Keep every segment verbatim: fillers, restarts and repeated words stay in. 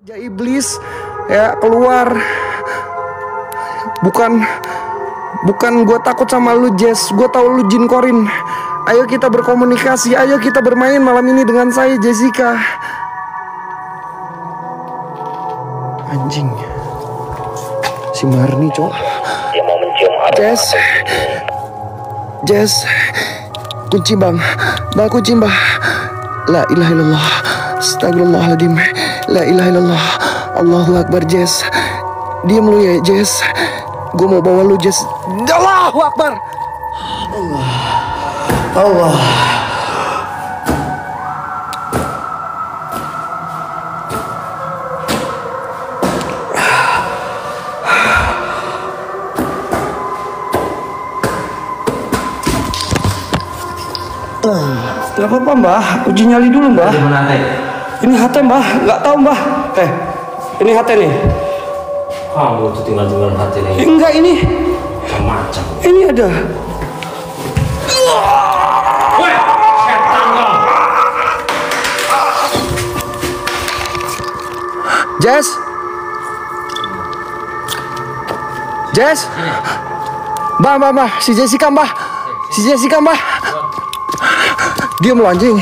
Ja iblis ya keluar. Bukan Bukan gue takut sama lu, Jess. Gue tahu lu jin korin. Ayo kita berkomunikasi. Ayo kita bermain malam ini dengan saya, Jessica. Anjing, si Marni, cok. Dia mau mencium aroma. Jess, Jess, kunci bang, bang kunci bang. La ilaha illallah, astagfirullahaladzim. La ilaha illallah, Allahu akbar. Jess, diam lu ya, Jess. Gue mau bawa lu, Jess. Allahu akbar. Allah, Allah. Gak apa-apa mbah, uji nyali dulu mbah. Ini H T mbah, nggak tahu mbah. Eh, ini H T nih. Kamu tuh tinggal-tinggal hati nih. Eh, enggak ini. Macam. Ini ada. Woi, setan lo. Jess, Jess, mbah, mbah, mbah, si Jessica mbah, si Jessica mbah. Dia mau anjing.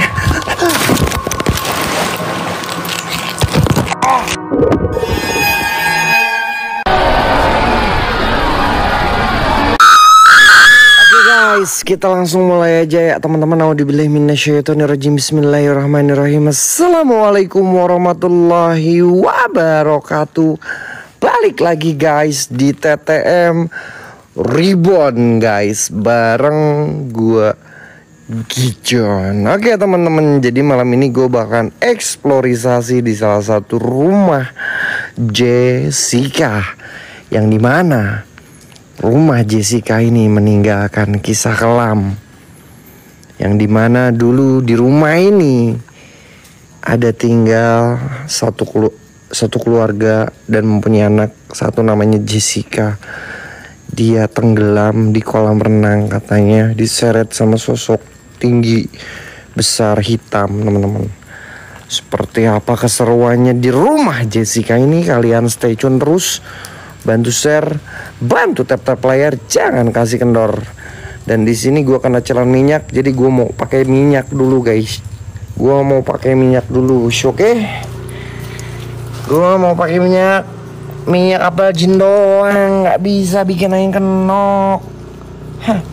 Oke guys, kita langsung mulai aja ya teman-teman. A'udzubillahi minasyaitonirrajim. Bismillahirrahmanirrahim. Assalamualaikum warahmatullahi wabarakatuh. Balik lagi guys di T T M Reborn guys, bareng gua Gijon. Oke teman-teman, jadi malam ini gue bahkan eksplorisasi di salah satu rumah Jessica, yang dimana rumah Jessica ini meninggalkan kisah kelam, yang dimana dulu di rumah ini ada tinggal satu kelu satu keluarga dan mempunyai anak satu namanya Jessica. Dia tenggelam di kolam renang katanya, diseret sama sosok tinggi besar hitam teman-teman. Seperti apa keseruannya di rumah Jessica ini? Kalian stay tune terus, bantu share, bantu tap-tap layar, jangan kasih kendor. Dan di sini gue kena celan minyak, jadi gue mau pakai minyak dulu guys. Gue mau pakai minyak dulu, oke? Okay? Gue mau pakai minyak. Minyak apel jin doang, nggak bisa bikin aing kenok. Hah.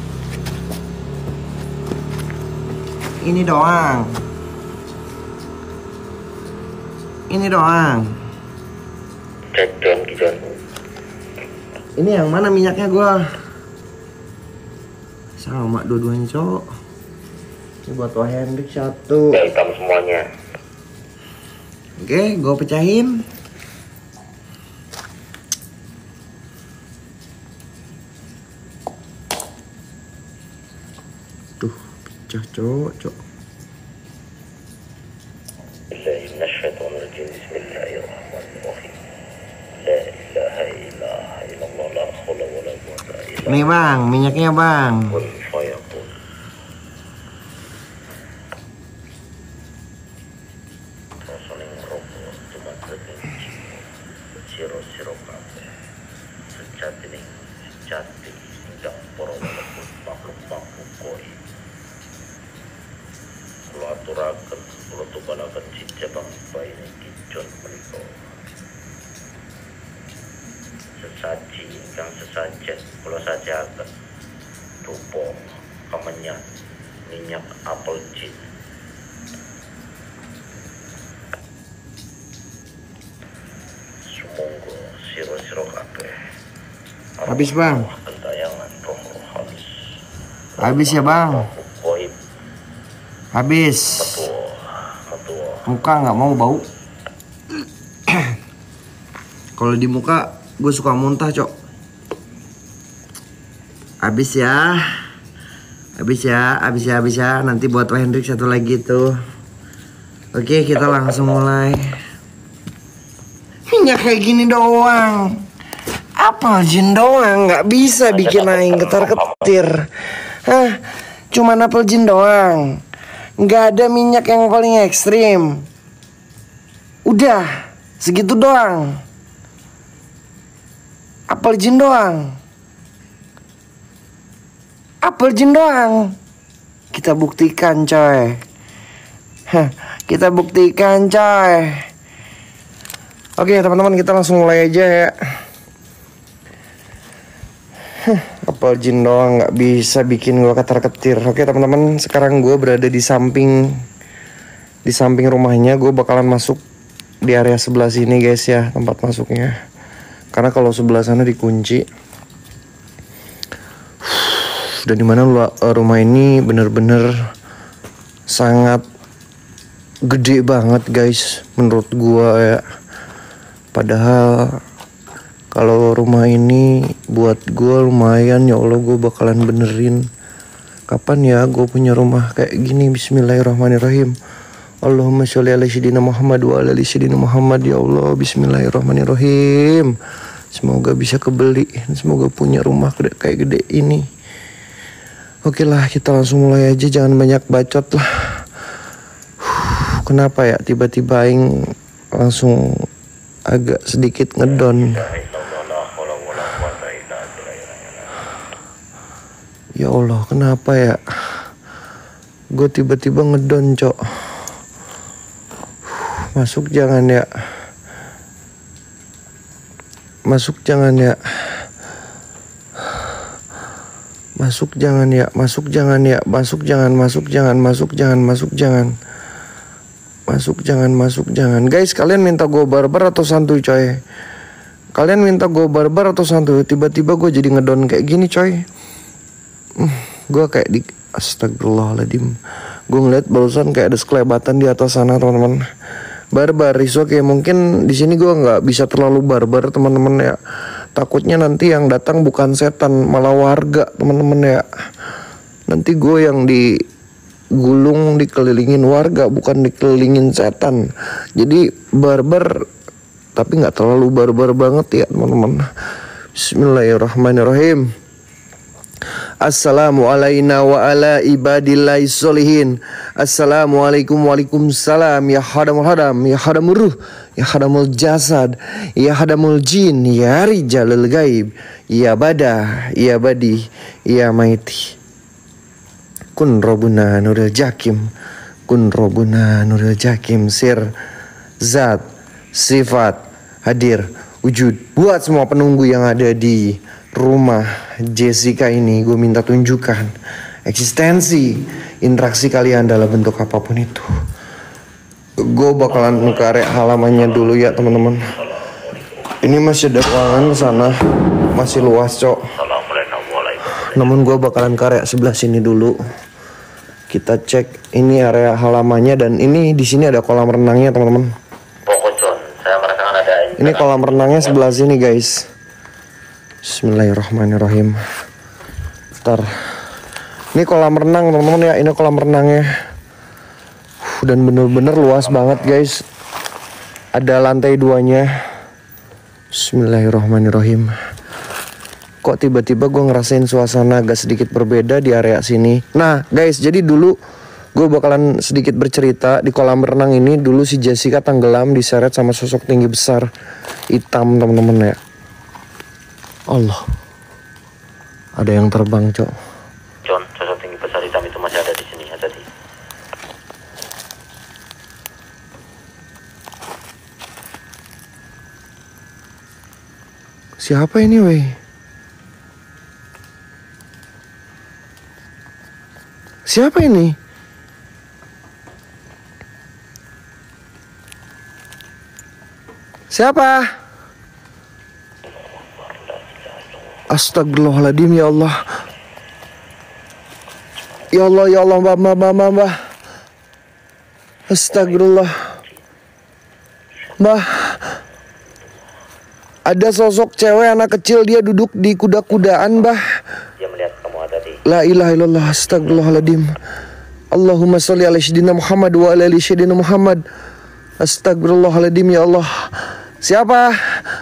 Ini doang. Ini doang. Gijon, Gijon. Ini yang mana minyaknya gua? Sama dua-duanya, cok. Ini buat Wah Hendrik satu. Ya hitam semuanya. Oke, gua pecahin. Tuh, pecah cok, cok. Bismillahirrahmanirrahim. Bismillahirrahmanirrahim. La ilaha illallah, la haula wala quwwata illa billah. Nih bang, minyaknya bang. Kun fayakun. Rasulullah robo cuma terkenci. Siro-siro kabeh. Sejati ning sejati tidak para walaupun makhluk-makhluk koi. Kula aturaken, kula tubalaken cinta bangsa ini Gijon menika. Sesaji ingkang sesajen kula sajaken rupa kemenyan minyak apel jin. Sumangga sira-sira kabeh Habis bang. Kentayangan roh-roh halus. Habis ya bang. Goib. Habis. Metua, metua. Muka nggak mau bau. Kalau di muka gue suka muntah cok. Habis ya. Habis ya, habis ya, habis ya. Nanti buat Wah Hendrik satu lagi tuh. Oke, kita langsung mulai. Minyak kayak gini doang. Apel jin doang, nggak bisa bikin aing ketar-ketir. Hah, cuman apel jin doang. Nggak ada minyak yang paling ekstrim. Udah, Segitu doang. Apel jin doang. Apel jin doang. Kita buktikan coy. Hah, kita buktikan coy. Oke teman-teman, kita langsung mulai aja ya. Huh, apel jin doang nggak bisa bikin gue ketar-ketir. Oke teman-teman, sekarang gue berada di samping di samping rumahnya. Gue bakalan masuk di area sebelah sini guys ya, tempat masuknya. Karena kalau sebelah sana dikunci. Dan dimana rumah ini bener-bener sangat gede banget guys, menurut gue ya. Padahal kalau rumah ini buat gue lumayan, ya Allah, gue bakalan benerin. Kapan ya gue punya rumah kayak gini? Bismillahirrahmanirrahim. Allahumma sholli ala sayyidina Muhammad wa ala ali sayyidina Muhammad. Ya Allah, bismillahirrahmanirrahim. Semoga bisa kebeli, semoga punya rumah gede, kayak gede ini. Oke lah, kita langsung mulai aja, jangan banyak bacot lah. Kenapa ya tiba-tiba aing langsung agak sedikit ngedon. Ya Allah, kenapa ya gue tiba-tiba ngedon cok. Masuk jangan ya. Masuk jangan ya. Masuk jangan ya. Masuk jangan ya. Masuk jangan. Masuk jangan. Masuk jangan. Masuk jangan. Masuk jangan, masuk jangan. Guys, kalian minta gue barbar atau santuy coy? Kalian minta gue barbar atau santuy? Tiba-tiba gue jadi ngedon kayak gini coy. Hmm, gue kayak di astagfirullahaladzim. Gue ngeliat barusan kayak ada sekelebatan di atas sana teman-teman. Barbar, is oke. Mungkin di sini gue nggak bisa terlalu barbar teman-teman ya. Takutnya nanti yang datang bukan setan, malah warga teman-teman ya. Nanti gue yang di gulung dikelilingin warga, bukan dikelilingin setan. Jadi barbar tapi nggak terlalu barbar banget ya teman-teman. Bismillahirrahmanirrahim. Assalamu alayna wa ala ibadillahi sholihin. Assalamualaikum waalaikumsalam. Ya hadamul hadam, ya hadamul ruh, ya hadamul jasad, ya hadamul jin, ya rijalul gaib, ya badah, ya badi, ya maiti. Kun robuna nuril jakim, kun robuna nuril jakim, sir, zat, sifat, hadir, wujud. Buat semua penunggu yang ada di rumah Jessica ini, gue minta tunjukkan eksistensi interaksi kalian dalam bentuk apapun itu. Gue bakalan ke area halamannya dulu ya teman-teman. Ini masih ada ruangan sana, masih luas cok. Namun gue bakalan ke area sebelah sini dulu. Kita cek ini area halamannya, dan ini di sini ada kolam renangnya teman-teman. Saya merasakan ada ini kolam renangnya sebelah sini guys. Bismillahirrahmanirrahim. Bentar. Ini kolam renang teman-teman ya, ini kolam renangnya. Dan bener-bener luas banget guys. Ada lantai duanya. Bismillahirrahmanirrahim. Kok tiba-tiba gue ngerasain suasana agak sedikit berbeda di area sini. Nah guys, jadi dulu gue bakalan sedikit bercerita. Di kolam renang ini dulu si Jessica tenggelam diseret sama sosok tinggi besar hitam teman-teman ya. Allah, ada yang terbang cok. John, sosok tinggi besar hitam itu masih ada di sini, hati-hati. Siapa ini weh? Siapa ini? Siapa? Astagfirullahaladzim, ya Allah. Ya Allah, ya Allah, mbak, mbak, mbak, mbak, mbak. Astagfirullah. Mbak, ada sosok cewek anak kecil, dia duduk di kuda-kudaan, mbah. Dia melihat kamu ada di. La ilaha illallah, astagfirullahaladzim. Allahumma sholli ala sayyidina Muhammad wa ala ali sayyidina Muhammad. Astagfirullahaladzim, ya Allah. Siapa?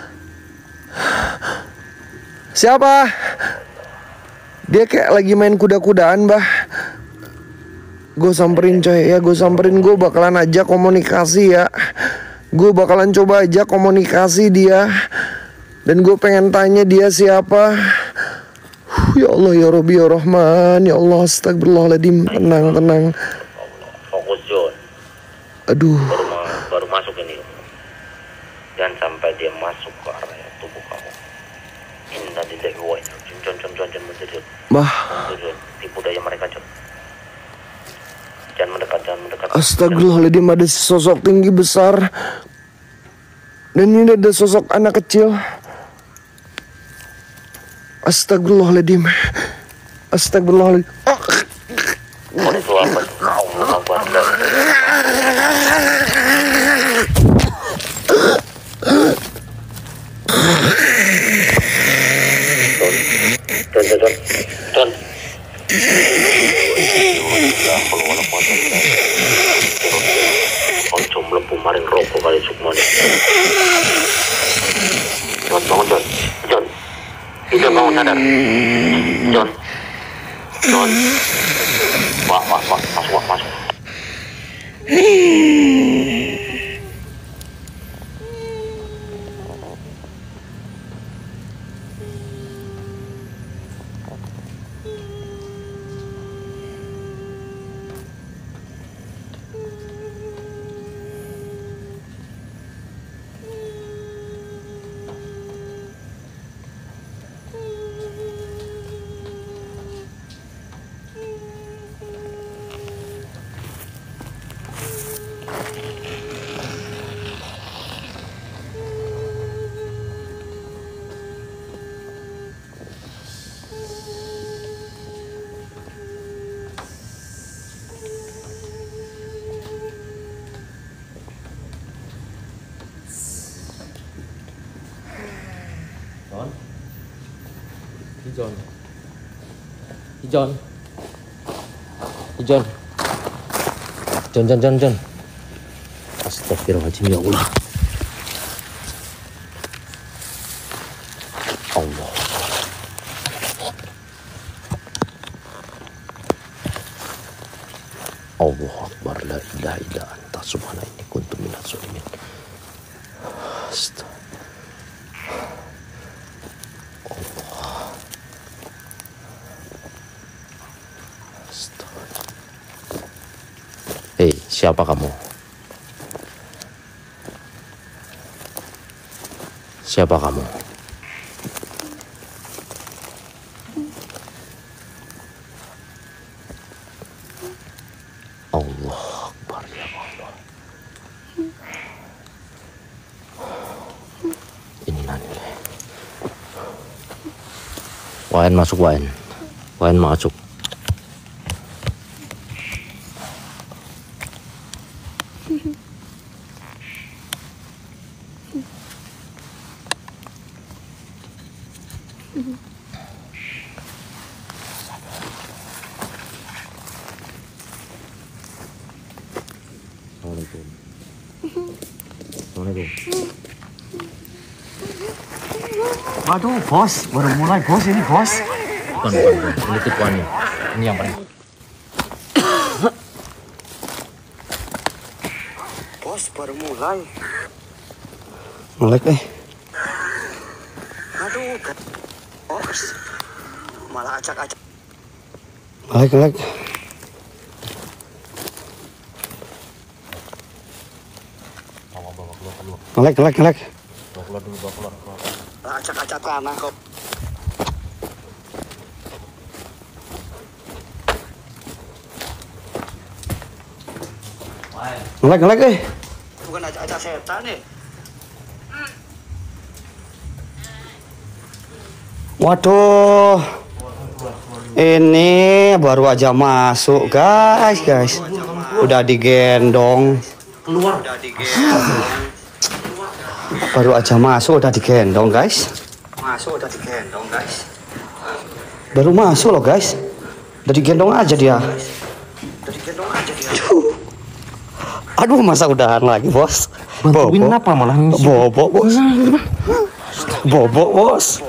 Siapa? Dia kayak lagi main kuda-kudaan, bah. Gue samperin coy ya, gue samperin, gue bakalan aja komunikasi ya. Gue bakalan coba aja komunikasi dia. Dan gue pengen tanya dia siapa. Ya Allah, ya Rabbi, ya Rahman, ya Allah, astagfirullahaladzim. Tenang, tenang. Fokus John. Aduh. Baru, ma- baru masuk ini. Jangan sampai dia masuk ke area tubuh kamu. Inna lillahi wa inna ilaihi raji'un. John, John, John, mendekat. Bah. John, tipu daya mereka, John. Jangan mendekat, jangan mendekat. Astagfirullahaladzim, ada sosok tinggi besar. Dan ini ada sosok anak kecil. Astagfirullahaladzim. Astagfirullahaladzim. Oh. Oh, itu apa? Allah Akbar. John, John, John, John. Ojo mlebu maring rokok kali sukmane. John, bangun John. John. John, bangun sadar. John. John. Wah, wah, wah, masuk, wah, masuk. John, John, John, John, John, John, John. Astagfirullahaladzim, ya Allah. Allah. Allahu Akbar, la ilaha illa anta subhanaka inni kuntu minadz zalimin. Astagfirullah. Hei, siapa kamu? Siapa kamu? Allah Akbar, ya Allah. Ini nanti. Wain masuk, Wain. Wain masuk. Assalamualaikum. Assalamualaikum. Waduh, bos, baru mulai bos ini bos. Bukan, bukan, bukan. Ini tipuannya. Ini yang paling. Bos, baru mulai. Melek eh. Aduh, bos. Malah acak-acak. Melek, melek. Melek, melek, melek. Keluar dulu, keluar, keluar. Malah acak-acak tanah kok. Melek, melek eh. Bukan acak-acak setan nih. Waduh. Ini baru aja masuk, guys, guys. Udah digendong. Keluar. Udah digendong. Baru aja masuk udah digendong, guys. Masuk udah digendong, guys. Baru masuk loh, guys. Udah digendong aja dia. Udah digendong aja dia. Aduh, masa udahan lagi, bos. Bantuin apa malah? Bobo, bos. Bobo, bos.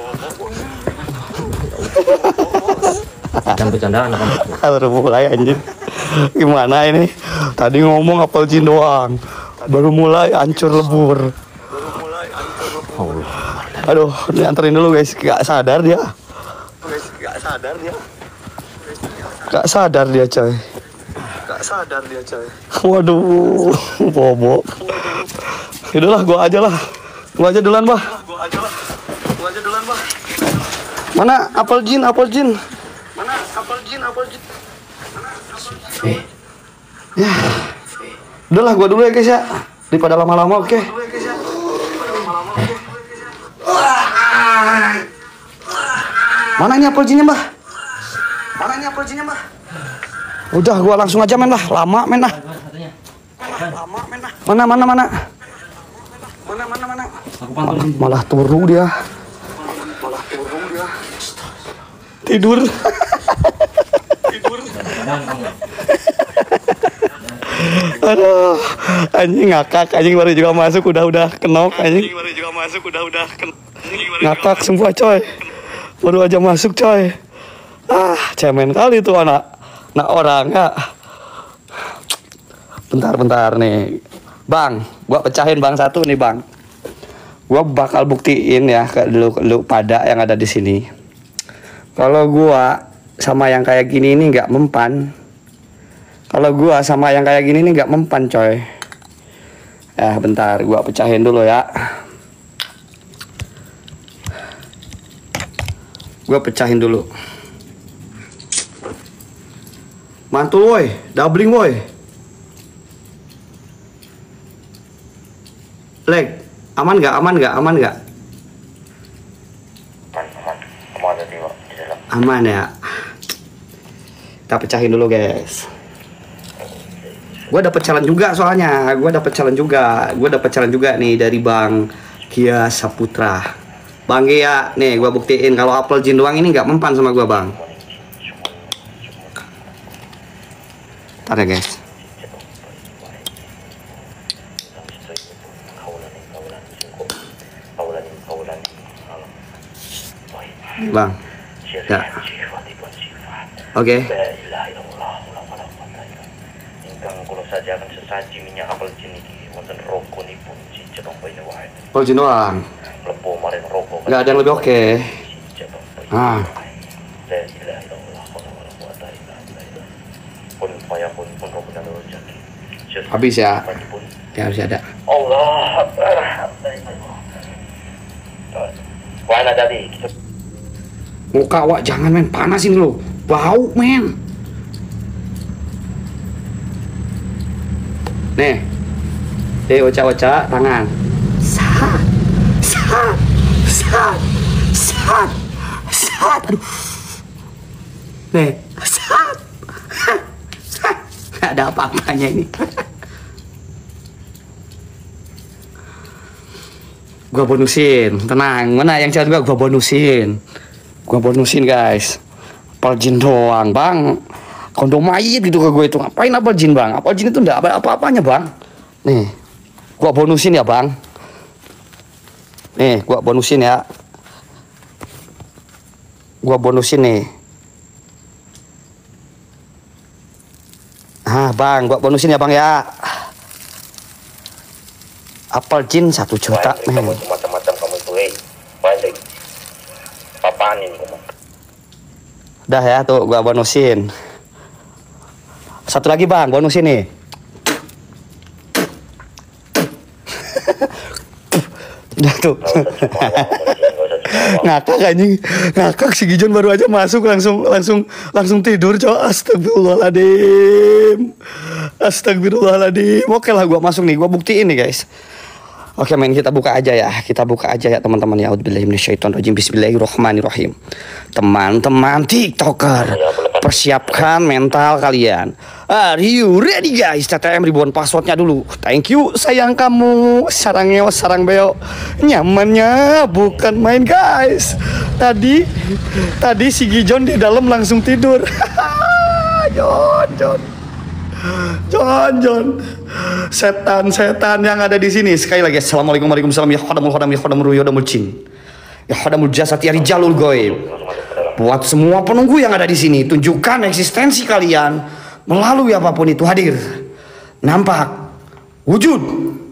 Jangan bercandaan, kamu. Baru mulai anjir. Gimana ini? Tadi ngomong apel jin doang. Baru mulai hancur lebur. Aduh, ini anterin dulu guys, gak sadar dia. Gak sadar dia. Gak sadar dia coy. Gak sadar dia coy. Waduh, bobo. Yaudahlah, gua aja lah. Gua aja duluan, bah. Gua aja lah. Gua aja duluan, bah. Mana apel jin, apel jin? Mana apel jin, apel jin? Eh. Ya. Udahlah, gua dulu ya guys ya. Daripada lama-lama, oke. Okay? Mana ini apel jinnya, Mbah? Mana ini apel jinnya, Mbah? Udah, gua langsung aja men lah. Lama men lah. Lama men lah. Mana mana mana? Mana mana mana? Malah, malah turu dia. Malah turu dia. Tidur. Tidur. Aduh, anjing ngakak, anjing baru juga masuk udah udah kenok, anjing baru juga masuk udah udah kenok. Ngakak semua coy, baru aja masuk coy. Ah, cemen kali tuh anak, anak orang ya. Bentar-bentar nih, bang, gua pecahin bang satu nih bang. Gua bakal buktiin ya ke lu, lu pada yang ada di sini. Kalau gua sama yang kayak gini ini nggak mempan. Kalau gua sama yang kayak gini nih nggak mempan coy. Ya bentar, gua pecahin dulu ya. Gua pecahin dulu. Mantul woi, doubling woi. Leg, aman nggak? Aman nggak? Aman nggak? Aman, aman, aman di dalam. Aman ya. Kita pecahin dulu guys. Gue dapet challenge juga soalnya, gue dapet challenge juga, gue dapet challenge juga nih dari Bang Gia Saputra. Bang Gia, nih gue buktiin kalau apel jin doang ini nggak mempan sama gue bang. Ntar ya guys. Bang, ya. Oke. Okay. Kalau saja akan sesaji minyak apel jin ini, wonten rokok nih pun cincet apa ini wae. Apel jin doang. Lepo marin rokok. Nggak ada yang lebih oke. Ah. Pun payah pun pun rokok dan rezeki. Habis ya. Ya harus ada. Allah. Mana tadi? Muka wak jangan men, panas ini lo. Bau men. Nih, deh oca-oca tangan. Sat, sat, sat, sat, sat. Aduh. Nih, sat. Gak ada apa-apanya ini. Gua bonusin, tenang. Mana yang cewek gua, gua bonusin. Gua bonusin guys. Apel jin doang, bang. Kondom mayit gitu ke gue itu. Ngapain apel jin bang? Apel jin itu enggak apa apa-apanya bang. Nih, gua bonusin ya bang. Nih, gua bonusin ya. Gua bonusin nih. Ah bang, gua bonusin ya bang ya. Apel jin satu juta men. Macam-macam kamu itu, eh. Balik. Papaan ini kamu. Dah ya tuh, gua bonusin. Satu lagi bang, bonus ini. Udah tuh. Ngakak anjing. Ngakak si Gijon baru aja masuk langsung langsung langsung tidur coy. Astagfirullahaladzim. Astagfirullahaladzim. Oke lah gua masuk nih, gua buktiin nih guys. Oke men, kita buka aja ya. Kita buka aja ya teman-teman ya. A'udzubillahi minasyaitonirrajim. Bismillahirrahmanirrahim. Teman-teman TikToker, persiapkan mental kalian. Are you ready guys? T T M ribuan passwordnya dulu. Thank you sayang kamu. Sarangnya sarang beo. Nyamannya bukan main guys. Tadi tadi si Gijon di dalam langsung tidur. Jon Jon. Jon Jon. Setan-setan yang ada di sini. Sekali lagi assalamualaikum warahmatullahi wabarakatuh. Ya khadamul khadam ya khadamul ruh ya khadamul jin. Ya khadamul jasad ya rijalul goib. Buat semua penunggu yang ada di sini, tunjukkan eksistensi kalian melalui apapun itu hadir, nampak, wujud,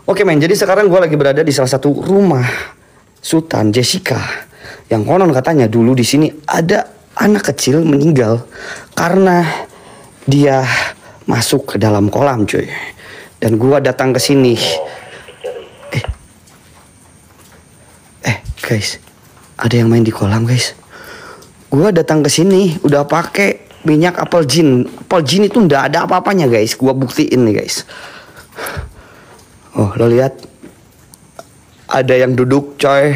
Oke men, jadi sekarang gue lagi berada di salah satu rumah Sultan Jessica yang konon katanya dulu di sini ada anak kecil meninggal karena dia masuk ke dalam kolam, cuy. Dan gue datang ke sini. Eh, eh guys, ada yang main di kolam guys. Gue datang ke sini udah pakai minyak apel jin. Apel jin itu ndak ada apa-apanya guys. Gue buktiin nih guys. Oh, lo lihat, ada yang duduk, coy.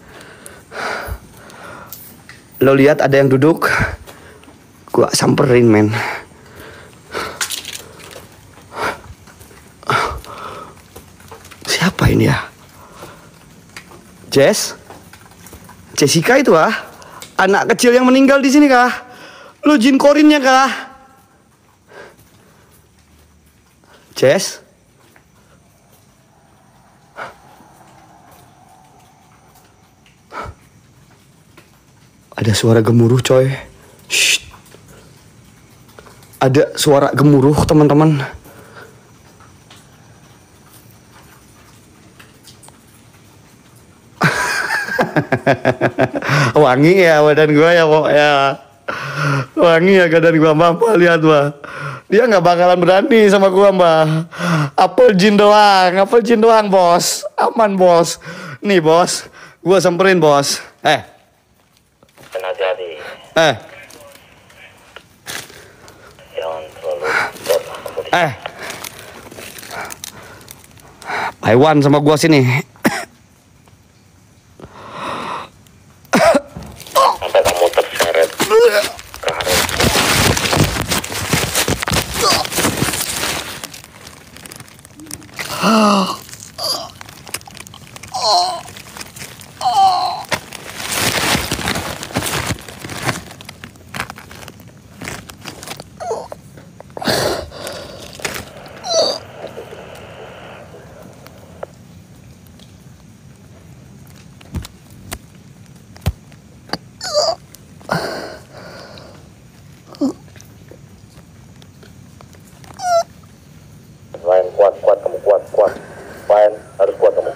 Lo lihat ada yang duduk. Gua samperin, men. Siapa ini ya? Jess? Jessica itu ah? Anak kecil yang meninggal di sini kah? Lo jin korinnya kah? Jess? Ada suara gemuruh, coy. Shh. Ada suara gemuruh, teman-teman. Wangi ya badan gua ya, Pok ya. Wangi ya badan gua, Mbak. Lihat, Mbak. Dia nggak bakalan berani sama gua, Mbak. Apel jin doang, apel jin doang, Bos. Aman, Bos. Nih, Bos. Gua samperin, Bos. Eh. Hati-hati. Eh. Jangan terlalu berat. Eh. Taiwan sama gua sini. Sampai kamu terseret ke arah. Lain kuat, kuat kamu, kuat, kuat. Lain harus kuat kamu.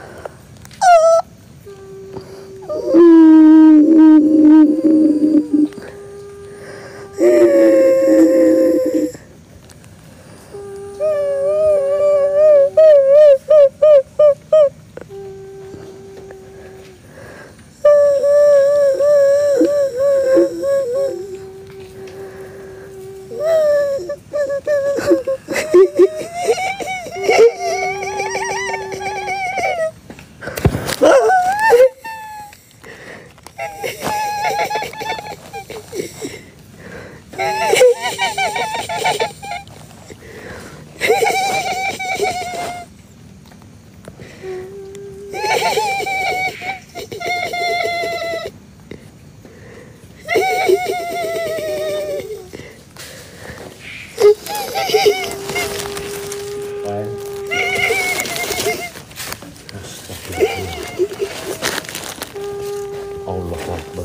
Allah Akbar.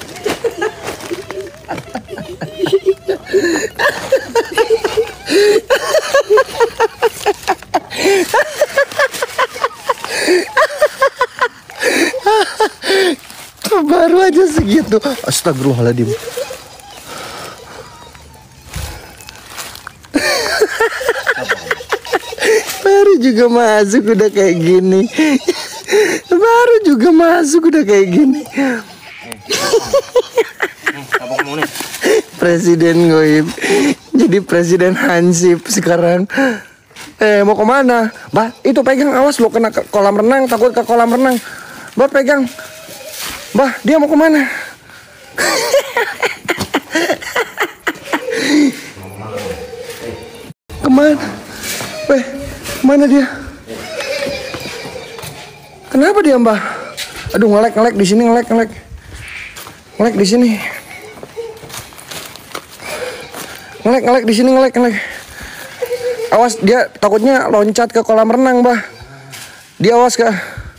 Baru aja segitu. Astagfirullahaladzim. Baru juga masuk udah kayak gini. Baru juga masuk udah kayak gini. Presiden Goib jadi presiden Hansip sekarang. Eh mau kemana? Bah itu pegang, awas lo kena ke kolam renang, takut ke kolam renang. Bah pegang. Bah dia mau kemana? Kemana? Weh kemana dia? Kenapa dia Mbah? Aduh ngelek ngelek di sini ngelek ngelek ngelek di sini. Ngelek ngelek di sini ngelek ngelek. Awas dia takutnya loncat ke kolam renang Mbah. Dia awas kah?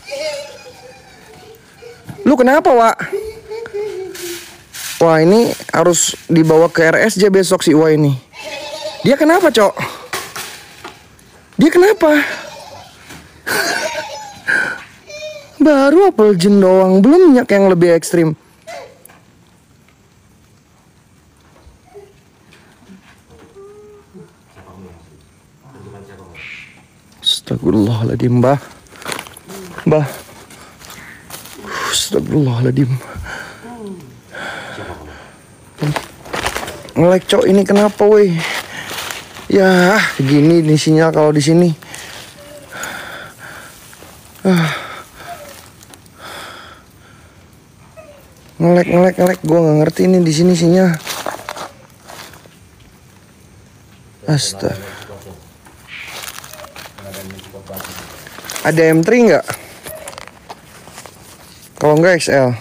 Lu kenapa Wak? Wah ini harus dibawa ke R S J besok si Wak ini. Dia kenapa Cok? Dia kenapa? Baru apel jin doang, belum minyak yang lebih ekstrim. Astagfirullahaladzim, Mbah. Mbah. Astagfirullahaladzim. Ngelek cok, ini kenapa weh? Ya, gini nih sinyal kalau di sini. Ah. Ngelek ngelek ngelek, gua nggak ngerti ini di sini sinyal. Astaga. Ada M tiga nggak? Kalau nggak X L.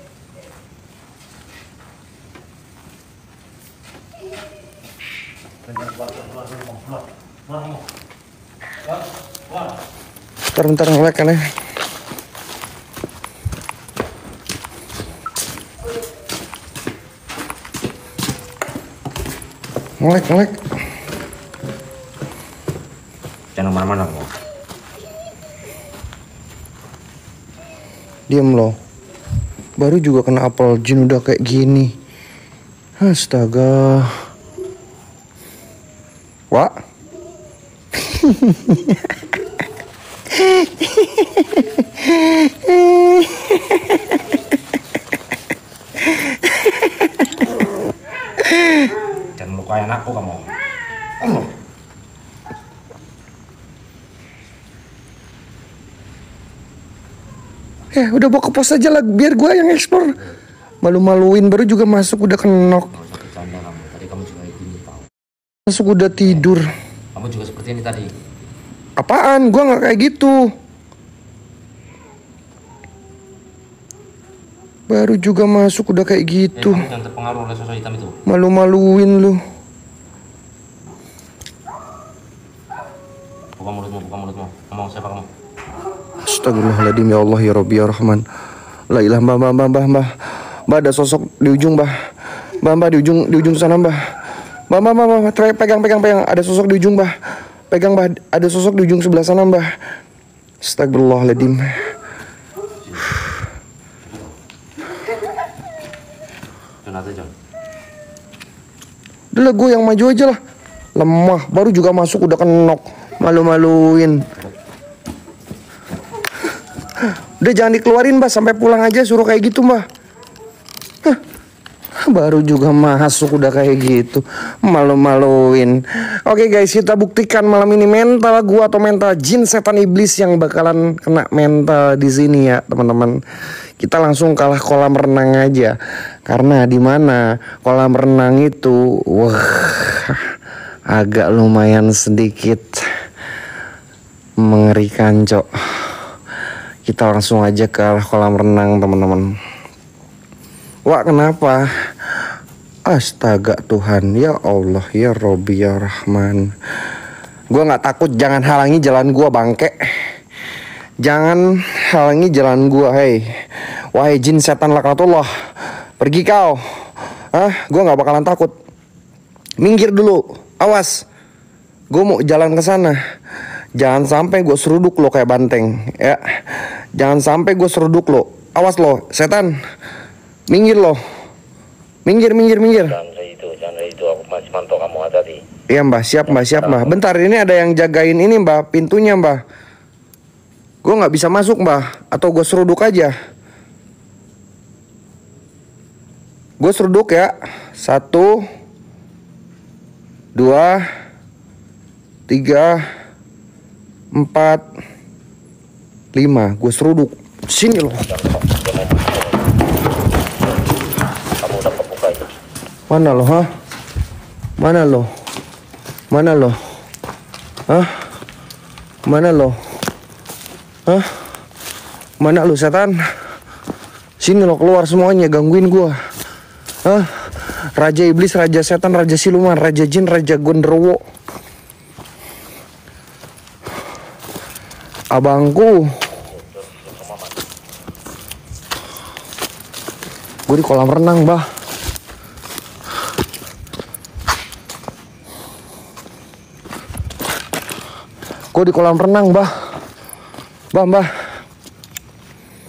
Bentar, bentar ngelek kan ya. Ngelek, ngelek. Jangan mana-mana kamu. Diam loh. Baru juga kena apel jin udah kayak gini. Astaga. Wah. Jangan melukai anakku kamu. Eh, udah bawa ke pos aja lah, biar gue yang ekspor. Malu-maluin, baru juga masuk udah kenok. Bercanda kamu. Tadi kamu juga kayak gini tahu. Masuk udah tidur. Kamu juga seperti ini tadi. Apaan? Gue nggak kayak gitu. Baru juga masuk udah kayak gitu. Eh, kamu jangan terpengaruh oleh sosok hitam itu. Malu-maluin lu. Buka mulutmu, buka mulutmu. Ngomong siapa kamu? Astagfirullahaladzim, ya Allah, ya Rabbi, ya Rahman. La ilah, mbah, mbah, mbah, mbah, mbah. Mbah, ada sosok di ujung, mbah. Mbah, mbah, di ujung, di ujung sana, mbah. Mbah, mbah, mbah, mbah, pegang, pegang, pegang. Ada sosok di ujung, mbah. Pegang, mbah. Ada sosok di ujung sebelah sana, mbah. Astagfirullahaladzim. John aja, John. Udah lah, gue yang maju aja lah. Lemah, baru juga masuk udah kenok. Malu-maluin. Udah jangan dikeluarin, mbah, sampai pulang aja suruh kayak gitu, mbah. Hah, baru juga masuk udah kayak gitu, malu-maluin. Oke guys, kita buktikan malam ini mental gua atau mental jin setan iblis yang bakalan kena mental di sini ya, teman-teman. Kita langsung kalah kolam renang aja, karena di mana kolam renang itu, wah, agak lumayan sedikit mengerikan, cok. Kita langsung aja ke arah kolam renang, teman-teman. Wah, kenapa? Astaga Tuhan, ya Allah, ya Robbi, ya Rahman. Gua nggak takut, jangan halangi jalan gua, bangke. Jangan halangi jalan gua, hei. Wahai jin setan laknatullah, pergi kau. Ah, gua nggak bakalan takut. Minggir dulu, awas. Gua mau jalan ke sana. Jangan sampai gue seruduk lo kayak banteng, ya. Jangan sampai gue seruduk lo. Awas lo, setan. Minggir lo. Minggir, minggir, minggir. Chandra itu, Chandra itu, aku masih mantau kamu tadi. Iya mbah, siap mbah, siap mbah. Bentar, ini ada yang jagain ini mbah, pintunya mbah. Gue nggak bisa masuk mbah, atau gue seruduk aja. Gue seruduk ya. Satu, dua, tiga, empat, lima. Gue seruduk. Sini loh. Kamu udah kebuka itu. Mana lo, ha? Mana lo? Mana lo? Hah? Mana lo? Hah? Mana lo, setan? Sini lo, keluar semuanya, gangguin gua. Hah? Raja iblis, raja setan, raja siluman, raja jin, raja gondrowo. Abangku. Gue di kolam renang, bah. Gue di kolam renang, bah. Bah, bah.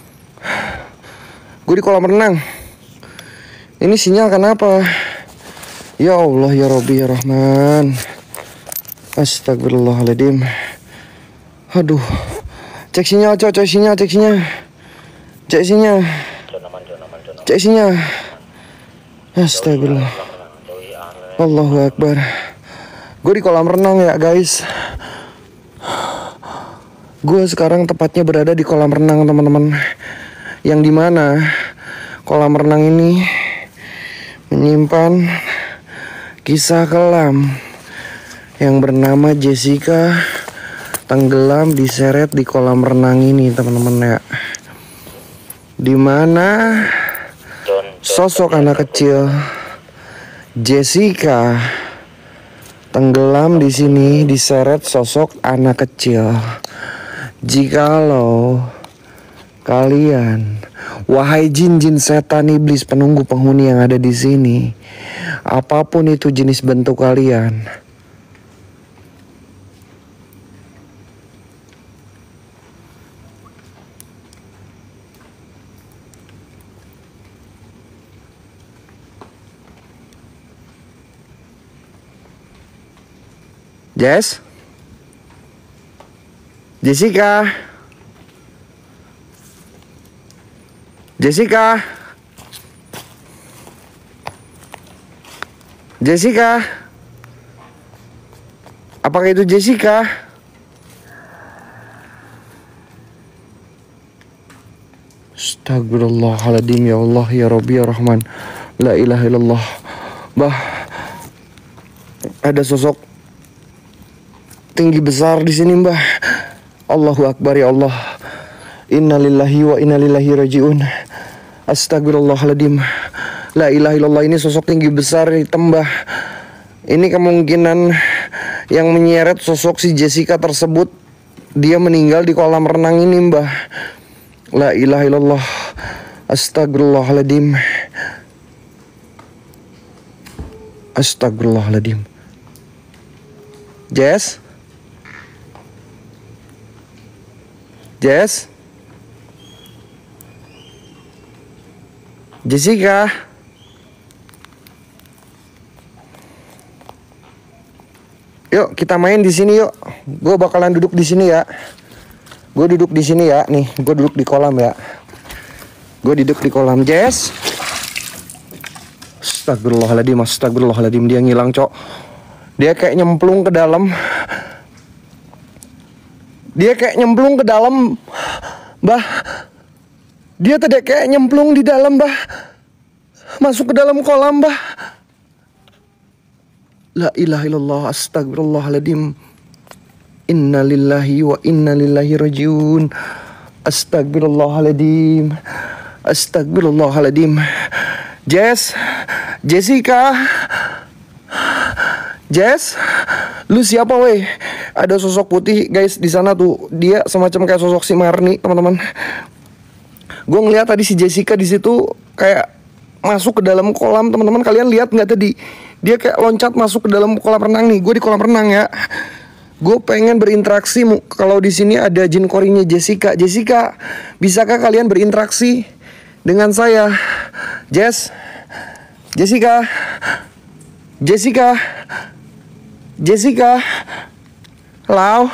Gue di kolam renang. Ini sinyal kenapa? Ya Allah, ya Rabbi, ya Rahman. Astagfirullahaladzim. Aduh. Cek sinyal, cok, cek sinyal, cek sinyal. Cek sinyal. Cek sinyal. Astagfirullah. Allahu Akbar. Gue di kolam renang ya guys. Gue sekarang tepatnya berada di kolam renang teman-teman. Yang dimana kolam renang ini menyimpan kisah kelam yang bernama Jessica tenggelam diseret di kolam renang ini teman-teman ya. Dimana sosok anak kecil Jessica tenggelam di sini diseret sosok anak kecil. Jikalau kalian, wahai jin-jin setan iblis penunggu penghuni yang ada di sini, apapun itu jenis bentuk kalian, Jess, Jessica, Jessica, Jessica, apakah itu Jessica? Astagfirullahaladzim, ya Allah, ya Rabbi, ya Rahman. La ilaha illallah. Bah, ada sosok tinggi besar di sini, Mbah. Allahu Akbar, ya Allah. Innalillahi wa innalillahi rajiun. Astagfirullahaladzim. La ilaha illallah. Ini sosok tinggi besar hitam, Mbah. Ini kemungkinan yang menyeret sosok si Jessica tersebut. Dia meninggal di kolam renang ini, Mbah. La ilaha illallah. Astagfirullahaladzim. Astagfirullahaladzim. Jess? Jess? Jessica? Yuk kita main di sini yuk. Gue bakalan duduk di sini ya. Gue duduk di sini ya. Nih, gue duduk di kolam ya. Gue duduk di kolam. Jess? Astagfirullahaladzim, astagfirullahaladzim. Dia ngilang, cok. Dia kayak nyemplung ke dalam. Dia kayak nyemplung ke dalam, Mbah. Dia tadi kayak nyemplung di dalam, Mbah. Masuk ke dalam kolam, Mbah. La ilaha illallah, astagfirullahaladzim. Inna lillahi wa inna lillahi rajiun. Astagfirullahaladzim. Astagfirullahaladzim. Jess, Jessica, Jess, lu siapa weh? Ada sosok putih guys di sana tuh. Dia semacam kayak sosok si Marni, teman-teman. Gue ngeliat tadi si Jessica di situ kayak masuk ke dalam kolam, teman-teman. Kalian lihat nggak tadi? Dia kayak loncat masuk ke dalam kolam renang nih. Gue di kolam renang ya. Gue pengen berinteraksi. Kalau di sini ada jin korinya Jessica. Jessica, bisakah kalian berinteraksi dengan saya? Jess, Jessica, Jessica, Jessica, Lau.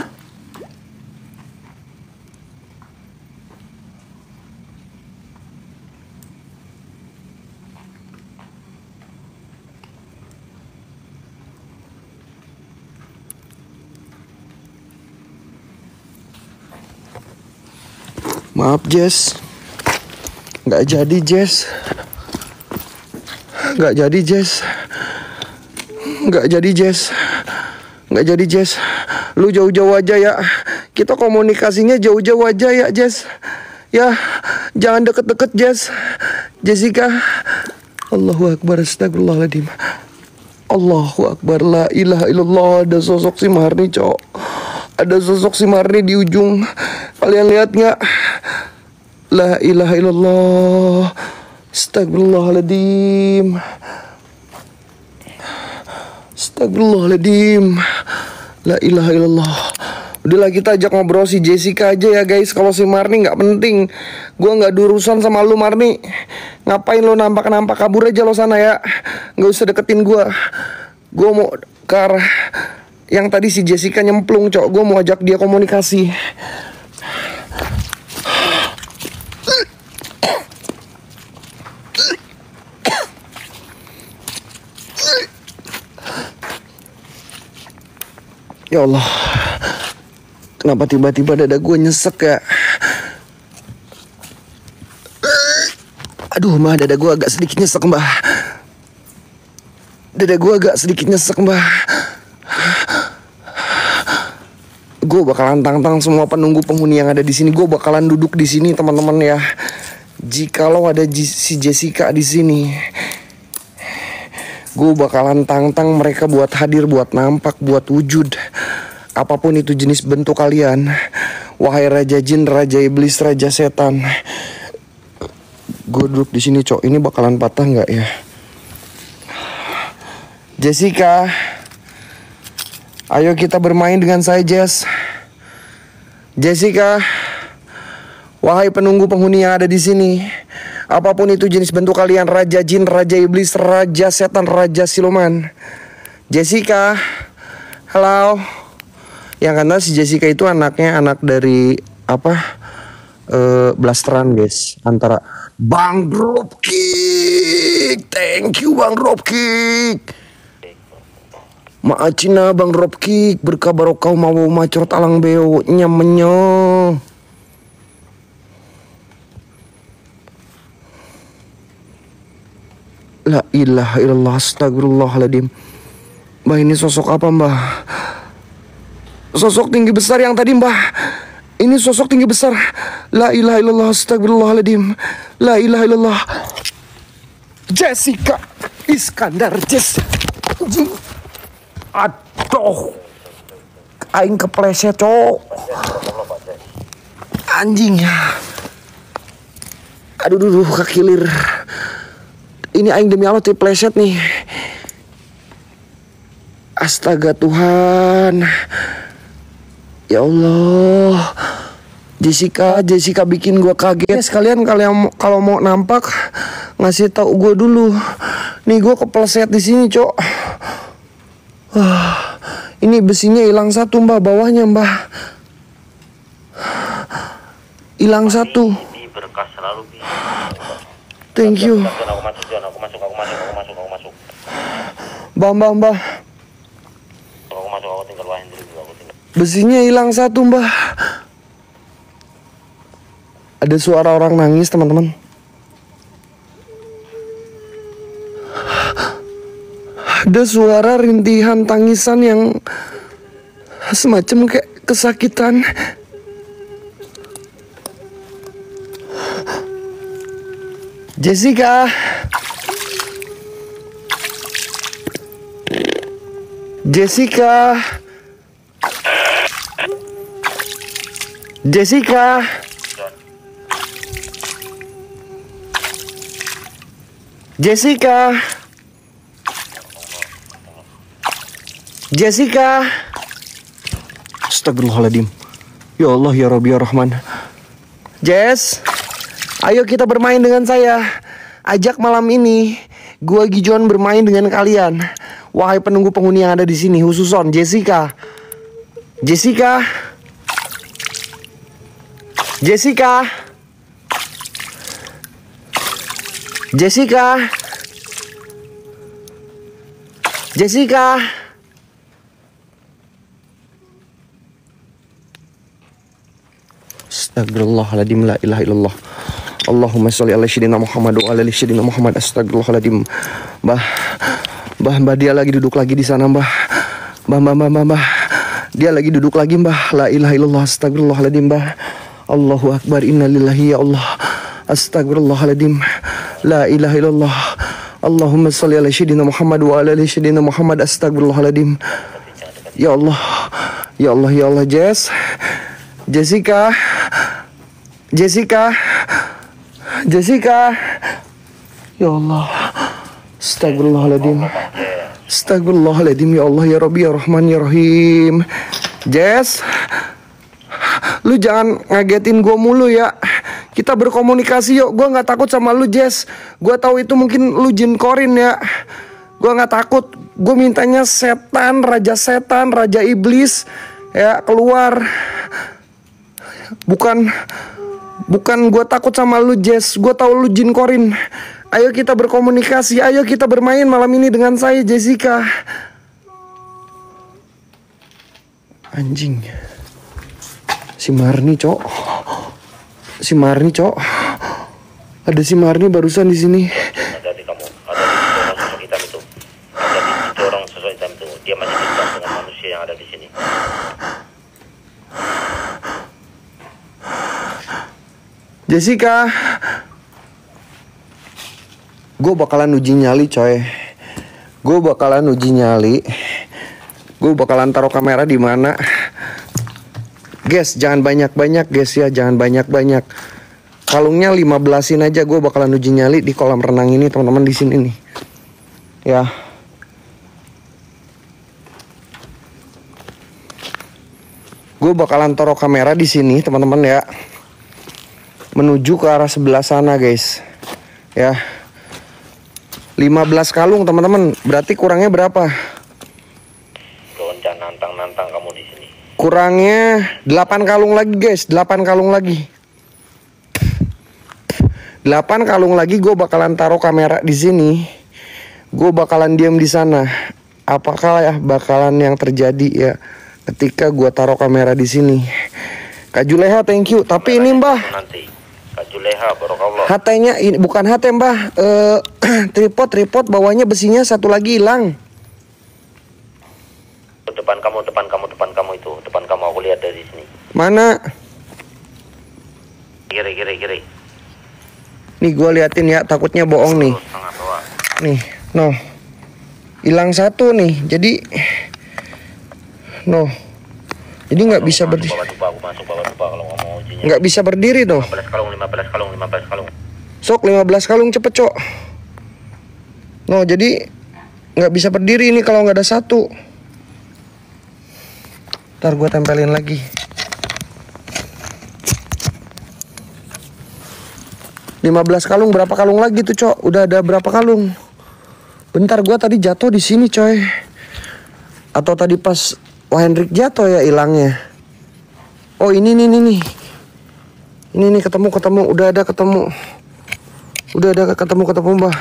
Maaf Jess, nggak jadi Jess, nggak jadi Jess, nggak jadi Jess, nggak jadi Jess. Lu jauh-jauh aja ya, kita komunikasinya jauh-jauh aja ya Jess. Ya, jangan deket-deket Jess. Jessica. Allahu Akbar, astagfirullahaladzim. Allahu Akbar, la ilaha illallah. Ada sosok si Marni, cok. Ada sosok si Marni di ujung. Kalian lihat nggak? La ilaha illallah. Astagfirullahaladzim. Astagfirullahaladzim. La ilaha illallah. Udahlah kita ajak ngobrol si Jessica aja ya guys. Kalau si Marni nggak penting. Gue nggak urusan sama lu Marni. Ngapain lo nampak-nampak, kabur aja lo sana ya. Nggak usah deketin gue. Gue mau ke arah yang tadi si Jessica nyemplung cok. Gue mau ajak dia komunikasi. Ya Allah, kenapa tiba-tiba dada gue nyesek ya? Aduh mbah, dada gue agak sedikit nyesek mbah. Dada gue agak sedikit nyesek mbah. Gue bakalan tantang semua penunggu penghuni yang ada di sini. Gue bakalan duduk di sini teman-teman ya. Jikalau ada si Jessica di sini, gue bakalan tantang mereka buat hadir, buat nampak, buat wujud. Apapun itu jenis bentuk kalian. Wahai raja jin, raja iblis, raja setan. Gue duduk di sini cok. Ini bakalan patah nggak ya? Jessica, ayo kita bermain dengan saya Jess. Jessica, wahai penunggu penghuni yang ada di sini. Apapun itu jenis bentuk kalian, raja jin, raja iblis, raja setan, raja siluman. Jessica, halo. Yang karena si Jessica itu anaknya anak dari apa? Uh, blasteran guys, antara Bang Dropkick. Thank you Bang Dropkick. Maacina Bang Dropkick, berkah barokah mau macot alang beo nyamenyo. La ilaha illallah, astagfirullahaladzim. Mbah ini sosok apa mbah? Sosok tinggi besar yang tadi mbah. Ini sosok tinggi besar. La ilaha illallah, astagfirullahaladzim. La ilaha illallah. Jessica Iskandar Jessica. Aduh, aing kepleset cok. Anjing ya. Aduh duh, duh kekilir. Ini aing demi Allah tuh pleset nih. Astaga Tuhan. Ya Allah. Jessica, Jessica bikin gua kaget. Sekalian kalian kalau mau nampak ngasih tahu gua dulu. Nih gua kepleset di sini, Cok. Wah, ini besinya hilang satu, Mbah, bawahnya, Mbah. Hilang satu. Ini berkah selalu. Thank you. Aku masuk, John. Aku masuk, aku masuk, aku masuk, aku masuk. Mbah, Mbah, Mbah. Aku masuk, aku tinggal lain dulu, aku tinggal. Besinya hilang satu, Mbah. Ada suara orang nangis, teman-teman. Ada suara rintihan tangisan yang semacam kayak kesakitan. Jessica. Jessica. Jessica. Jessica. Jessica. Astagfirullahaladzim. Ya Allah ya Rabbi ya Rahman. Jess, ayo kita bermain dengan saya. Ajak malam ini gua Gijon bermain dengan kalian. Wahai penunggu penghuni yang ada di sini, khususon Jessica. Jessica. Jessica. Jessica. Jessica. Astagfirullahaladzim, la ilaha illallah. Allahumma sholli ala sayyidina Muhammad wa ala ali sayyidina Muhammad. Astagfirullahaladzim. Mbah, Mbah, Mbah, dia lagi duduk lagi di sana, Mbah. Mbah, Mbah, Mbah, Mbah, Mbah. Dia lagi duduk lagi, Mbah. La ilaha illallah, astagfirullahaladzim, Mbah. Allahu akbar, inna lillahi ya Allah. Astagfirullahaladzim. La ilaha illallah. Allahumma sholli ala sayyidina Muhammad wa ala ali sayyidina Muhammad. Astagfirullahaladzim. Ya Allah. Ya Allah, ya Allah, Jess. Jessica. Jessica. Jessica. Ya Allah. Astagfirullahaladzim. Astagfirullahaladzim. Ya Allah ya Rabbi ya Rahman ya Rahim. Jess. Lu jangan ngagetin gue mulu ya. Kita berkomunikasi yuk. Gue nggak takut sama lu, Jess. Gue tahu itu mungkin lu jin korin ya. Gue nggak takut. Gue mintanya setan, raja setan, raja iblis ya keluar. Bukan bukan gue takut sama lu, Jess. Gue tahu lu jin korin. Ayo kita berkomunikasi. Ayo kita bermain malam ini dengan saya, Jessica. Anjing. Si Marni, Cok. Si Marni, Cok. Ada si Marni barusan di sini. Ada di kamu, ada di orang sosok hitam itu. Ada di situ orang sosok hitam itu. Dia masih dekat dengan manusia yang ada di sini. Jessica. Gue bakalan uji nyali, coy. Gue bakalan uji nyali. Gue bakalan taruh kamera di mana. Guys, jangan banyak-banyak, guys ya, jangan banyak-banyak. Kalungnya lima belasin aja. Gue bakalan uji nyali di kolam renang ini, teman-teman, di sini nih. Ya. Gue bakalan taruh kamera di sini, teman-teman ya. Menuju ke arah sebelah sana, guys. Ya. lima belas kalung, teman-teman. Berarti kurangnya berapa? Jangan nantang-nantang kamu di sini. Kurangnya delapan kalung lagi, guys. delapan kalung lagi. delapan kalung lagi gue bakalan taruh kamera di sini. Gue bakalan diam di sana. Apakah ya bakalan yang terjadi ya ketika gue taruh kamera di sini? Kak Juleha, thank you. Tapi ini, Mbah. Nanti. Kak Juleha, barakallah. H T-nya ini bukan H T, Mbah. Eh, tripod, tripod bawahnya besinya satu lagi hilang. Depan kamu, depan kamu, depan kamu itu, depan kamu aku lihat dari sini. Mana? Kiri, kiri, kiri. Nih gue liatin ya, takutnya bohong nih. Tengah bawah. Nih, no. Hilang satu nih. Jadi no. Jadi nggak bisa berdiri. Bawa dupa, aku masuk bawa dupa kalau nggak mau ujinya. Nggak bisa berdiri tuh. lima belas kalung, lima belas kalung, lima belas kalung. Sok lima belas kalung cepet, Cok. No, jadi nggak bisa berdiri ini kalau nggak ada satu. Ntar gue tempelin lagi. lima belas kalung, berapa kalung lagi tuh, Cok? Udah ada berapa kalung? Bentar, gue tadi jatuh di sini, coy. Atau tadi pas Wah Hendrik jatuh ya hilangnya. Oh ini nih nih nih. Ini nih ketemu ketemu, udah ada ketemu. Udah ada ketemu ketemu, Mbah.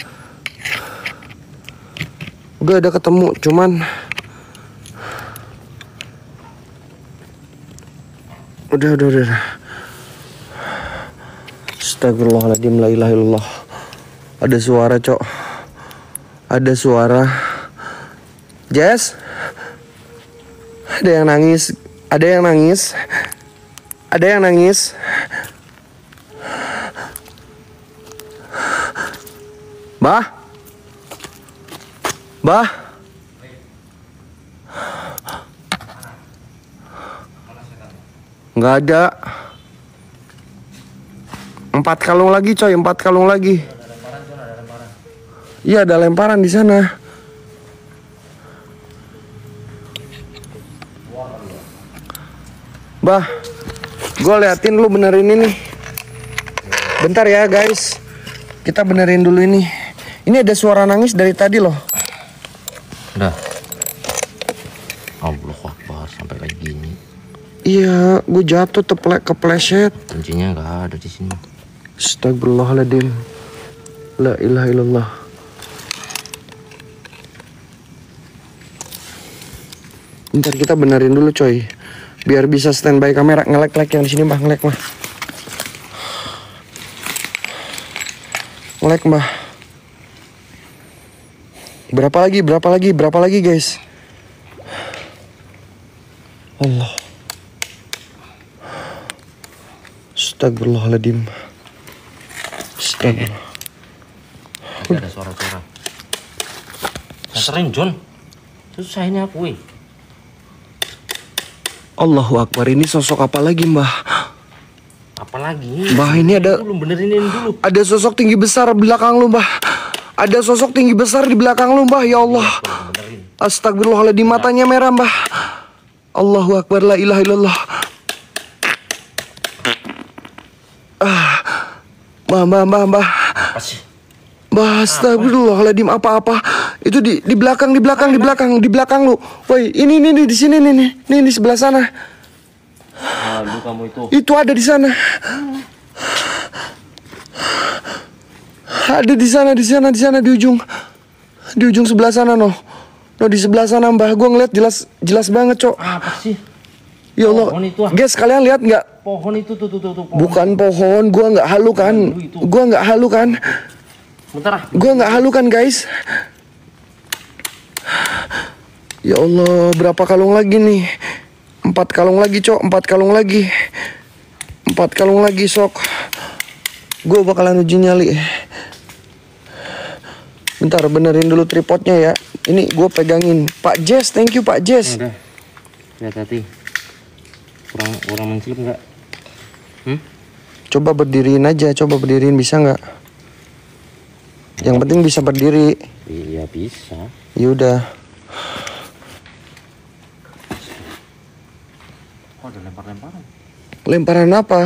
Udah ada ketemu, cuman Udah, udah, udah. Astagfirullahaladzim, la ilaha illallah. Ada suara, Cok. Ada suara. Jess? Ada yang nangis. Ada yang nangis. Ada yang nangis. Bah? Bah? Nggak ada. Empat kalung lagi, coy. Empat kalung lagi. Iya, ada lemparan di sana. Bah, gue liatin lu benerin ini. Bentar ya, guys. Kita benerin dulu ini. Ini ada suara nangis dari tadi loh. Udah. Allahu Akbar, sampai kayak gini. Iya, gue jatuh teplek kepleset. Kuncinya nggak ada di sini. Astagfirullahaladzim. La ilaha illallah. Bentar kita benerin dulu, coy. Biar bisa standby kamera. Ngelek-lek yang di sini, Mbah. Ngelek, Mbah. Ngelek, Mbah. Berapa lagi? Berapa lagi? Berapa lagi, guys? Allah. Astagfirullahaladzim. Astagfirullah. Tapi ada suara-suara. Sering, John. Susah ini aku, weh. Allahu Akbar, ini sosok apa lagi, Mbah? Apalagi? Mbah, ini ada Belum benerin ini dulu. ada sosok tinggi besar di belakang lu, Mbah. Ada sosok tinggi besar di belakang lu, Mbah. Ya Allah. Astagfirullahaladzim, matanya merah, Mbah. Allahu Akbar, la ilaha illallah. Ah, mbah, mbah, mbah, mbah. Apa sih? Mbah, astagfirullahaladzim, apa-apa? Itu di di belakang, di belakang, di belakang, di belakang lu. Woi, ini, ini, ini, di sini, nih, nih, nih, di sebelah sana. Lalu kamu itu. Itu ada di sana. Ada di sana, di sana, di sana, di ujung, di ujung sebelah sana, noh. No, di sebelah sana, mbah. Gua ngeliat jelas, jelas banget, cok. Apa sih? Ya Allah, Pohon itu, ah. guys, kalian lihat nggak? Pohon itu tuh tuh tuh, tuh pohon. Bukan pohon, gua nggak halu kan? Gua nggak halu kan? Bentar ah. Gua nggak halu kan, guys? Ya Allah, berapa kalung lagi nih? Empat kalung lagi, cok. Empat kalung lagi. Empat kalung lagi, sok. Gua bakalan uji nyali. Bentar, benerin dulu tripodnya ya. Ini gue pegangin. Pak Jess, thank you Pak Jess. Udah, hati-hati. Kurang kurang mencelup nggak? Hmm? Coba berdiriin aja, coba berdiriin bisa nggak? Yang penting bisa berdiri. Iya bisa. Yaudah. Kok ada lempar-lemparan? Lemparan apa?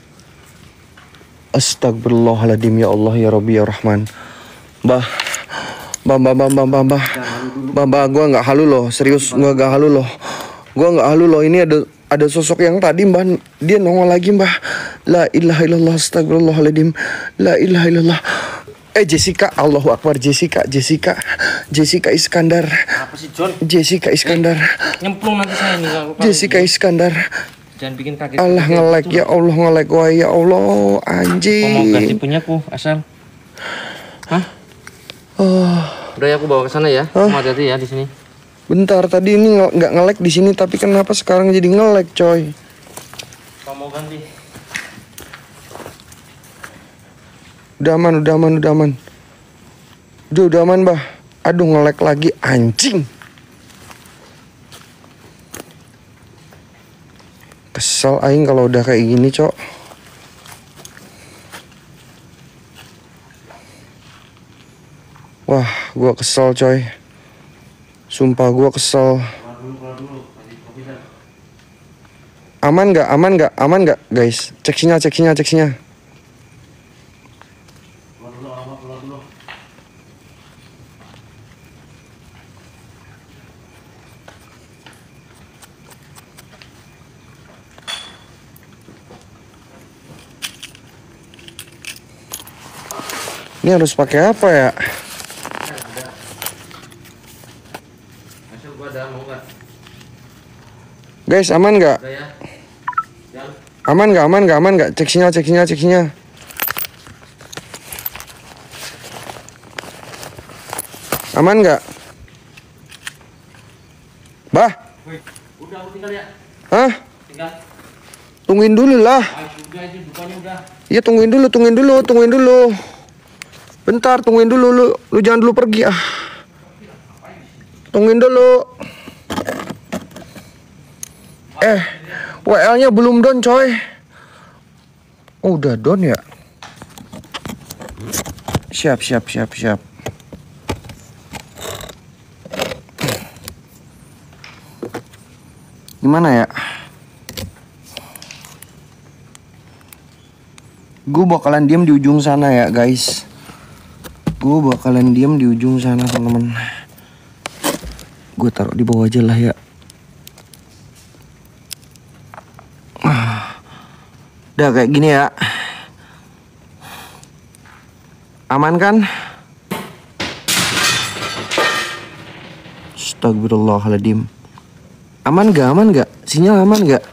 Astagfirullahaladzim, ya Allah, ya Rabbi, ya Rahman. Mbah, mbah, mbah, mbah, mbah, mbah, mbah, mbah, mbah, gue nggak halu loh, serius, gue nggak halu loh, gue nggak halu loh. Ini ada ada sosok yang tadi, mbah, dia nongol lagi, mbah. La ilaha illallah, astagfirullahaladzim, la ilaha illallah. Eh, Jessica, Allahu Akbar, Jessica, Jessica, Jessica Iskandar. Apa sih, John? Jessica Iskandar. Eh, nyemplung nanti saya nih. Jessica Iskandar. Jangan bikin kaget. Allah nge-lag, ya Allah nge-lag, wah ya Allah, anjing. Kok mau ganti punyaku, asal. Hah? Oh. Udah ya, aku bawa ke sana ya. Hah? Kamu hati-hati ya di sini. Bentar, tadi ini nge- nggak nge-lag di sini, tapi kenapa sekarang jadi nge-lag, coy? Kamu mau ganti? Udah aman, udah aman, udah aman. Udah, udah aman, bah. Aduh, nge-lag lagi, anjing. Kesel aing kalau udah kayak gini, cok. Wah, gua kesel, coy. Sumpah gua kesel. Aman nggak? Aman nggak? Aman nggak, guys? Cek sinyal, cek sinyal, cek sinyal. Ini harus pakai apa ya? Guys, aman nggak? Aman nggak? Aman nggak? Aman nggak? Cek sinyal, cek sinyal, cek sinyal. Aman nggak? Bah? Udah, aku tinggal ya. Hah? Tinggal. Tungguin dulu lah. Ah, udah aja, bukannya udah. Iya, tungguin dulu, tungguin dulu, tungguin dulu. Bentar, tungguin dulu, lu, lu jangan dulu pergi ah. Tungguin dulu. Eh, W L-nya belum down, coy. Oh, udah down ya? Siap, siap, siap, siap. Gimana ya? Gue bakalan diem di ujung sana ya, guys. Gue bakalan diem di ujung sana, teman-teman. Gue taruh di bawah aja lah ya. Udah kayak gini ya. Aman kan? Astagfirullahaladzim. Aman gak? Aman gak? Sinyal aman gak?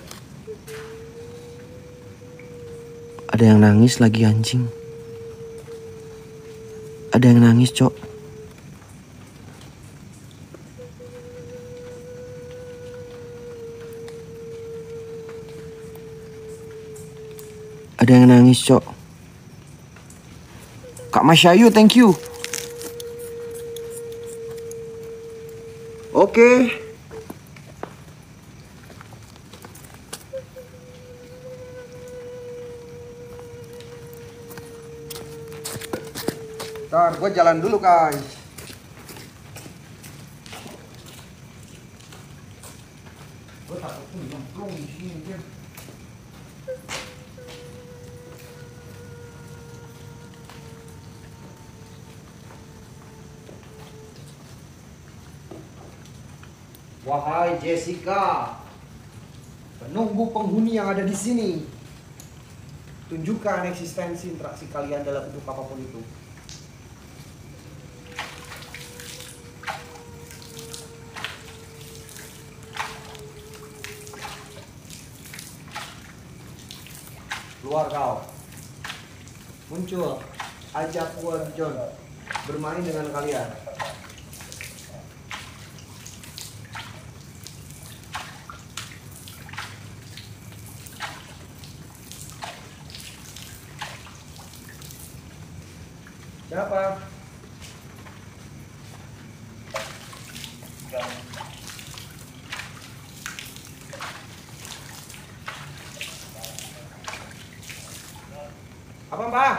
Ada yang nangis lagi, anjing. Ada yang nangis, cok. Ada yang nangis, cok. Kak Masyayu, thank you. Oke. Okay. Ntar gue jalan dulu, guys. Gue takut nyemplung di sini, Wahai Jessica, penunggu penghuni yang ada di sini, tunjukkan eksistensi interaksi kalian dalam bentuk apapun itu. Keluar kau. Muncul. Ajak gua John bermain dengan kalian. Siapa? Apa Mbak?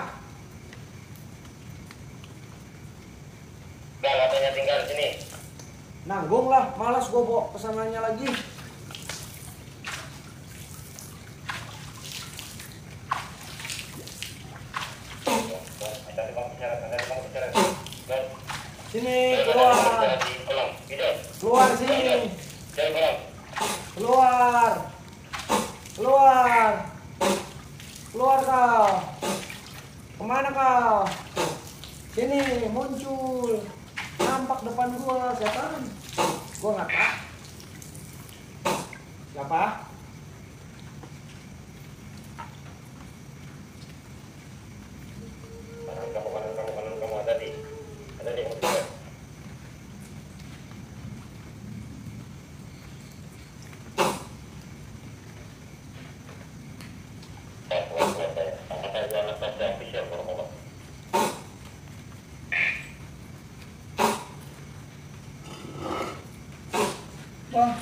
Enggak, katanya tinggal di sini. Nanggung lah, malas gua bawa pesanannya lagi. Sini, keluar. Keluar sini. Keluar. Keluar. Keluar kau. Kemana kau? Sini, muncul. Nampak depan gua, setan. Gua nggak tahu. Siapa? Kamu, kamu, kamu, kamu, kamu ada di, ada di mobil. Bah.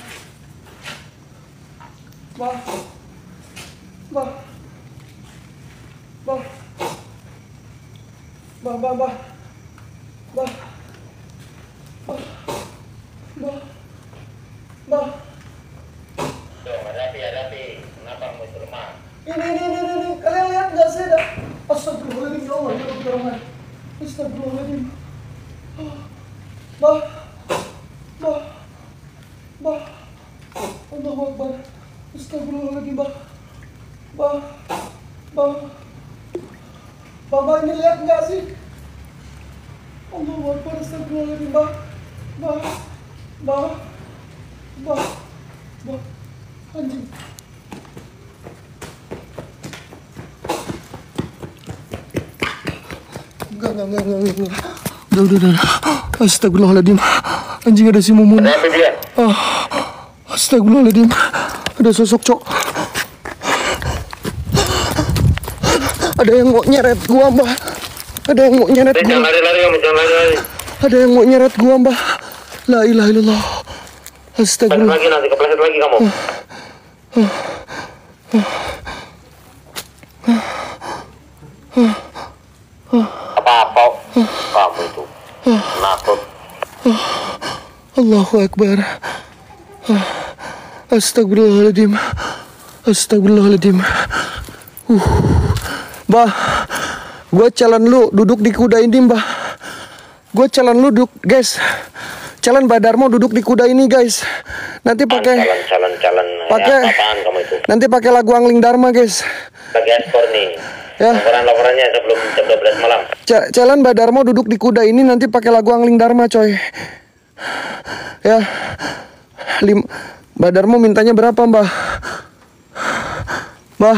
Bah. Bah. Bah. Bah, bah, bah. Bah. Bah. Bah. Bah. Tuh, hadapi, hadapi. Kenapa kamu itu lemah? Ini, ini, ini, ini. Kalian lihat nggak sih? Dah. Astagfirullahaladzim. Ya Allah, ya Rabbi. Astagfirullahaladzim. Bah. Bah. Bah. Allahu Akbar. Astagfirullahaladzim, bah. Bah. Bah. Bah, ini lihat nggak sih? Allahu Akbar. Astagfirullahaladzim, bah. Bah. Bah. Bah. Bah. Anjing. Enggak, enggak, enggak, enggak, enggak. Udah, udah, udah. Astagfirullahaladzim. Anjing, ada si Mumun. Ah, astagfirullahaladzim. Ada sosok cok. Ada yang mau nyeret gua, Mbak. Ada yang mau nyeret gua. Jangan lari-lari kamu, jangan lari-lari. Ada yang mau nyeret gua, Mbak. La ilaha illallah. Kepleset Astagfirullah. lagi nanti, kepleset lagi kamu. Apa-apa kamu itu nakut. Allahu Akbar. Astagfirullahaladzim. Astagfirullahaladzim. Uh. Mbah, gue challenge lu duduk di kuda ini, Mbah. Gue challenge lu duduk, guys. Challenge Badarmo duduk di kuda ini, guys. Nanti pakai Calon, calon, pakai ya, apaan kamu itu? nanti pakai lagu Angling Dharma, guys. Bagi ekspor nih. Ya. Laporan-laporannya sebelum jam dua belas malam. Ca- Challenge Badarmo duduk di kuda ini nanti pakai lagu Angling Dharma, coy. Ya. Lim Badarmo mintanya berapa, Mbah? Mbah.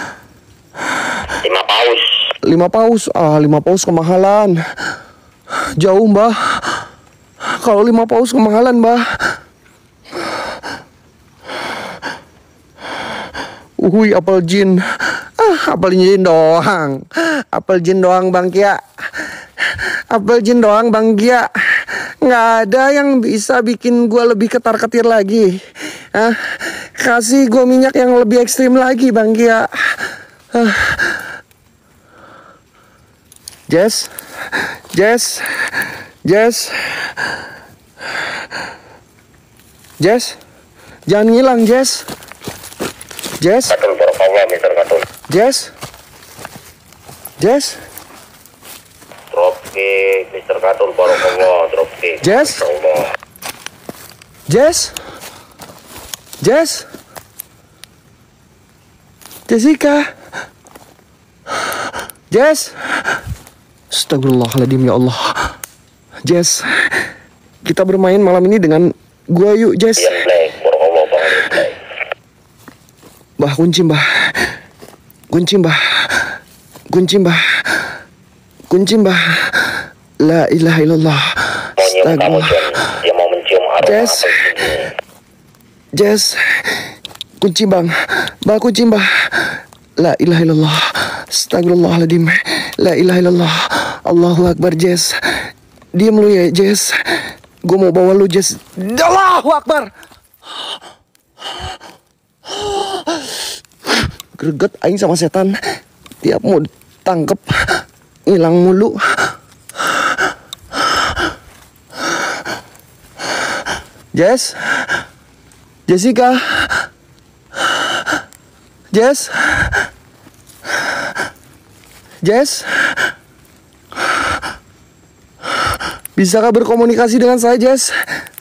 Lima paus. Lima paus, ah lima paus kemahalan. Jauh, Mbah. Kalau lima paus kemahalan, Mbah. Uhui, apel jin. Ah, apel jin doang. Apel jin doang, Bang Kia. Apel jin doang, Bang Kia. Nggak ada yang bisa bikin gue lebih ketar-ketir lagi. Ah, kasih gue minyak yang lebih ekstrim lagi, Bang Kia. Ah. Jess, Jess, Jess, Jess, jangan ngilang, Jess. Jess, Katun Barakallah, Mister Katun. Jess, Jess, Dropkick, Mister Katun Barakallah, dropkick. Jess, Insyaallah. Jess. Jess? Jessica? Jess? Astagfirullahaladzim, ya Allah. Jess, kita bermain malam ini dengan gua yuk, Jess. Bah, kunci, Mbah. Kunci, Mbah. Kunci, Mbah. Kunci, Mbah. La ilaha illallah. Astagfirullah. Dia mau mencium aroma. Jess. Jess. Kunci, Bang. Mbah, kunci, Mbah. La ilaha illallah. Astagfirullahaladzim. La ilaha illallah. Allahu Akbar, Jess. Diam lu ya, Jess. Gue mau bawa lu, Jess. Allahu Akbar. Greget aing sama setan. Tiap mau tangkep ngilang mulu. Jess? Jessica? Jess? Jess? Bisakah berkomunikasi dengan saya, Jess?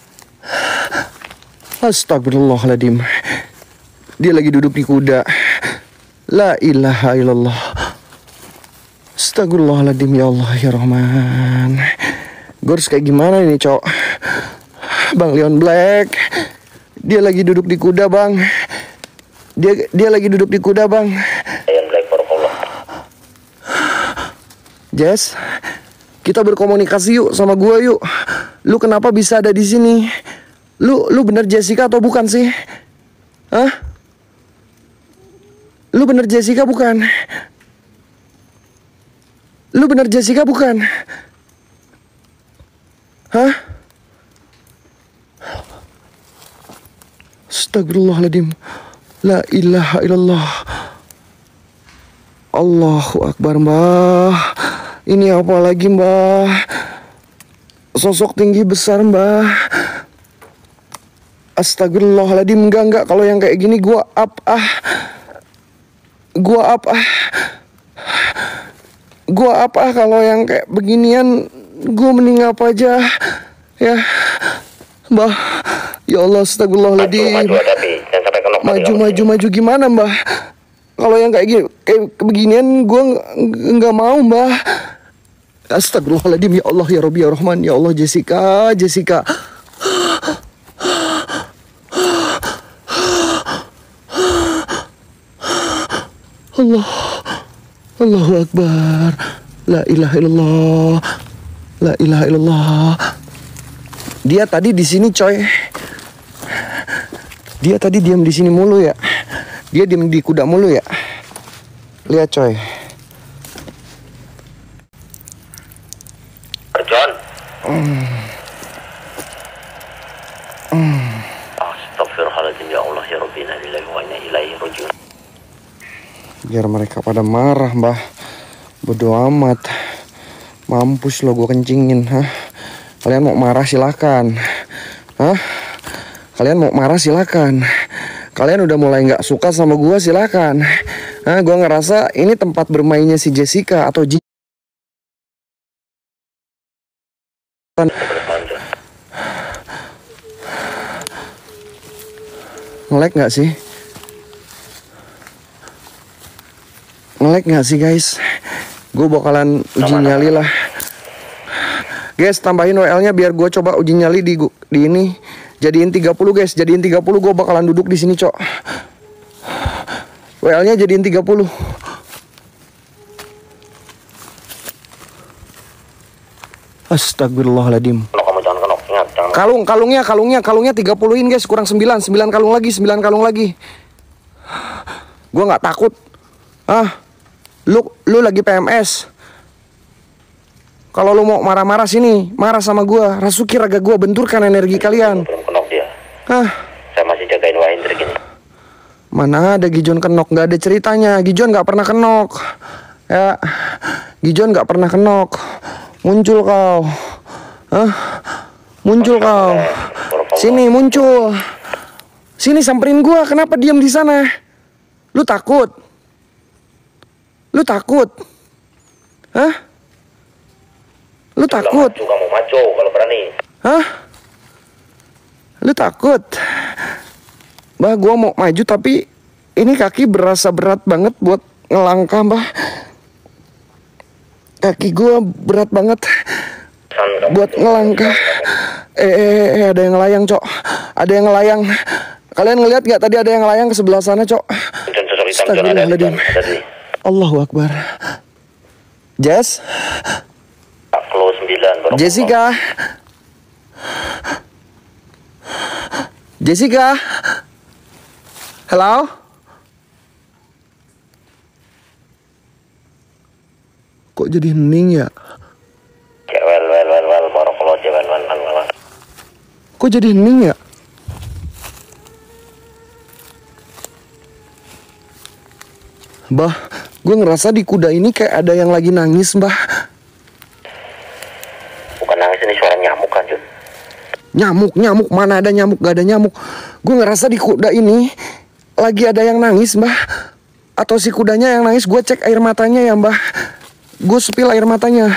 Astagfirullahaladzim. Dia lagi duduk di kuda. La ilaha illallah. Astagfirullahaladzim, ya Allah, ya Rahman. Gue harus kayak gimana ini, Cok? Bang Leon Black. Dia lagi duduk di kuda, Bang. Dia dia lagi duduk di kuda, Bang. Leon Black Barakallah. Jess, kita berkomunikasi yuk sama gua yuk. Lu kenapa bisa ada di sini? Lu lu bener Jessica atau bukan sih? Hah? Lu bener Jessica bukan? Lu bener Jessica bukan? Hah? Astagfirullahaladzim. La ilaha illallah. Allahu Akbar, Mbah. Ini apa lagi, Mbah? Sosok tinggi besar, Mbah. Astagfirullahaladzim. Enggak, enggak. Kalau yang kayak gini gua up ah. Gua up ah. Gua up ah. Kalau yang kayak beginian gua mending apa aja. Ya, Mbah. Ya Allah, astagfirullahaladzim. Maju, maju, hadapi. Jangan sampai kenok. Maju, maju, maju gimana, Mbah? Kalau yang kayak gini, kayak beginian gua nggak mau, Mbah. Astagfirullahaladzim, ya Allah, ya Rabbi, ya Rahman, ya Allah. Jessica, Jessica. Allah, Allahu Akbar. La ilaha illallah. La ilaha illallah. Dia tadi di sini, coy. Dia tadi diam di sini mulu ya. Dia diam di kuda mulu ya. Lihat, coy. John. Hmm. Hmm. Astagfirullahaladzim, ya Allah, ya Rabbi, inna lillahi wa inna ilaihi raji'un. Biar mereka pada marah, Mbah. Bodo amat. Mampus lo gue kencingin, hah? Kalian mau marah silakan. Hah? Kalian mau marah silakan. Kalian udah mulai nggak suka sama gue silakan. Hah? Gue ngerasa ini tempat bermainnya si Jessica atau J. Nge-lag nggak sih? Nge-lag nggak sih, guys? Gue bakalan uji nyali lah. Guys, tambahin W L-nya biar gue coba uji nyali di di ini. Jadiin tiga puluh, guys. Jadiin tiga puluh, gue bakalan duduk di sini, Cok. W L-nya jadiin tiga puluh. Astagfirullahaladzim. Kamu jangan kenok, ingat, jangan. Kalung, kalungnya, kalungnya, kalungnya tiga puluhin, guys. Kurang sembilan, sembilan kalung lagi, sembilan kalung lagi. Gue nggak takut. Ah, lu, lu lagi P M S. Kalau lu mau marah-marah sini, marah sama gue. Rasuki raga gue, benturkan energi kalian. Belum kenok dia. Hah? Saya masih jagain Wahendra gini. Mana ada Gijon kenok, nggak ada ceritanya. Gijon nggak pernah kenok. Ya, Gijon nggak pernah kenok. Muncul kau. Hah? Muncul kau. Sini muncul. Sini samperin gua. Kenapa diam di sana? Lu takut? Lu takut? Hah? Lu takut? Maju, kamu maju kalau berani. Hah? Lu takut? Mbah, gua mau maju tapi ini kaki berasa berat banget buat ngelangkah, Mbah. Kaki gua berat banget buat ngelangkah. Eh, eh, eh, ada yang ngelayang, Cok. Ada yang ngelayang. Kalian ngeliat gak tadi ada yang ngelayang ke sebelah sana, Cok? Astagfirullahaladzim. Allahu Akbar. Jess? Jessica? Jessica? Halo? Kok jadi hening ya? Well, well, well, well, barakallah, well, well, well, well. Kok jadi hening ya? Mbah, gue ngerasa di kuda ini kayak ada yang lagi nangis, Mbah. Bukan nangis, ini suara nyamuk kan, Jun? Nyamuk, nyamuk, mana ada nyamuk, gak ada nyamuk. Gue ngerasa di kuda ini lagi ada yang nangis, Mbah. Atau si kudanya yang nangis, gue cek air matanya ya, Mbah. Gue sepil air matanya.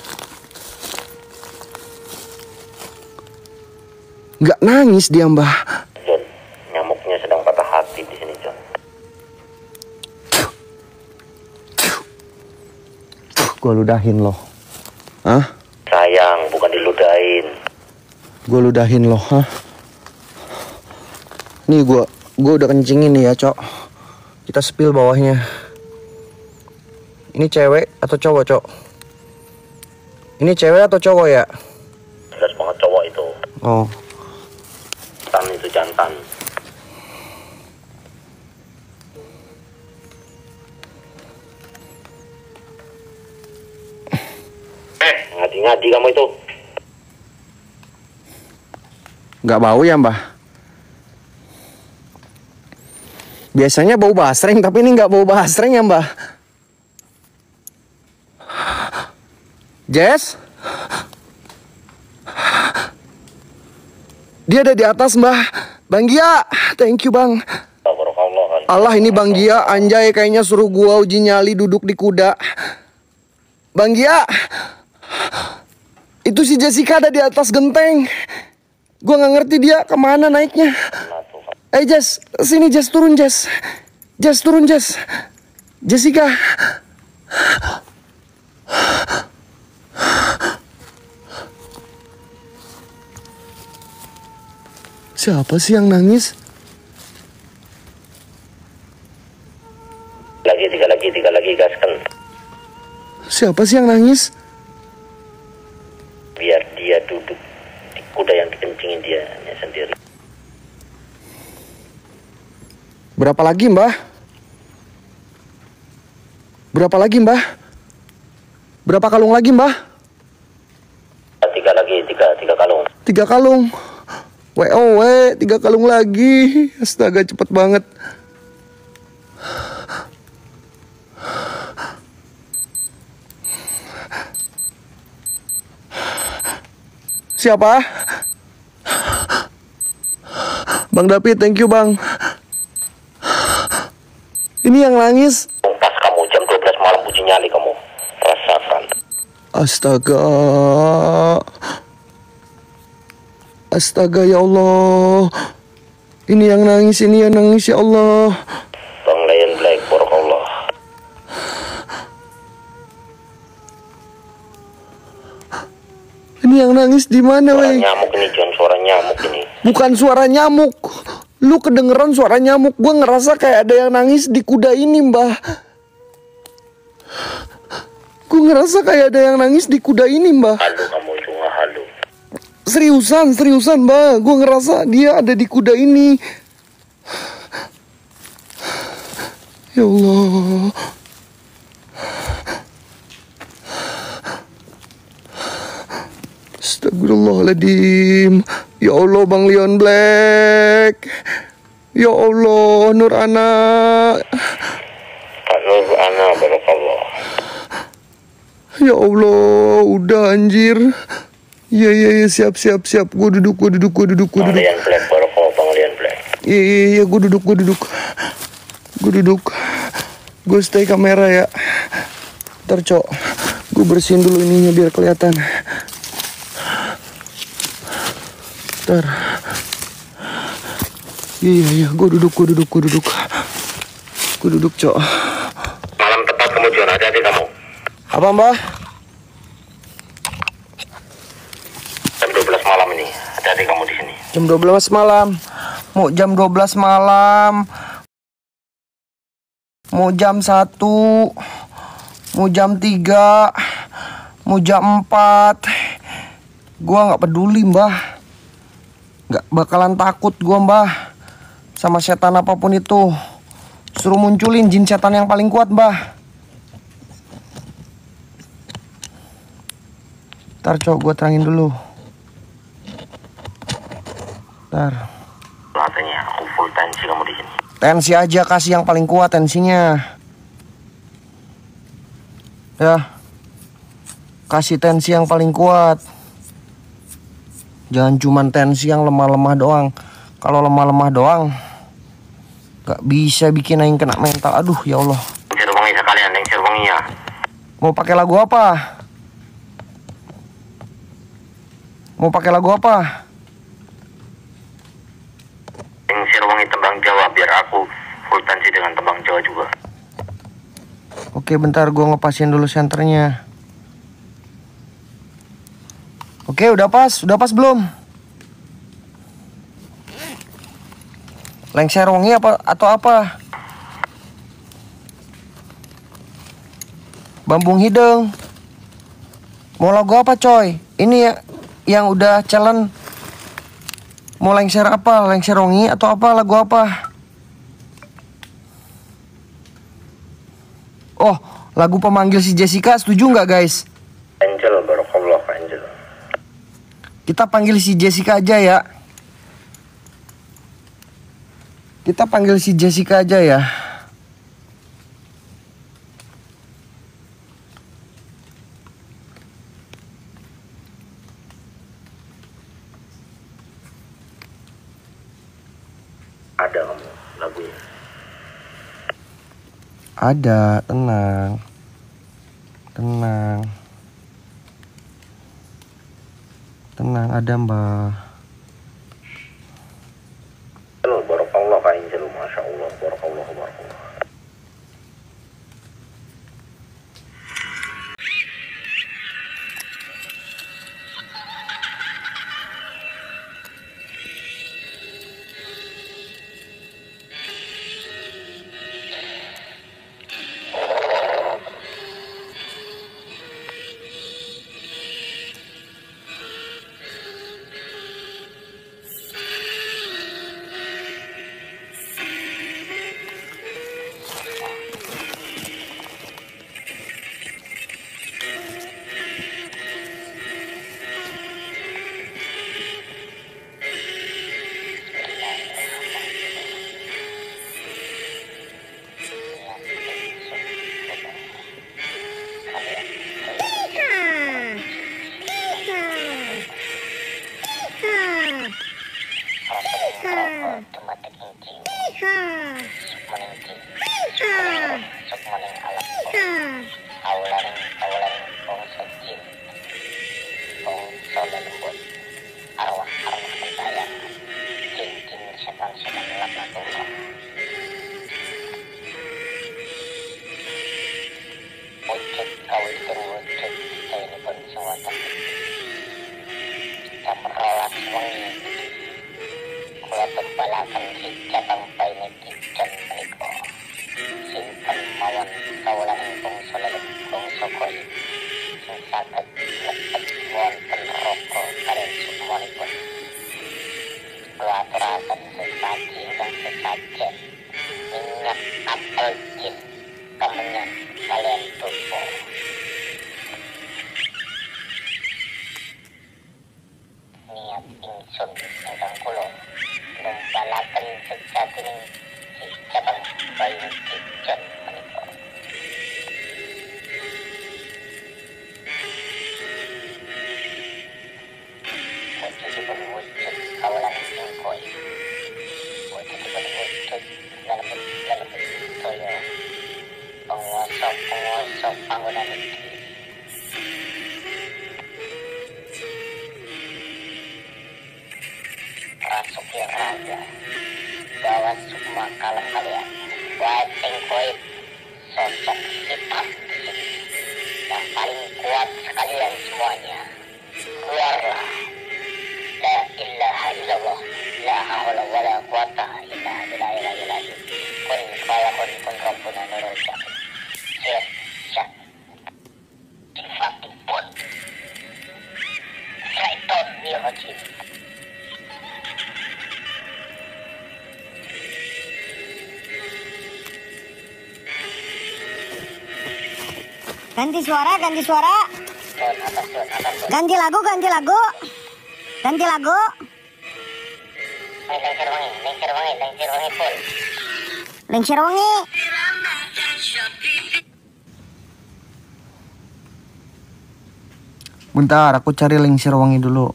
Gak nangis dia, Mbah. John, nyamuknya sedang patah hati di sini, John. Gue ludahin loh. Hah? Sayang, bukan diludahin. Gue ludahin loh, hah? Nih gue, gue udah kencingin nih ya, Cok. Kita spill bawahnya. Ini cewek atau cowok, Cok? Ini cewek atau cowok ya? Jelas banget cowok itu. Oh. Jantan itu jantan. Eh, ngadi-ngadi kamu itu. Gak bau ya, Mbah? Biasanya bau basreng, tapi ini gak bau basreng ya, Mbah? Jess? Dia ada di atas, Mbah. Bang Gia, thank you, Bang. Allah, ini Bang Gia, anjay kayaknya suruh gua uji nyali duduk di kuda. Bang Gia, itu si Jessica ada di atas genteng. Gua nggak ngerti dia kemana naiknya. Eh Jess, sini Jess, turun Jess. Jess, turun Jess. Jessica. Siapa sih yang nangis? Lagi, tiga lagi, tiga lagi, gaskan. Siapa sih yang nangis? Biar dia duduk di kuda yang dikencingin dia sendiri. Berapa lagi, Mbah? Berapa lagi, Mbah? Berapa kalung lagi, Mbah? Tiga lagi, tiga, tiga kalung. Tiga kalung. W O W, tiga kalung lagi. Astaga, cepet banget. Siapa? Bang David, thank you, Bang. Ini yang nangis. Pas kamu jam dua belas malam uji nyali kamu. Rasakan. Astaga. Astaga, ya Allah. Ini yang nangis, ini yang nangis, ya Allah. Bang Lion Black, barakallah. Ini yang nangis di mana, Suara weh? nyamuk ini, John, suara nyamuk ini. Bukan suara nyamuk. Lu kedengeran suara nyamuk. Gue ngerasa kayak ada yang nangis di kuda ini, Mbah. Gue ngerasa kayak ada yang nangis di kuda ini, Mbah. Halu kamu itu, nggak halu. Seriusan, seriusan, Mbah. Gue ngerasa dia ada di kuda ini. Ya Allah. Astagfirullahaladzim. Ya Allah, Bang Leon Black. Ya Allah, Nur Ana. Pak Nur Ana, barakallah. Ya Allah, udah anjir. Iya, iya, iya, siap, siap, siap. Gue duduk, gue duduk, gue duduk, gue Bang duduk. Lion Black, barakallah, Bang Lion Black. Iya, iya, iya, gue duduk, gue duduk. Gue duduk. Gue stay kamera ya. Ntar, Cok. Gue bersihin dulu ininya biar kelihatan. Ntar. Iya, iya, gue duduk, gue duduk, gue duduk. Gue duduk, Cok. Malam tepat kamu John, hati-hati kamu. Apa, Mbah? Jam dua belas malam ini, hati-hati kamu di sini. Jam dua belas malam. Mau jam dua belas malam. Mau jam satu. Mau jam tiga. Mau jam empat. Gua nggak peduli, Mbah. Nggak bakalan takut gua, Mbah, sama setan apapun itu. Suruh munculin jin setan yang paling kuat, Mbah. Ntar, Cok, gua terangin dulu. Ntar. Katanya aku full tensi kamu di sini. Tensi aja, kasih yang paling kuat tensinya. Ya. Kasih tensi yang paling kuat. Jangan cuman tensi yang lemah-lemah doang. Kalau lemah-lemah doang gak bisa bikin aing kena mental. Aduh, ya Allah. Lengsir wangi sekalian, lengsir wanginya. Mau pakai lagu apa? Mau pakai lagu apa? Lengsir wangi tembang Jawa, biar aku full tensi dengan tembang Jawa juga. Oke, bentar gue ngepasin dulu senternya. Oke, udah pas, udah pas belum? Lengser wangi apa atau apa? Bambung hidung. Mau lagu apa, coy? Ini ya yang udah challenge. Mau lengser apa? Lengser wangi atau apa? Lagu apa? Oh, lagu pemanggil si Jessica, setuju nggak, guys? Angel, barakallah, Angel. Kita panggil si Jessica aja ya. Kita panggil si Jessica aja ya. Ada kamu lagunya. Ada, tenang. Tenang. Tenang, ada, Mbak. Halo, barakallah, Angel. Masya Allah, barakallah, barakallah. semua kalem kalian. Wahai singkoid, sosok hitam yang paling kuat sekalian semuanya, keluarlah. La ilaha illallah, la haula wala quwata illa billahil azim. Kun fayakun kun rabbuna nurul syakir. Siap, siap. Sifat pun. Syaiton yahajim. Ganti suara, ganti suara. Don atas don atas don. Ganti lagu, ganti lagu. Ganti lagu. Ay, lengser wangi, lengser wangi, lengser wangi full. Lengser wangi. Bentar, aku cari lengser wangi dulu.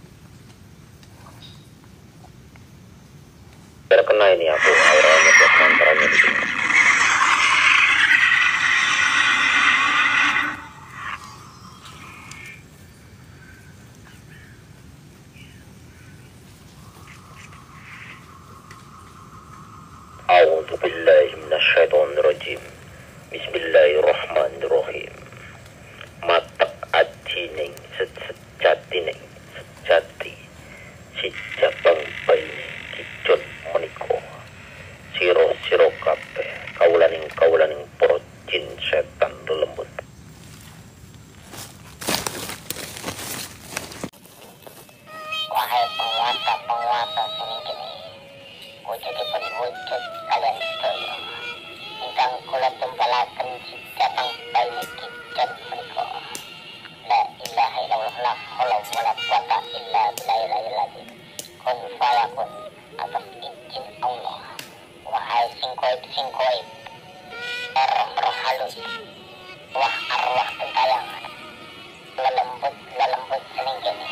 Biar kena ini aku auranya buat mantranya di sini. A'udzu billahi minasyaitonir rajim. Bismillahirrahmanirrahim. Matak ajining sejatining sejati si jabang bayi kicut meniko siro siro kabeh kaulaning kaulaning para jin setan lelembut. Wahai penguasa-penguasa sini kini, wujudipun wujud kalian sedaya. Ingkang kula tumbalaken jabang bayi kicut menika. La ilaha illallah, la haula wala quwata illa billahil azim. Kun fayakun atas izin Allah. Wahai singkoib-singkoib, roh-roh halus, wah arwah gentayangan, lelembut-lelembut sening kene.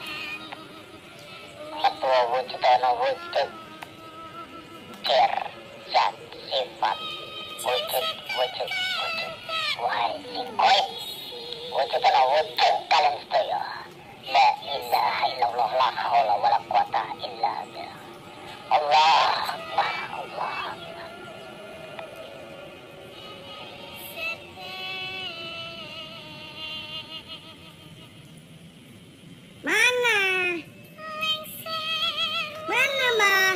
Ketua wujud ana wujud kir zat sifat wujud wujud wujud. Wahai singkoib, wujud ana wujud kalian sedaya. La ilaha illallah, la haula wala quwata illa billah. Allah Akbar, Allah Akbar. Mana? Mana, Mbak?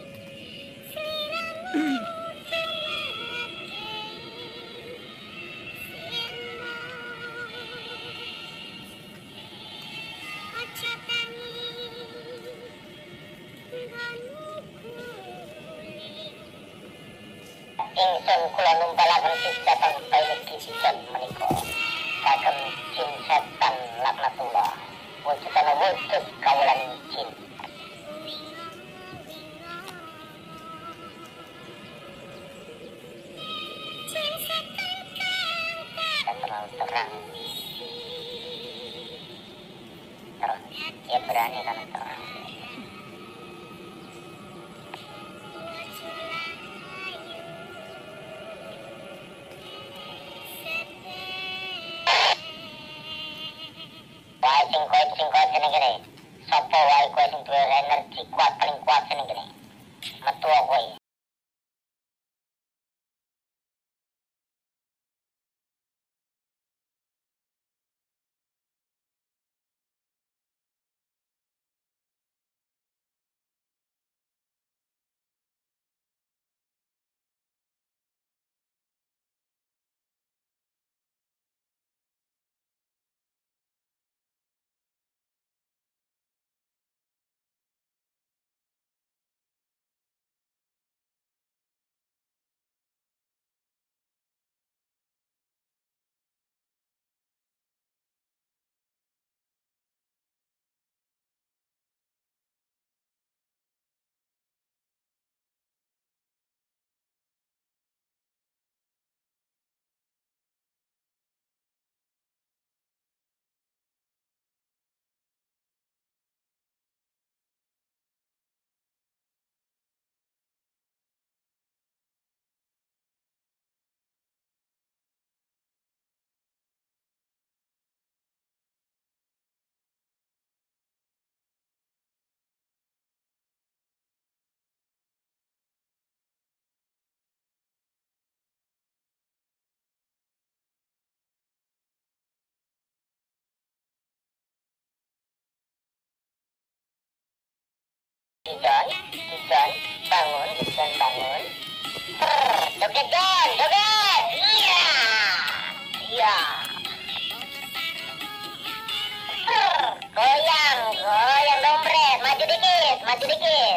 Ingsun kula numpalaken jabang bayi kicut menika kagem jin setan laknatullah. Wujud ana wujud kawulan jin. Terang terang. Terus dia berani karena terang. Wahai singkoid singkoid sini gini, sopo wahai kue sing duwe energi kuat paling kuat sini gini, metu kowe. Gijon, Gijon, bangun, Gijon bangun. Brr, joget Jon, joget. Iya, iya. Brr, goyang, goyang dompret, maju dikit, maju dikit.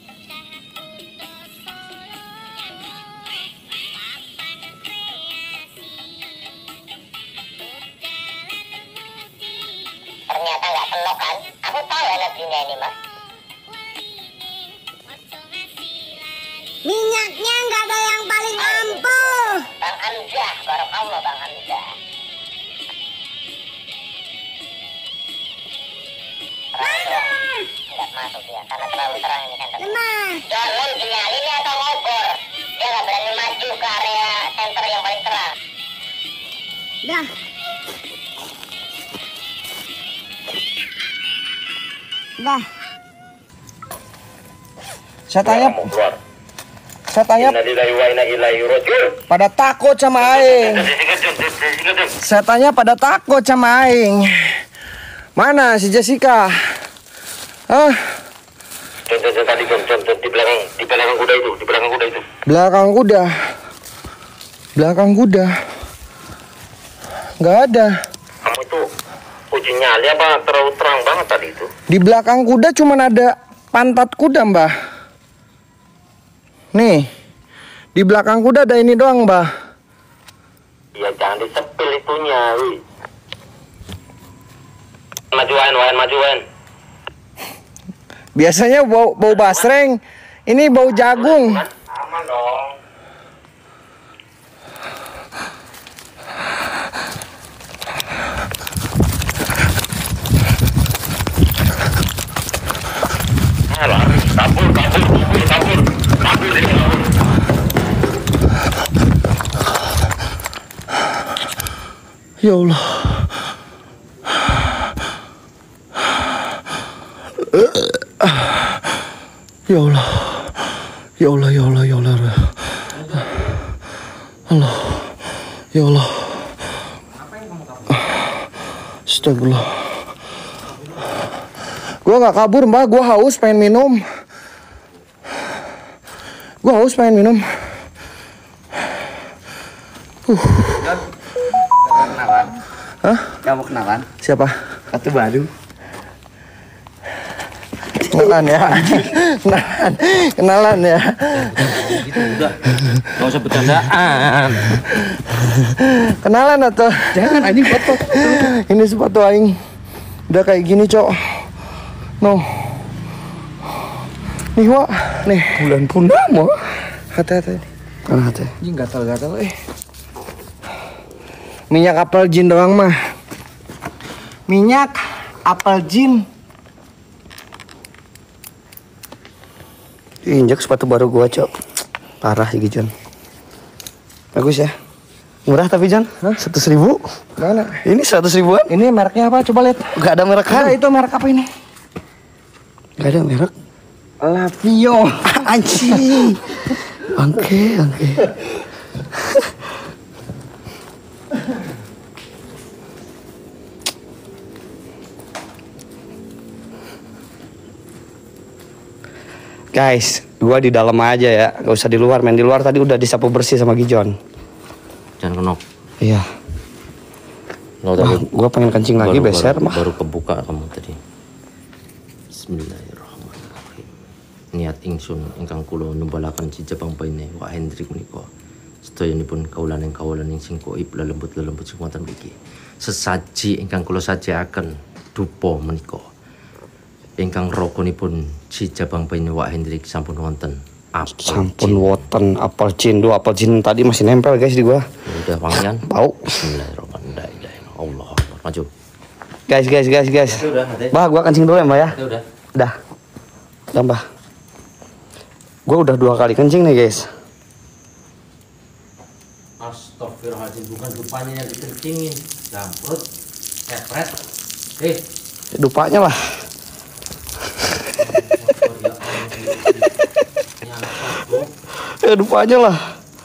Ternyata nggak kenok kan? Aku tahu energinya ini mah. Minyaknya nggak ada yang paling ampuh. Bang Hamzah, barakallah Bang Hamzah. Mana? Nggak masuk ya, karena terlalu terang ini kan. Lemah. Jangan sinyalinnya atau ngobor. Dia nggak berani maju ke area center yang paling terang. Dah. Dah. Saya tanya, saya tanya, pada takut sama Aing. Saya tanya pada takut sama Aing. Mana si Jessica? Hah? Contoh tadi contoh di belakang di belakang kuda itu, di belakang kuda itu. Belakang kuda. Belakang kuda. Nggak ada. Kamu itu uji nyali apa terlalu terang banget tadi itu? Di belakang kuda cuma ada pantat kuda, Mbah. Nih. Di belakang kuda ada ini doang, Mbah. Ya jangan disepil itunya, wih. Majuan, wan, majuan. Biasanya bau bau basreng, ini bau jagung. Aman dong. Alah, kabur, kabur, kabur, kabur, kabur ini kabur. Ya Allah. Ya Allah. Ya Allah, ya Allah, ya Allah. Allah. Ya Allah. Astagfirullah. Gua nggak kabur, Mbak. Gua haus pengen minum. Gua haus pengen minum. Uh. Kenalan? Hah? Kamu kenalan? Siapa? Kartu baru. Kenalan ya. Kenalan. Kenalan ya. Gitu udah. Gak usah bercandaan. Kenalan atau? Jangan anjing foto. Ini sepatu aing. Udah kayak gini, Cok. No. Nih, Wak. Nih, Bulan purnama. hati-hati. Mana hati? Anjing gatal-gatal eh. Minyak apel jin doang mah. Minyak apel jin. Injek sepatu baru gua, Cok. Parah sih, Jon. Bagus ya. Murah tapi, Jon. Seratus ribu. Mana? Ini seratus ribuan. Ini mereknya apa? Coba lihat. Gak ada merek kan? Ada, itu merek apa ini? Gak ada merek. Lavio. Anjing. Oke, oke. Guys, gua di dalam aja ya, gak usah di luar. Main di luar tadi udah disapu bersih sama Gijon. Jangan kenok. Iya. Lo Wah, tadi gua pengen kencing lagi, baru, beser baru, mah. baru kebuka kamu tadi. Bismillahirrahmanirrahim. Niat ingsun ingkang kula numbalaken jejabang paine Wak Hendrik menika. Sedayanipun kaulan ing kawalan ing sing koib lelembut-lelembut sing wonten mriki. Sesaji ingkang kula sajiaken dupa menika. Ingkang raganipun jejabang paine Wak Hendrik sampun wonten. Apel Sampun jin. woten apel jin, dua apel jin tadi masih nempel guys di gua. Udah wangian. Bau. Bismillahirrahmanirrahim. Allah Akbar. Maju. Guys, guys, guys, guys. Itu udah, Ade. Bah, gua kencing dulu ya, Mbak ya. Itu udah. Udah. Udah, Mbah. Gua udah dua kali kencing nih, guys. Astagfirullahaladzim, bukan dupanya yang dikencingin. Damprut, kepret. Eh, Dupanya lah. Ya dupanya lah.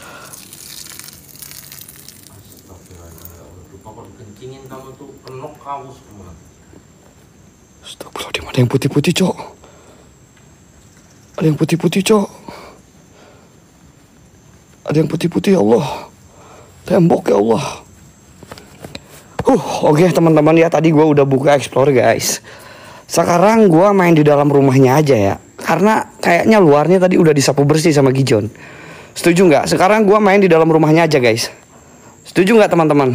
Astagfirullahaladzim, dupa kalau dikencingin kamu tuh kenok kamu semua. Astagfirullahaladzim, ada yang putih-putih, Cok. Ada yang putih-putih, Cok. Ada yang putih-putih, ya Allah. Tembok, ya Allah. Uh, oke okay, teman-teman ya, tadi gue udah buka explore guys. Sekarang gue main di dalam rumahnya aja ya. Karena kayaknya luarnya tadi udah disapu bersih sama Gijon. Setuju nggak? Sekarang gue main di dalam rumahnya aja guys. Setuju nggak teman-teman?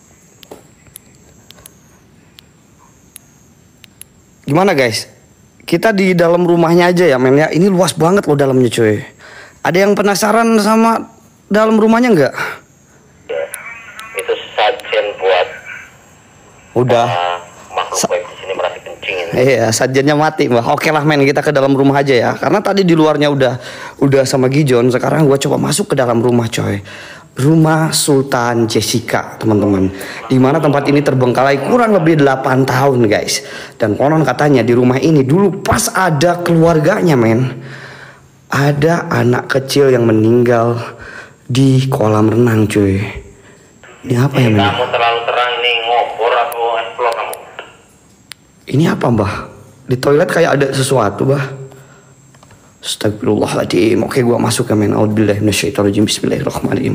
Gimana guys? Kita di dalam rumahnya aja ya men ya. Ini luas banget loh dalamnya cuy. Ada yang penasaran sama dalam rumahnya nggak? Itu sajen buat Udah. uh, makhluk baik di sini merasa kencing ini. Iya, sajennya mati mbak. Oke lah men, kita ke dalam rumah aja ya. Karena tadi di luarnya udah udah sama Gijon. Sekarang gua coba masuk ke dalam rumah coy. Rumah Sultan Jessica teman-teman. Dimana tempat ini terbengkalai kurang lebih delapan tahun guys. Dan konon katanya di rumah ini dulu pas ada keluarganya men, ada anak kecil yang meninggal di kolam renang cuy. Ini apa ya men? Kamu terlalu terang nih, ngobor atau explore kamu? Ini apa mbah? Di toilet kayak ada sesuatu bah. Astagfirullahaladzim. Oke gua masuk ya men. A'udzubillahi minasyaitonirrajim. Bismillahirrahmanirrahim.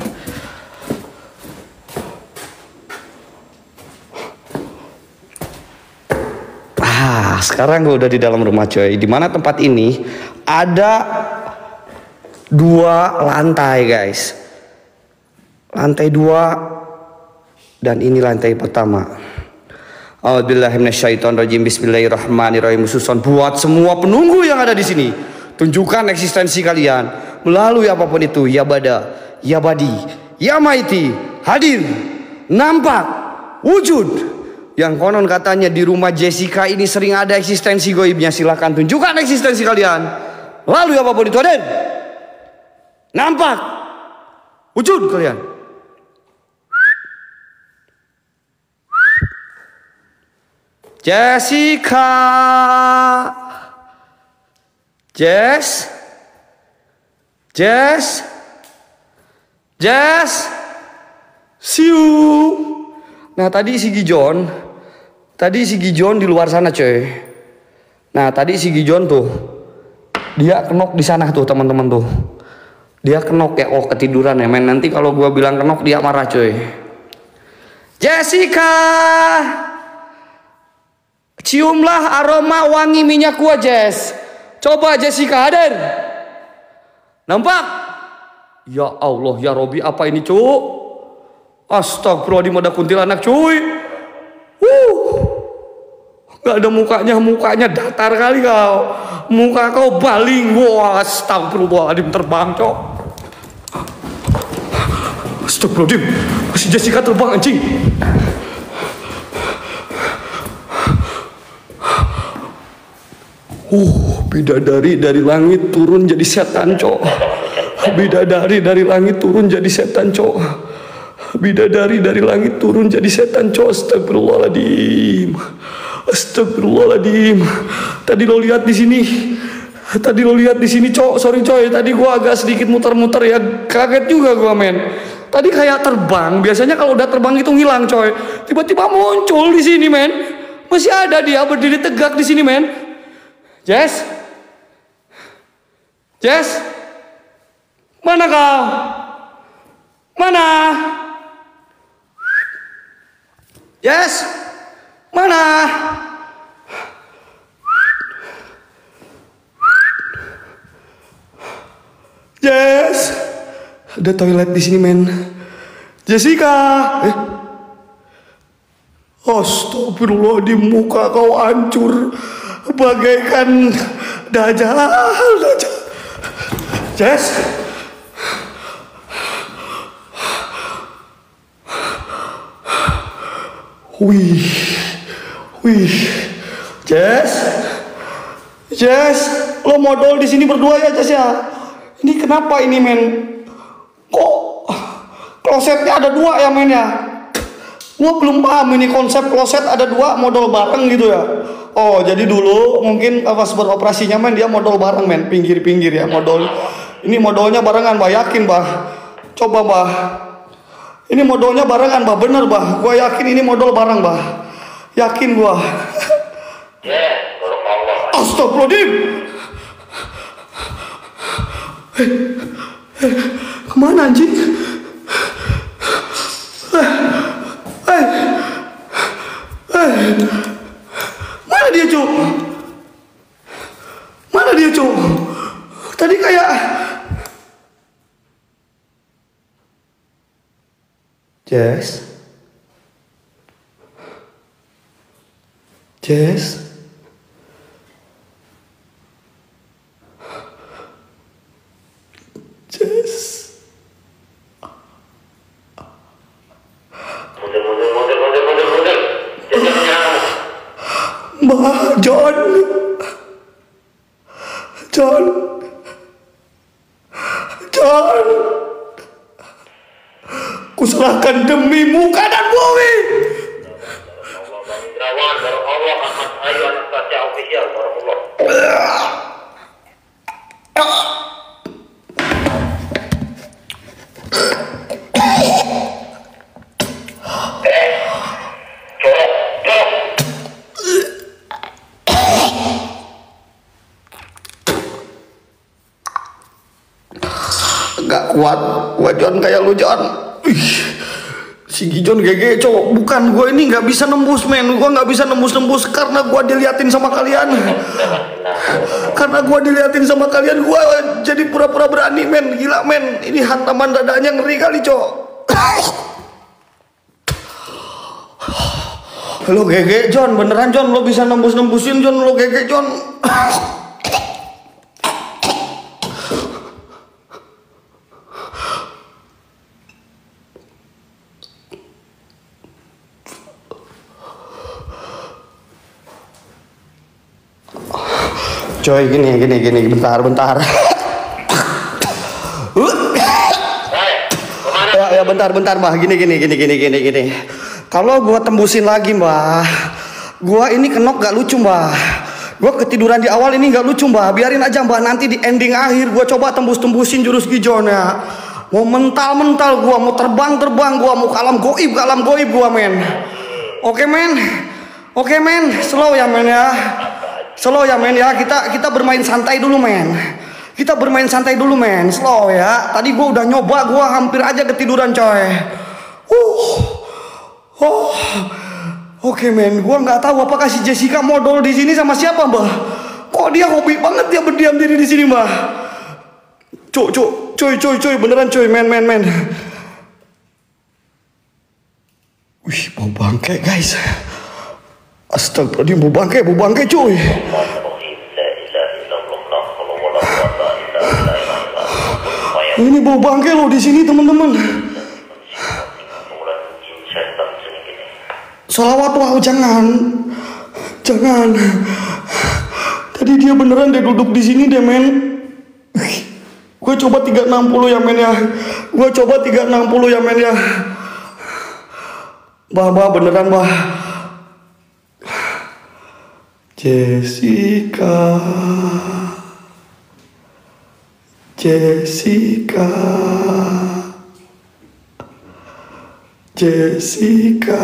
Ah, sekarang gua udah di dalam rumah coy. Dimana tempat ini ada dua lantai guys. Lantai dua dan ini lantai pertama. A'udzubillahi minasyaitonirrajim. Bismillahirrahmanirrahim. Khususan buat semua penunggu yang ada di sini. Tunjukkan eksistensi kalian melalui apapun itu. Ya bada, ya badi, ya maiti, hadir, nampak, wujud. Yang konon katanya di rumah Jessica ini sering ada eksistensi goibnya. Silahkan tunjukkan eksistensi kalian melalui apapun itu. Hadir, nampak, wujud kalian. Jessica, Jess, Jess, Jess, siu. Nah tadi si Gijon, tadi si Gijon di luar sana coy. Nah tadi si Gijon tuh, dia kenok di sana tuh teman-teman tuh. Dia kenok ya, oh ketiduran ya men. Nanti kalau gua bilang kenok dia marah coy. Jessica, ciumlah aroma wangi minyak gua Jess. Coba Jessica hadir. Nampak? Ya Allah ya Robi, apa ini cuk? Astagfirullahaladzim, ada kuntilanak cuy. Wuh, gak ada mukanya, mukanya datar kali kau. Muka kau baling. Wah, astagfirullahaladzim, terbang cok. Astagfirullahaladzim, si Jessica terbang anjing. Uh, bidadari dari langit turun jadi setan cok. Bidadari dari langit turun jadi setan cok. Bidadari dari langit turun jadi setan cok. Astagfirullahaladzim. Astagfirullahaladzim. Tadi lo lihat di sini. Tadi lo lihat di sini cok. Sorry coy, tadi gua agak sedikit muter-muter ya. Kaget juga gua men. Tadi kayak terbang. Biasanya kalau udah terbang itu ngilang coy. Tiba-tiba muncul di sini men. Masih ada dia berdiri tegak di sini men. Jess, Jess, mana kau? Mana? Jess, mana? Jess, ada toilet di sini men. Jessica, eh, astagfirullahaladzim, muka kau hancur. Bagaikan dajjal, dajjal. Jess, wih, wih, Jess, Jess, lo modal di sini berdua ya Jess ya. Ini kenapa ini men? Kok klosetnya ada dua ya men ya? Gua belum paham ini konsep kloset ada dua modal bareng gitu ya. Oh jadi dulu mungkin pas beroperasinya men dia modal bareng men, pinggir-pinggir ya modal. Ini modalnya barengan bah, yakin bah. Coba bah. Ini modalnya barengan bah, bener bah. Gua yakin ini modal bareng bah. Yakin gua. Astagfirullahaladzim. Eh, eh, kemana anjing? Eh, eh, eh, mana dia Cuk? Mana dia Cuk? Tadi kayak Jess, Jess, Jess. Mundur, mundur, mundur, mundur, mundur, mundur. Jangan menyerang. Mbak John, John, John, kuserahkan demi muka dan bumi. Allah Bani Derawan, baru Allah Ahmad Ayu Anastasia Official, baru Allah. Gak kuat, gua John kayak lu John. Ih, si Gijon G G cowok, bukan gue ini nggak bisa nembus men, gue nggak bisa nembus-nembus karena gue diliatin sama kalian. Karena gue diliatin sama kalian, gue jadi pura-pura berani men, gila men. Ini hantaman dadanya ngeri kali cowok. Lo G G John, beneran John, lo bisa nembus-nembusin John, lo G G John. Coy, gini, gini, gini, bentar, bentar. Ya, ya, bentar, bentar, Mbah. Gini, gini, gini, gini, gini, gini. Kalau gua tembusin lagi, Mbah, gua ini kenok gak lucu, Mbah. Gua ketiduran di awal ini gak lucu, Mbah. Biarin aja, Mbah. Nanti di ending akhir gua coba tembus-tembusin jurus Gijon ya. Mau mental-mental gua, mau terbang-terbang gua, mau kalam goib, kalam goib gua, men. Oke, men. Oke, men. Slow ya, men ya. Slow ya men ya, kita kita bermain santai dulu men. Kita bermain santai dulu men, slow ya. Tadi gue udah nyoba, gue hampir aja ketiduran coy. Uh, oh, oke okay, men, gue nggak tahu apakah si Jessica modal di sini sama siapa mbah. Kok dia hobi banget dia berdiam diri di sini mbah. Cuk, cuk, coy, coy, coy, beneran coy, men, men, men. Wih, mau bangke guys. Astagfirullahaladzim, mau bangke, mau bangke cuy. Ini bau bangke loh di sini teman-teman. Salawat wow, jangan, jangan. Tadi dia beneran dia duduk di sini deh men. Gue coba tiga enam puluh ya men ya. Gue coba tiga enam puluh ya men ya. Bah, bah, beneran bah. Jessica, Jessica, Jessica,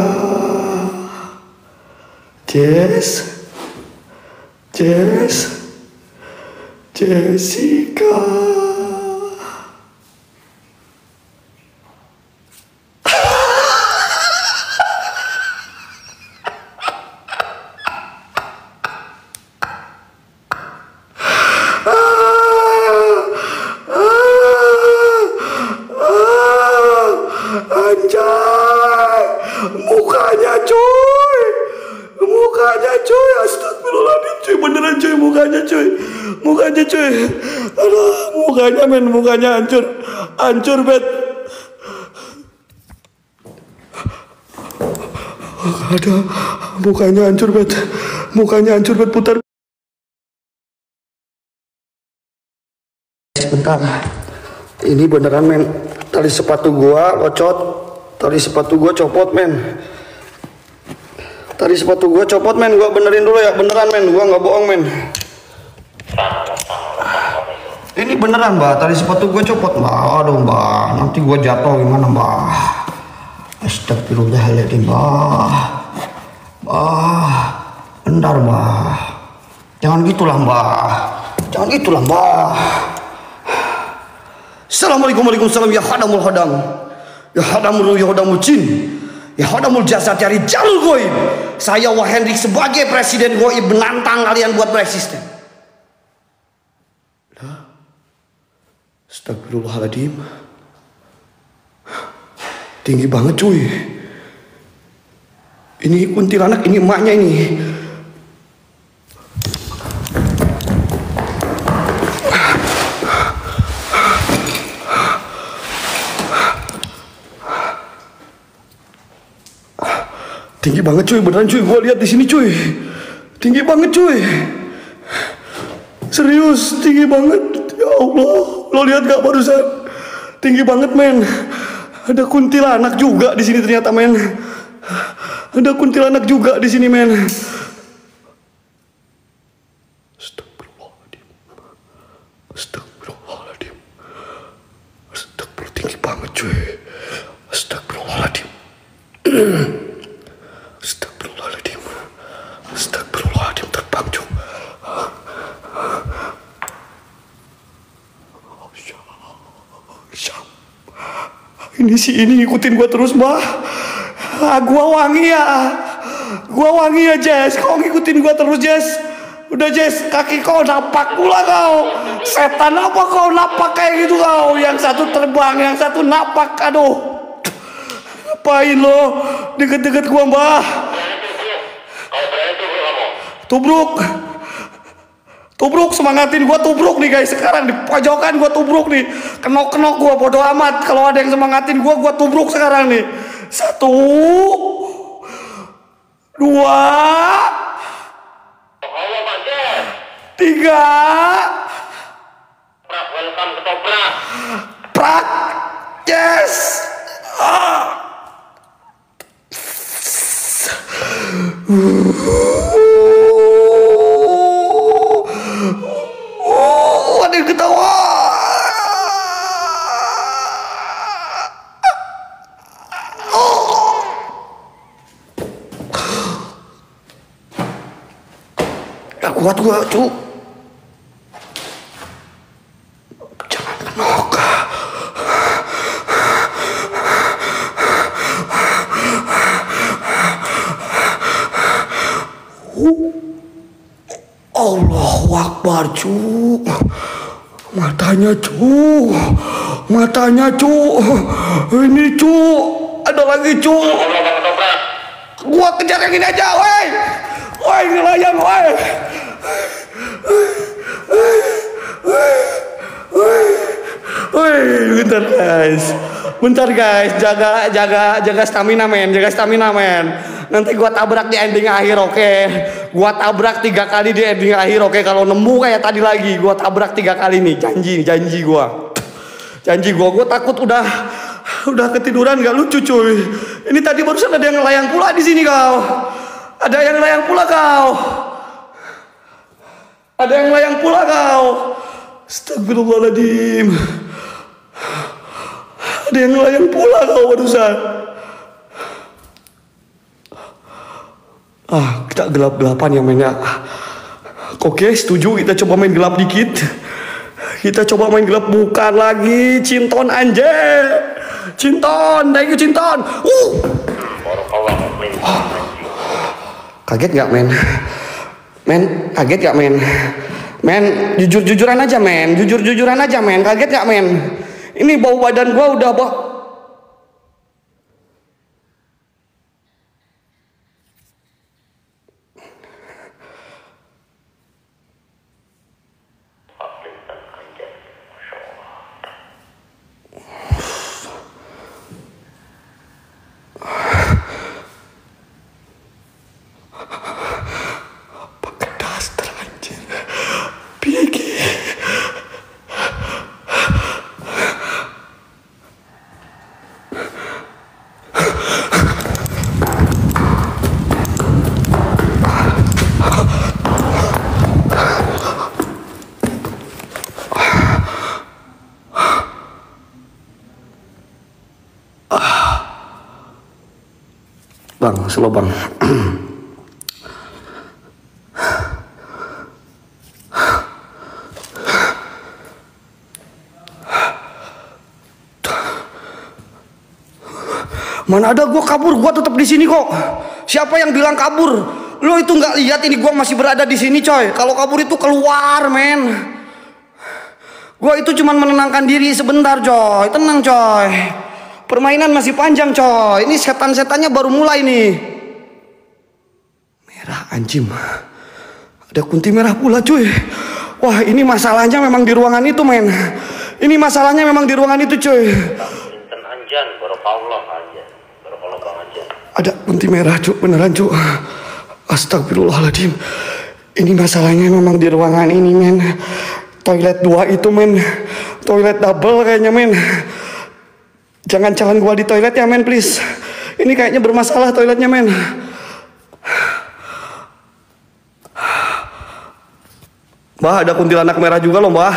Jess, Jess, Jessica. Anjay, mukanya cuy, mukanya cuy, astagfirullahaladzim cuy, beneran cuy, mukanya cuy, mukanya cuy, aduh, mukanya men, mukanya hancur, hancur bet, ada, mukanya hancur bet, mukanya hancur bet, putar. Bentar, ini beneran men. Tali sepatu gua locot, tali sepatu gua copot men, tali sepatu gua copot men, gua benerin dulu ya, beneran men, gua nggak bohong men. Ini beneran mbak, tali sepatu gua copot mbak, aduh mbak, nanti gua jatuh gimana mbak? Astagfirullahaladzim mbak, mbak, bentar mbak, jangan gitulah mbak, jangan gitulah mbak. Assalamualaikum warahmatullahi wabarakatuh. Ya hadamul hadam, ya hadamul ya hadamul jin, ya hadamul jasad dari jalur goib. Saya Wah Hendrik sebagai presiden goib menantang kalian buat beresisten. Astagfirullahaladzim. Tinggi banget cuy. Ini kuntilanak, ini emaknya ini. Tinggi banget cuy, beneran cuy, gua lihat di sini cuy. Tinggi banget cuy. Serius, tinggi banget. Ya Allah, lo lihat gak barusan? Tinggi banget men. Ada kuntilanak juga di sini ternyata men. Ada kuntilanak juga di sini men. Astagfirullahaladzim. Astagfirullahaladzim. Astagfirullah, tinggi banget cuy. Astagfirullahaladzim. Astagfirullahaladzim. Astagfirullahaladzim, terbang cuy. Ini si ini ngikutin gua terus mbah. Ah, gua wangi ya. Gua wangi ya Jess. Kau ngikutin gua terus Jess. Udah Jess, kaki kau napak pula kau. Setan apa kau napak kayak gitu kau? Yang satu terbang, yang satu napak. Aduh. Ngapain lo deket-deket gua mbah? Tubruk. Tubruk, semangatin gua tubruk nih guys. Sekarang di pojokan gua tubruk nih. Kenok-kenok gua, bodo amat. Kalau ada yang semangatin gua, gua tubruk sekarang nih. Satu, dua, tiga, Welcome ke Toprak. prak, yes. Ah. Oh, ada yang ketawa. Gak kuat gua, cu. Jangan kenok. Allahu Akbar, cu. Matanya, cu. Matanya, cu. Ini, cu. Ada lagi, cu. Gua kejar yang ini aja, woi. Woi, ngelayang, woi. Woi, bentar guys. Bentar guys, jaga jaga jaga stamina men, jaga stamina men. Nanti gua tabrak di ending akhir, oke. Okay? Gua tabrak tiga kali di ending akhir, oke. Okay? Kalau nemu kayak tadi lagi, gua tabrak tiga kali nih, janji, janji gua. Janji gua, gua takut udah udah ketiduran gak lucu cuy. Ini tadi barusan ada yang ngelayang pula di sini kau. Ada yang ngelayang pula kau. Ada yang ngelayang pula kau. Astagfirullahaladzim. Ada yang ngelayang pula kau barusan. Ah, kita gelap-gelapan ya men ya. Oke, setuju, kita coba main gelap dikit. Kita coba main gelap, bukan lagi Cinton anjir. Cinton, thank you Cinton. Uh. Kaget gak men? Men, kaget gak men? Men, jujur-jujuran aja men. Jujur-jujuran aja men. Kaget gak men? Ini bau badan gua udah bau. Bang, slow bang. Mana ada gua kabur, gua tetap di sini kok. Siapa yang bilang kabur? Lo itu nggak lihat ini gua masih berada di sini, coy. Kalau kabur itu keluar, men. Gua itu cuman menenangkan diri sebentar, coy. Tenang, coy. Permainan masih panjang, coy. Ini setan-setannya baru mulai nih. Merah anjing. Ada kunti merah pula, cuy. Wah, ini masalahnya memang di ruangan itu, men. Ini masalahnya memang di ruangan itu, cuy. Anjan, barakallah anjan. Barakallah Bang Anjan. Ada kunti merah, cuy. Beneran, cuy. Astagfirullahaladzim. Ini masalahnya memang di ruangan ini, men. Toilet dua itu, men. Toilet double kayaknya, men. Jangan calon gua di toilet ya, men, please. Ini kayaknya bermasalah toiletnya, men. Mbah, ada kuntilanak merah juga loh, Mbah.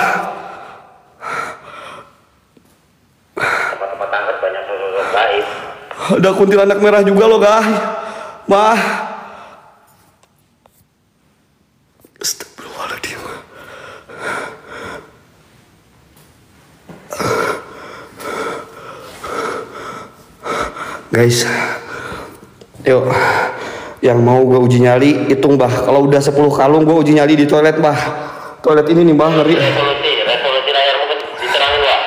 Tempat-tempat angkat banyak sosok gaib. Ada kuntilanak merah juga loh, guys. Mbah. Astagfirullahaladzim. Guys, yuk. Yang mau gue uji nyali, hitung, Mbah. Kalau udah sepuluh kalung, gue uji nyali di toilet, Mbah. Toilet ini nih, Mbah, ngeri. Resolusi, resolusi layar mungkin diterangin, Mbak.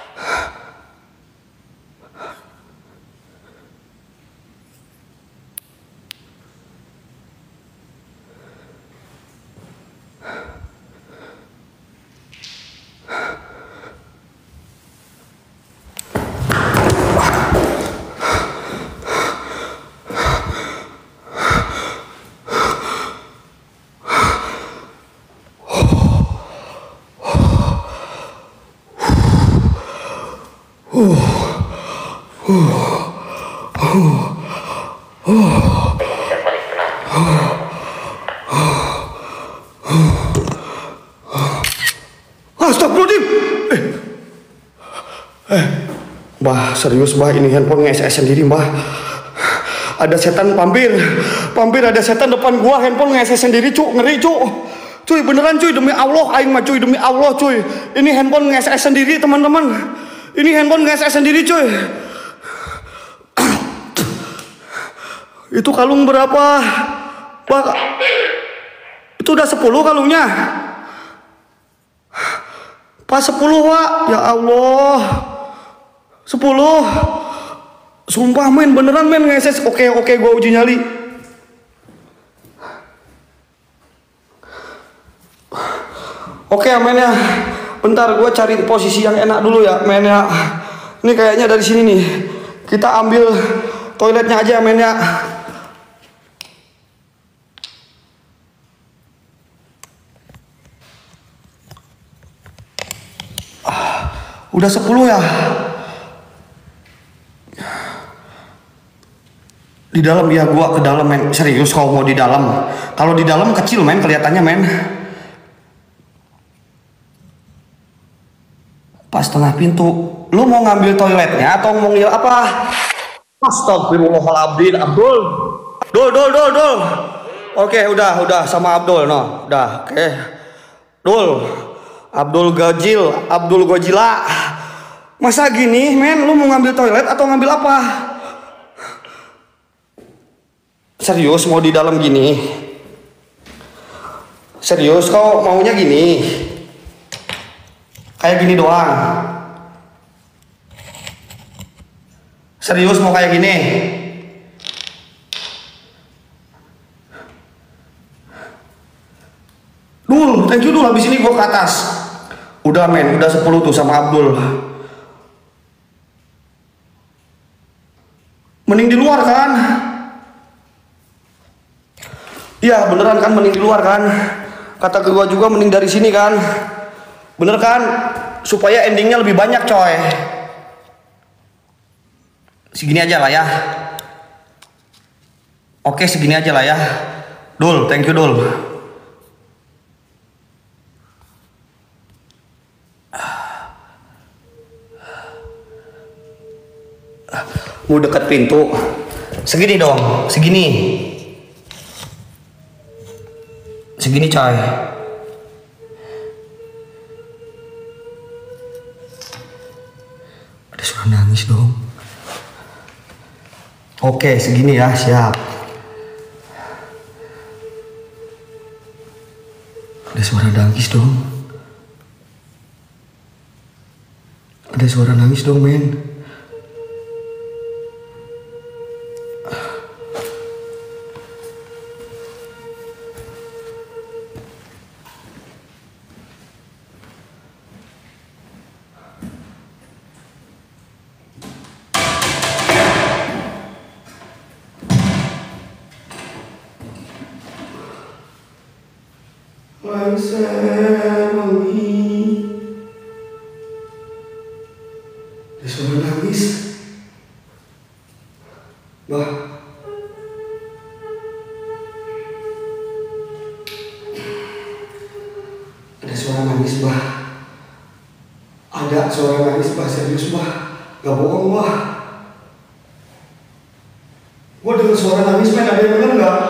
Astagfirullahaladzim. Eh. Eh. Mbah, serius, Mbah, ini handphone nge-S S sendiri, Mbah. Ada setan pampir. Pampir ada setan depan gua, handphone nge-S S sendiri, cuk. Ngeri, cuk. Cuy, beneran, cuy, demi Allah, aing mah, cuy, demi Allah, cuy. Ini handphone nge-S S sendiri, teman-teman. Ini handphone nge-S S sendiri, cuy. Itu kalung berapa? Mbah, itu udah sepuluh kalungnya. Pas sepuluh, Wak. Ya Allah. sepuluh. Sumpah, men, beneran, men, nge-S S. Oke, oke, gua uji nyali. Oke, men ya. Bentar, gua cari posisi yang enak dulu ya, men ya. Ini kayaknya dari sini nih. Kita ambil toiletnya aja, men ya. Udah sepuluh ya. Di dalam ya, gua ke dalam, men. Serius kau mau di dalam? Kalau di dalam kecil, men, kelihatannya, men. Pas tengah pintu. Lu mau ngambil toiletnya atau mau ngambil apa? Astagfirullahaladzim, Abdul. Dul, dul, dul, dul. Oke, udah, udah sama Abdul, no. Udah, oke. Dul. Abdul Gojil, Abdul Gojila. Masa gini, men, lu mau ngambil toilet atau ngambil apa? Serius mau di dalam gini? Serius kau maunya gini? Kayak gini doang? Serius mau kayak gini? Dul, thank you, Dul. Habis ini gua ke atas. Udah, men, udah sepuluh tuh sama Abdul. Mending di luar kan? Iya, beneran kan, mending di luar kan? Kata ke gua juga mending dari sini kan? Bener kan? Supaya endingnya lebih banyak, coy. Segini aja lah ya. Oke, segini aja lah ya. Dul, thank you, Dul. Mau dekat pintu. Segini dong, segini. Segini, coy. Ada suara nangis dong. Oke, segini ya, siap. Ada suara nangis dong. Ada suara nangis dong, men. Ada suara nangis. Bah. Ada suara nangis, bah. Ada suara nangis, bah. Serius, bah. Gak bohong, bah. Gua dengar suara nangis, men. Ada yang denger nggak?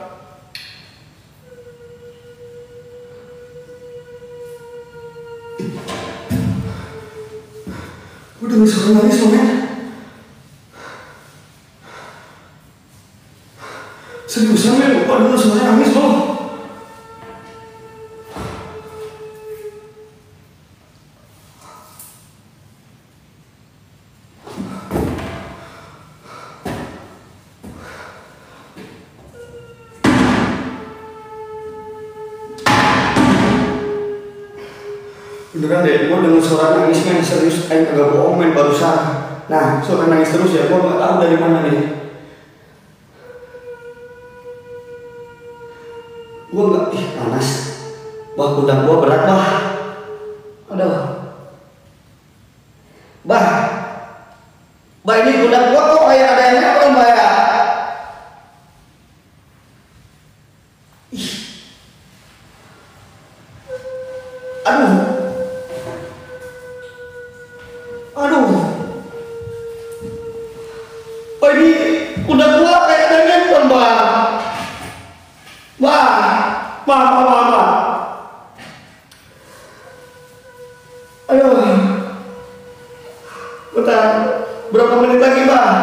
Gua dengar suara nangis, loh, men. Seriusan, men. Gua dengar suara nangis, loh. Beneran deh, gue dengar suara nangis, men. Serius, ayo kagak bohong, men, barusan. Nah, suara nangis terus ya, gue gak tahu dari mana nih. Gue gak, ih panas. Bah, pundak gue berat, bah. Aduh. Bah. Bah, ini pundak gue kok kayak ada yang nempel, bah ya. Ih. Aduh. Aduh, oh ini udah kuat kayak ada nempel, bang. Wah, wah, wah, wah, wah. Aduh, bentar, berapa menit lagi, bang?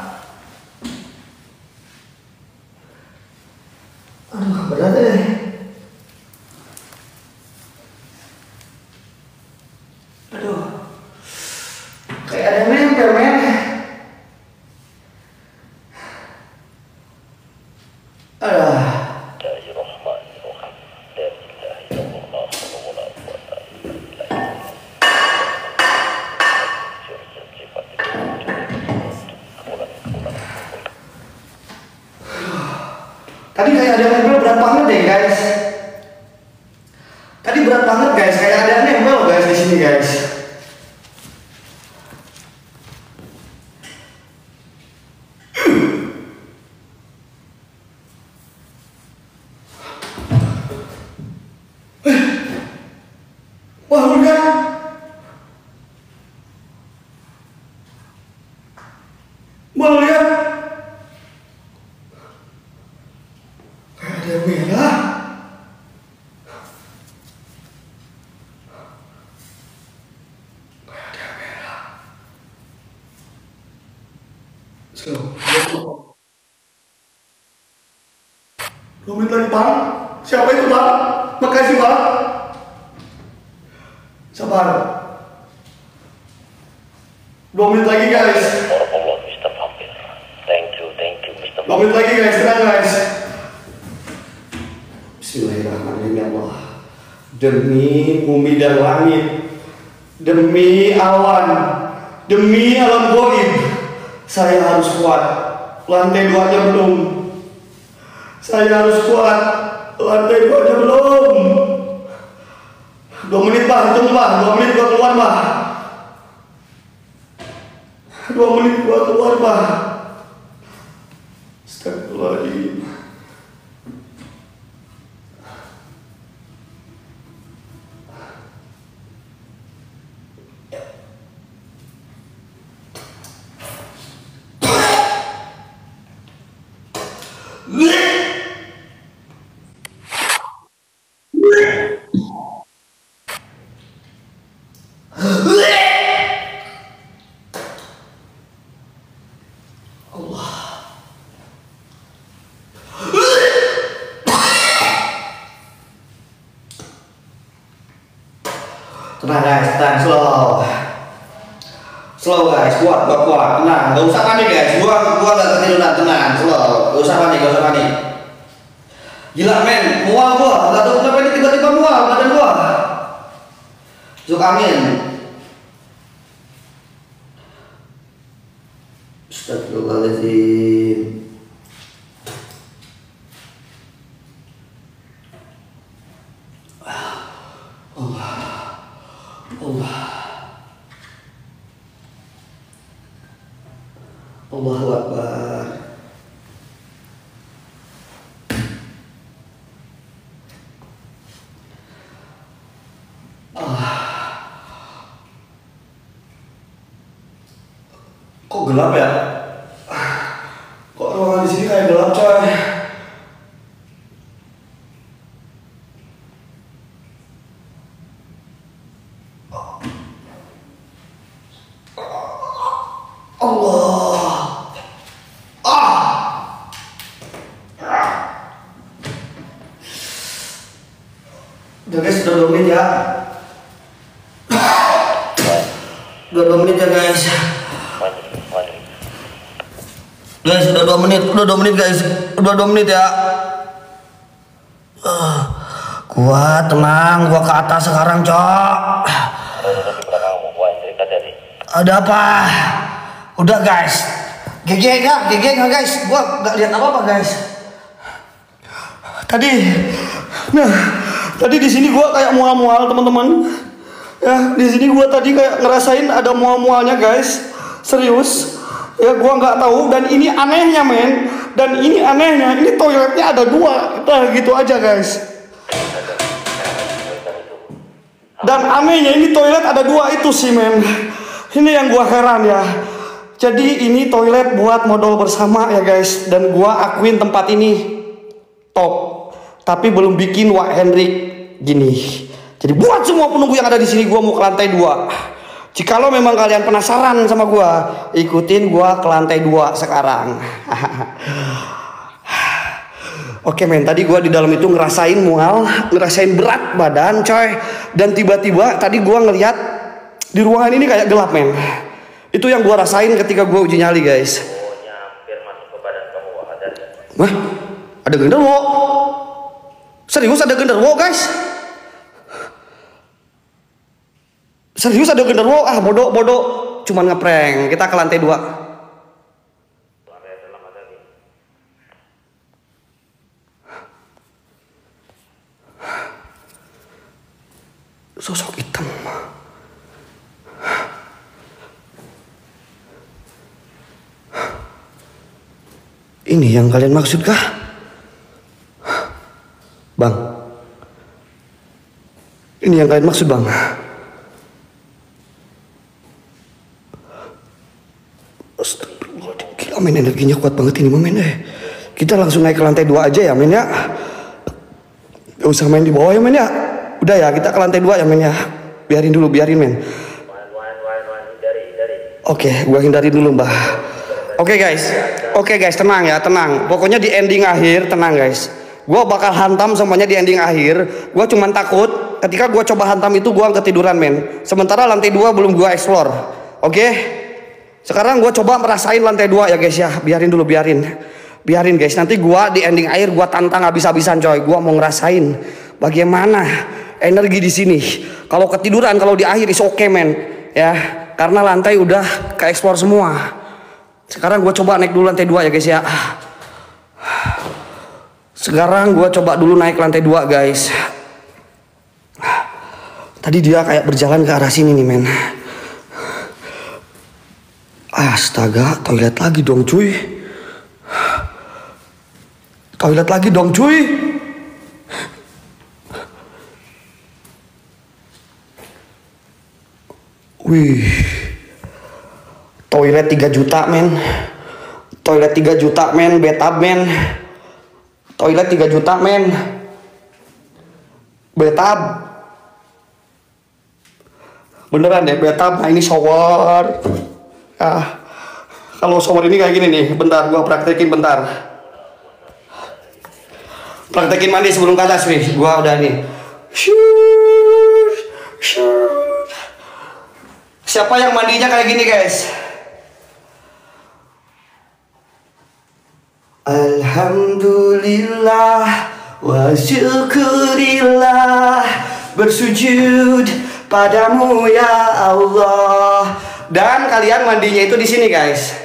Aduh, berat deh. Aduh. Kayak ada yang nempel, men. Aduh. Tadi kayak ada yang nempel berat banget deh, guys. Tadi berat banget, guys. Kayak ada yang nempel, guys, di sini, guys. Wah, udah. Mau lihat? Kayak ada yang merah. Kayak ada yang merah. Slow. Dua menit lagi, Bang. Siapa itu, Bang? Makasih, Bang. Sabar. Dua menit lagi, guys. Barakallah, mister Vampir. Thank you, thank you, mister Dua menit lagi, guys. Tenang, guys. Bismillahirrahmanirrahim, ya Allah. Demi bumi dan langit, demi awan, demi alam gaib, saya harus kuat. Lantai dua aja belum. Saya harus kuat. Lantai dua aja belum. Dua menit, Pak, hitung, Pak. Dua menit gua keluar, Pak. Dua menit gua keluar, Pak. Astagfirullahaladzim. Allah. Tenang guys, tenang, slow. Slow guys, kuat, kuat, kuat, tenang. Gak usah panik guys, gua gua gak ketiduran, tenang, slow. Gak usah panik, gak usah panik. Gila men, mual gua, gak tau kenapa ini tiba-tiba mual badan gua. Masuk angin. Astagfirullahaladzim. Allah, Allah, Allahu Akbar. Kok gelap ya? Kok ruangan di sini kayak gelap coy? Allah. Ah. Udah guys, udah dua menit ya. Udah dua menit ya guys. Guys, udah dua menit, udah dua menit guys, udah dua menit ya. Uh, gua tenang, gua ke atas sekarang cok. Ada apa? Udah guys, G G enggak, G G enggak guys, gua nggak lihat apa apa guys. Tadi, nah, tadi di sini gua kayak mual-mual teman-teman. Ya, di sini gua tadi kayak ngerasain ada mual-mualnya guys, serius. Ya gua nggak tahu dan ini anehnya men, dan ini anehnya, ini toiletnya ada dua, udah gitu aja guys. Dan anehnya ini toilet ada dua itu sih men. Ini yang gua heran ya. Jadi ini toilet buat modal bersama ya guys. Dan gua akuin tempat ini top. Tapi belum bikin Wak Hendrik gini. Jadi buat semua penunggu yang ada di sini, gua mau ke lantai dua. Jikalau memang kalian penasaran sama gua, ikutin gua ke lantai dua sekarang. Oke men, tadi gua di dalam itu ngerasain mual, ngerasain berat badan coy. Dan tiba-tiba tadi gua ngeliat di ruangan ini kayak gelap men. Itu yang gua rasain ketika gua uji nyali guys. Wah, ada genderuwo. Serius ada genderuwo guys. Serius ada genderuwo. Ah bodoh bodoh, cuman ngeprank. Kita ke lantai dua. Sosok hitam. Ini yang kalian maksud kah? Bang. Ini yang kalian maksud bang? Astagfirullahaladzim. Gila men, energinya kuat banget ini men eh. Kita langsung naik ke lantai dua aja ya men ya. Gak usah main di bawah ya men ya. Udah ya, kita ke lantai dua ya men ya. Biarin dulu, biarin men. Oke, gua hindari dulu mbah. Oke guys, oke guys, tenang ya, tenang. Pokoknya di ending akhir, tenang guys. Gua bakal hantam semuanya di ending akhir. Gua cuman takut ketika gua coba hantam itu gua ketiduran men. Sementara lantai dua belum gua explore. Oke? Sekarang gua coba merasain lantai dua ya guys ya. Biarin dulu, biarin. Biarin guys, nanti gua di ending akhir gua tantang habis-habisan coy. Gua mau ngerasain bagaimana energi di sini. Kalau ketiduran, kalau di akhir is oke okay, men. Ya, karena lantai udah ke explore semua. Sekarang gue coba naik dulu lantai dua ya guys ya. Sekarang gue coba dulu naik lantai dua guys. Tadi dia kayak berjalan ke arah sini nih men. Astaga, toilet lagi dong cuy. Toilet lagi dong cuy. Wih. Toilet tiga juta men. Toilet tiga juta men, bathtub men. Toilet tiga juta men. Bathtub. Beneran deh bathtub. Nah ini shower. Ah, kalau shower ini kayak gini nih. Bentar gua praktekin bentar. Praktekin mandi sebelum ke atas nih. Gua udah nih. Shush, shush. Siapa yang mandinya kayak gini, guys? Alhamdulillah wa syukurillah, bersujud padamu ya Allah. Dan kalian mandinya itu di sini, guys.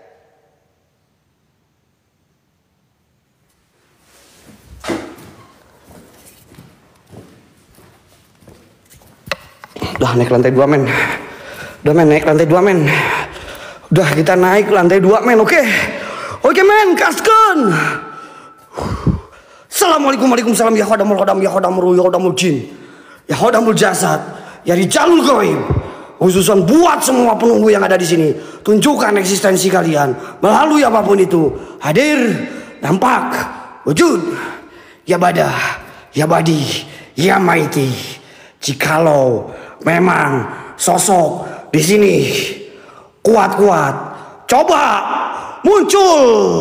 Udah naik lantai dua, men. Udah, men, naik lantai dua, men. Udah, kita naik lantai dua, men. Oke. Oke, men, kaskan. Assalamualaikum, waalaikumsalam. Ya khodamul khodam, ya khodamul, ya khodamul jin, ya khodamul jasad, ya rijalul goib. Khususan buat semua penunggu yang ada di sini. Tunjukkan eksistensi kalian melalui apapun itu. Hadir, nampak, wujud, ya badah, ya badi, ya maiti. Jikalau memang sosok di sini kuat-kuat, coba muncul.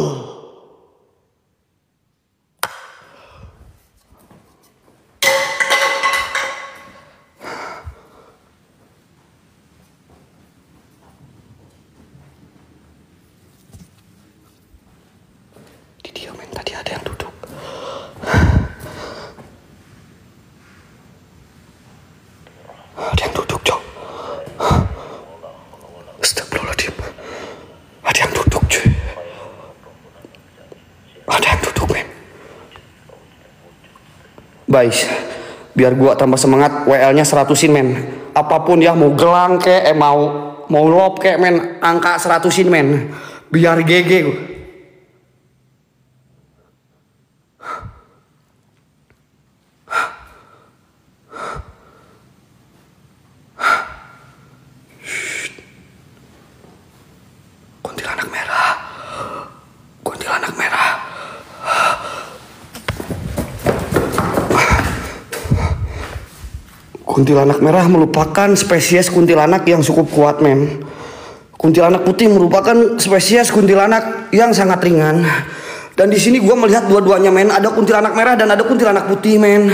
Di dia, men, tadi ada yang duduk. Ada yang duduk, Cok. Astagfirullahaladzim. Ada yang duduk, cuy. Ada yang duduk, men. Baik, biar gua tambah semangat, W L-nya seratusin, men. Apapun ya, mau gelang kek, eh, mau mau lob kek, men, angka seratusin, men. Biar G G. Kuntilanak merah. Kuntilanak merah. Kuntilanak merah merupakan spesies kuntilanak yang cukup kuat, men. Kuntilanak putih merupakan spesies kuntilanak yang sangat ringan. Dan di sini gue melihat dua-duanya, men. Ada kuntilanak merah dan ada kuntilanak putih, men.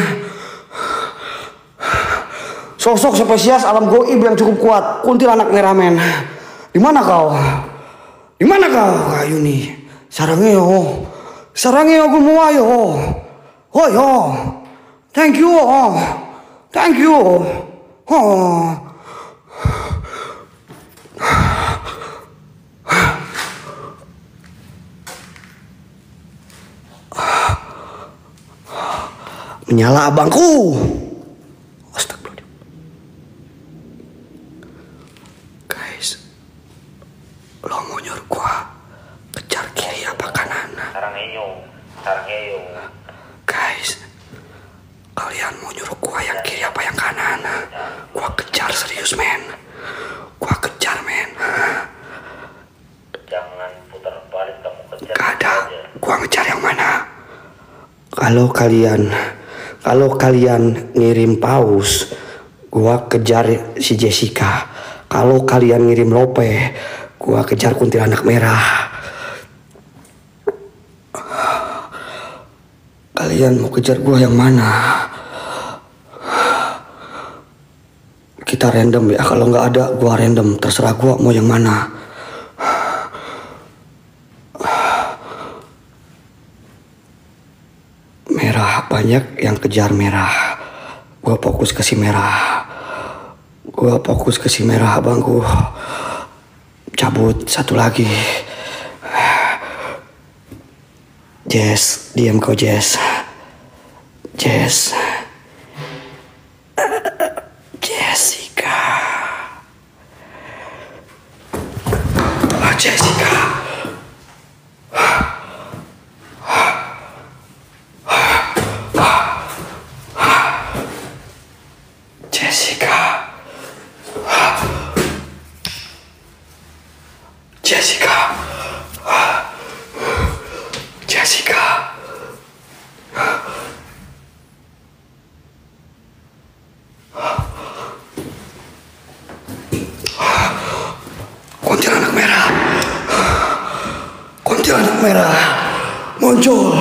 Sosok spesies alam goib yang cukup kuat. Kuntilanak merah, men. Di mana kau? Di mana kau, Kak Yuni? Sarangnya yo. Sarangnya yo semua yo. Oh yo. Thank you. Oh. Thank you. Oh. Menyala abangku. Astagfirullah. Guys, lo mau nyuruh gua kejar kiri apa kanan? Sarang iyo, sarang iyo. Guys, kalian mau nyuruh gua yang kiri apa yang kanan? Gua kejar serius, men. Gua kejar, men. Jangan putar balik, kamu kejar. Gak ada. Gua ngejar yang mana? Kalau kalian Kalau kalian ngirim paus, gua kejar si Jessica. Kalau kalian ngirim Lope, gua kejar kuntilanak merah. Kalian mau kejar gua yang mana? Kita random ya. Kalau nggak ada, gua random. Terserah gua mau yang mana. Merah, banyak yang kejar merah. Gua fokus ke si merah. Gua fokus ke si merah, abangku. Cabut satu lagi. Jess, diam kau, Jess. Jess. Jessica. Ah, Jessica. Jessica. Jessica. Jessica. Kuntilanak merah. Kuntilanak merah muncul.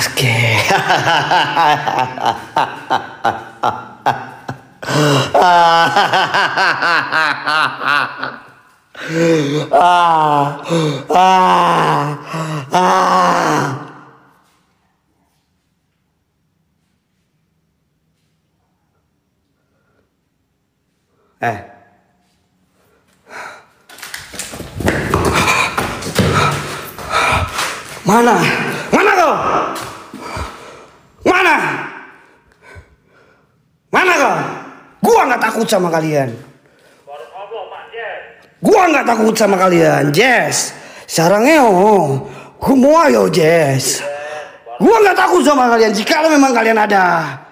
Oke. Ah, ah, ah. Eh. Mana? Mana kau? Mana? Mana kau? Gua nggak takut sama kalian. Gua nggak takut sama kalian, Jess. Sarangnya oh, gua mau ayo, Jess. Gua nggak takut sama kalian jika memang kalian ada.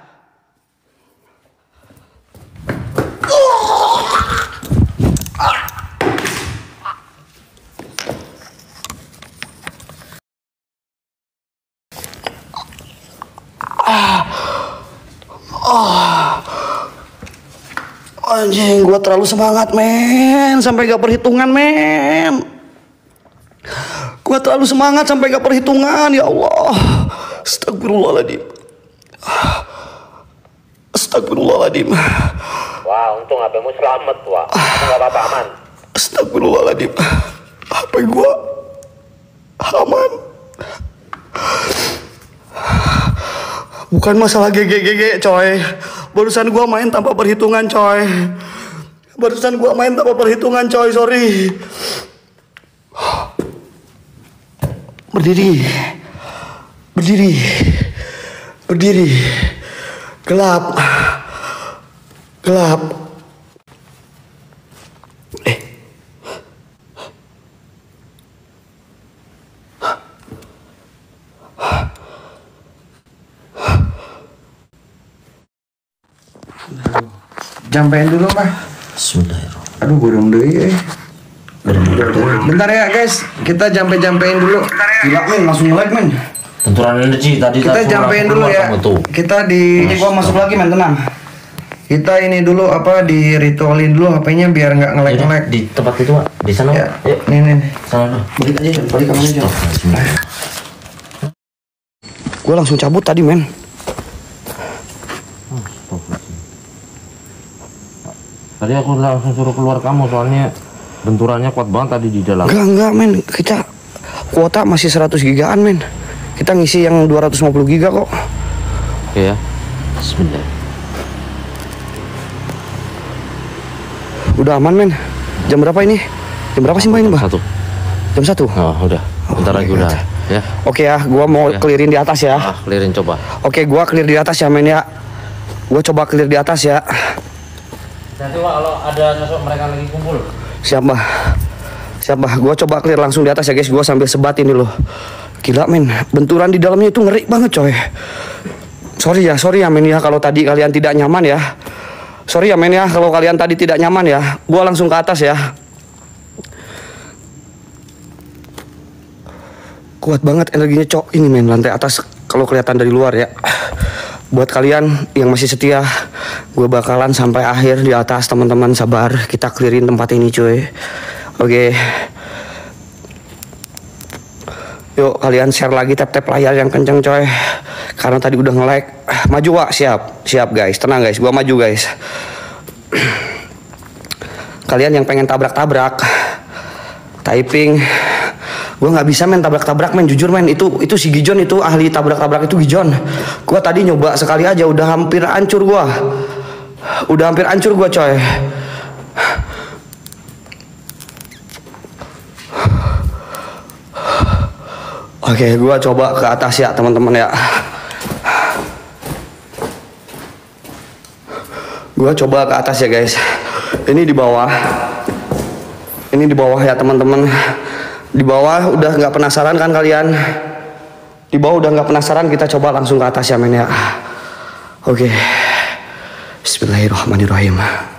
Anjing, gue terlalu semangat, men. Sampai gak perhitungan, men. Gue terlalu semangat sampai gak perhitungan, ya Allah. Astagfirullahaladzim. Astagfirullahaladzim. Wah, untung H P-mu selamat, Wak. Kamu gak apa-apa, aman. Astagfirullahaladzim. H P gue aman. Bukan masalah G G G G, coy. Barusan gua main tanpa perhitungan, coy. Barusan gua main tanpa perhitungan, coy. Sorry. Berdiri. Berdiri. Berdiri. Gelap. Gelap. Eh. Jampein dulu, Pak. Bismillahirrahmanirrahim. Aduh, bodong deh. Bentar ya, guys. Kita jampe-jampein dulu. Gila, men. Langsung nge-lag, men. Benturan energi tadi. Kita jampein dulu ya. Kita di... Ini gua masuk lagi, men. Tenang. Kita ini dulu apa di ritualin dulu H P-nya biar nggak nge-lag-nge-lag. Di tempat itu, Pak. Di sana. Ya. Yuk. Nih, nih. Sana. Balik aja, balik kamu aja. Gua langsung cabut tadi, men. Tadi aku langsung suruh keluar kamu soalnya benturannya kuat banget tadi di dalam. Enggak, enggak, men. Kita kuota masih seratus gigaan, men. Kita ngisi yang dua ratus lima puluh giga kok. Oke ya. Bismillah. Udah aman, men. Jam berapa ini? Jam berapa sih, Mbak, ini, Mbak? Satu. Jam satu? Oh, udah. Bentar Oh, lagi my udah. God. Ya. Oke ya, gua mau Ya. clearin di atas ya. Ah, clearin coba. Oke, gua clear di atas ya, men ya. Gua coba clear di atas ya. Nanti Pak kalau ada sosok mereka lagi kumpul. Siap, Mbak. Siap, Mbak. Gua coba clear langsung di atas ya, guys. Gua sambil sebat ini loh. Gila, men. Benturan di dalamnya itu ngeri banget, coy. Sorry ya, sorry ya, men ya kalau tadi kalian tidak nyaman ya. Sorry ya, men ya kalau kalian tadi tidak nyaman ya. Gua langsung ke atas ya. Kuat banget energinya, cok. Ini, men, lantai atas kalau kelihatan dari luar ya. Buat kalian yang masih setia, gue bakalan sampai akhir di atas, teman-teman. Sabar, kita clearin tempat ini, cuy. Oke. Yuk, kalian share lagi, tap-tap layar yang kenceng, coy. Karena tadi udah nge-lag. Maju, Wak. Siap. Siap, guys. Tenang, guys. Gua maju, guys. Kalian yang pengen tabrak-tabrak, typing. Gue nggak bisa, men, tabrak-tabrak, men. Jujur, men, itu itu si Gijon itu ahli tabrak-tabrak itu, Gijon. Gue tadi nyoba sekali aja udah hampir hancur gue. Udah hampir hancur gue, coy. Oke, gue coba ke atas ya, teman-teman ya. Gue coba ke atas ya, guys. Ini di bawah. Ini di bawah ya, teman-teman. Di bawah udah nggak penasaran kan kalian? Di bawah udah nggak penasaran, kita coba langsung ke atas ya, men ya. Oke. Bismillahirrahmanirrahim.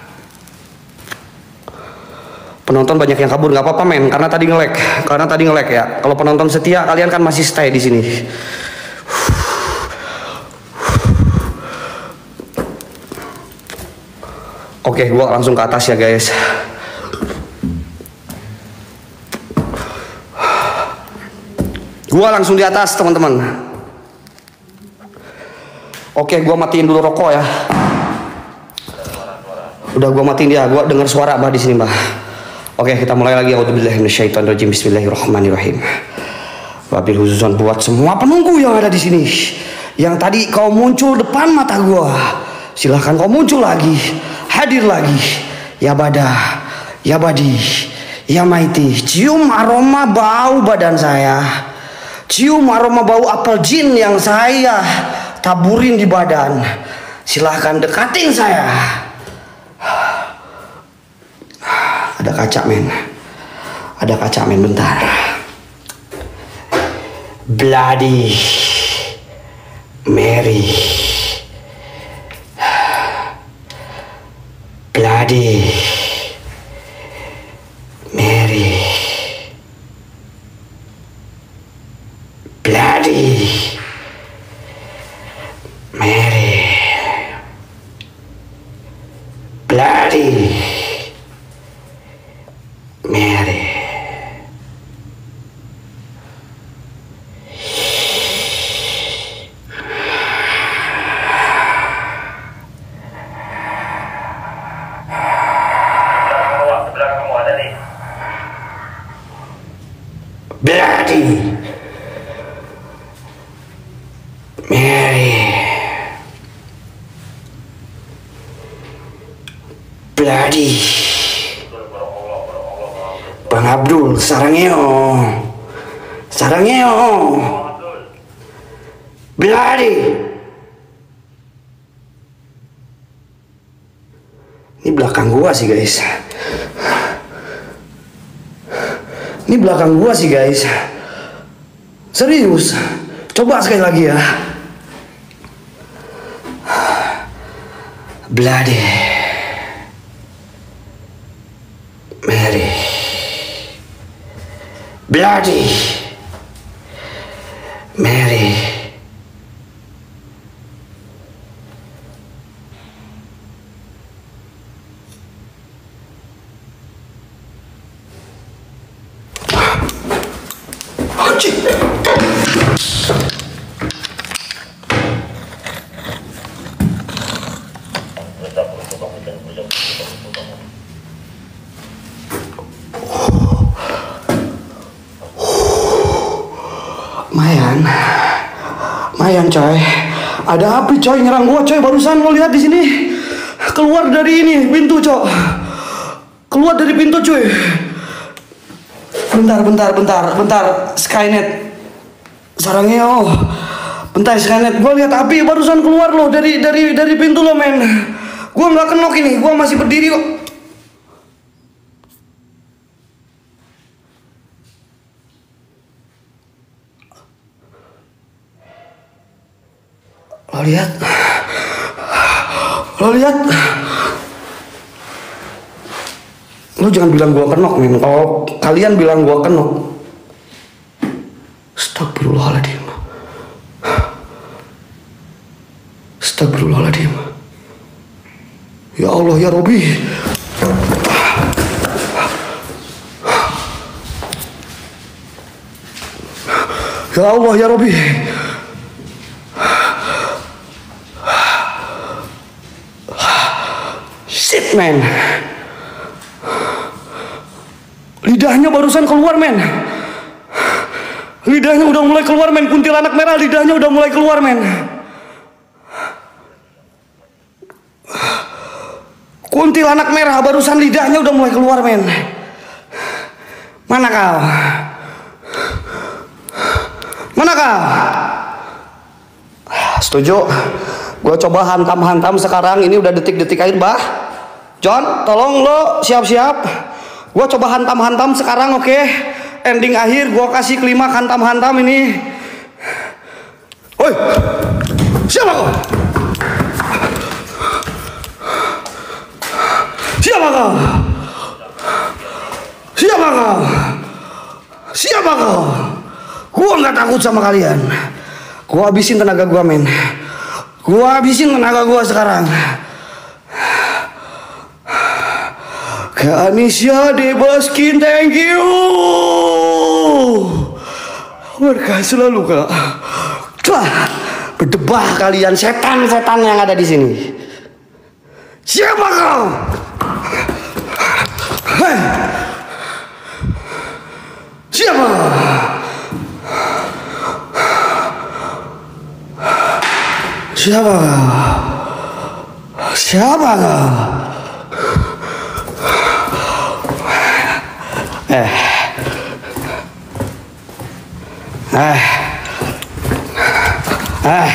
Penonton banyak yang kabur, nggak apa-apa, men, karena tadi nge-lag. Karena tadi nge-lag ya. Kalau penonton setia, kalian kan masih stay di sini. Oke, gua langsung ke atas ya, guys. Gua langsung di atas, teman-teman. Oke, gua matiin dulu rokok ya. Udah gua matiin dia, gua dengar suara bah di sini bah. Oke, kita mulai lagi. A'udzubillahi minasyaitonirrajim. Bismillahirrahmanirrahim. Wabil khususan buat semua penunggu yang ada di sini. Yang tadi kau muncul depan mata gua, silahkan kau muncul lagi, hadir lagi. Ya Badah, ya Badi, ya Maiti. Cium aroma bau badan saya. Cium aroma bau apel jin yang saya taburin di badan. Silahkan dekatin saya. Ada kaca men. Ada kaca men, bentar. Bloody Mary. Bloody Mary. Bloody Mary. Bloody Mary. Sebelah kamu ada nih. Bloody Mary. Bloody Bang Abdul, sarangeo, sarangeo, Bloody. Ini belakang gua sih guys. Ini belakang gua sih guys. Serius. Coba sekali lagi ya. Bloody Mary. Bloody Mary. Anjing. Mayan, Mayan coy, ada api coy nyerang gua coy barusan, lo lihat di sini, keluar dari ini pintu coy, keluar dari pintu coy. Bentar, bentar, bentar, bentar, Skynet, sarangnya oh, bentar Skynet, gua lihat api barusan keluar lo dari dari dari pintu lo men, gua nggak kenok ini, gua masih berdiri kok. Lo lihat, lo lihat, lo jangan bilang gua kenok men. Kalau kalian bilang gua kenok, astagfirullahaladzim, astagfirullahaladzim. Ya Allah ya Robi. Ya Allah ya Robi. Shit man, lidahnya barusan keluar men, lidahnya udah mulai keluar men, kuntilanak merah lidahnya udah mulai keluar men, kuntilanak merah barusan lidahnya udah mulai keluar men. Mana kau? Mana kau? Setuju? Gue coba hantam-hantam sekarang, ini udah detik-detik akhir bah. John, tolong lo siap-siap. Gue coba hantam-hantam sekarang, oke? Okay? Ending akhir, gue kasih kelima hantam-hantam ini. Woi, siapa kau? Siapa kau? Siapa kau? Siapa kau? Gue nggak takut sama kalian. Gue habisin tenaga gue men. Gue habisin tenaga gue sekarang. Kak Anisya Debaskin, thank you. Berkah selalu kak. Telah Berdebah kalian setan-setan yang ada di sini. Siapa kau? Hei. Siapa? Siapa? Siapa kau? Eh. Eh. Eh.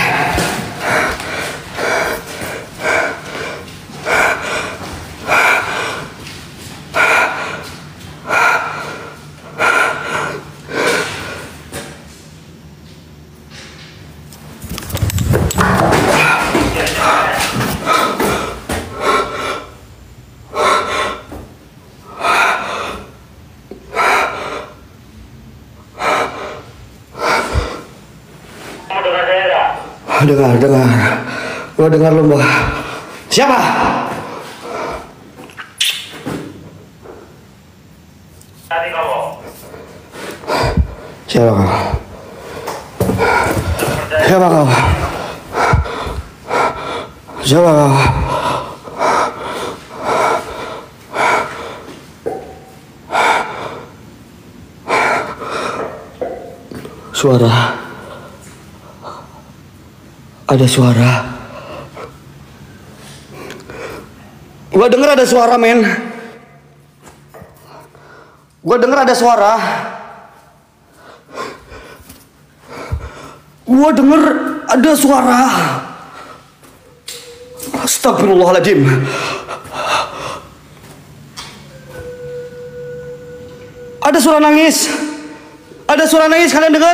Dengar, dengar. Gua dengar lu, Mbak. Siapa? Tadi kamu. Siapa kau? Siapa kau? Siapa kau? Suara. Ada suara. Gua denger ada suara, men. Gua denger ada suara. Gua denger ada suara. Astagfirullahaladzim. Ada suara nangis. Ada suara nangis, kalian dengar?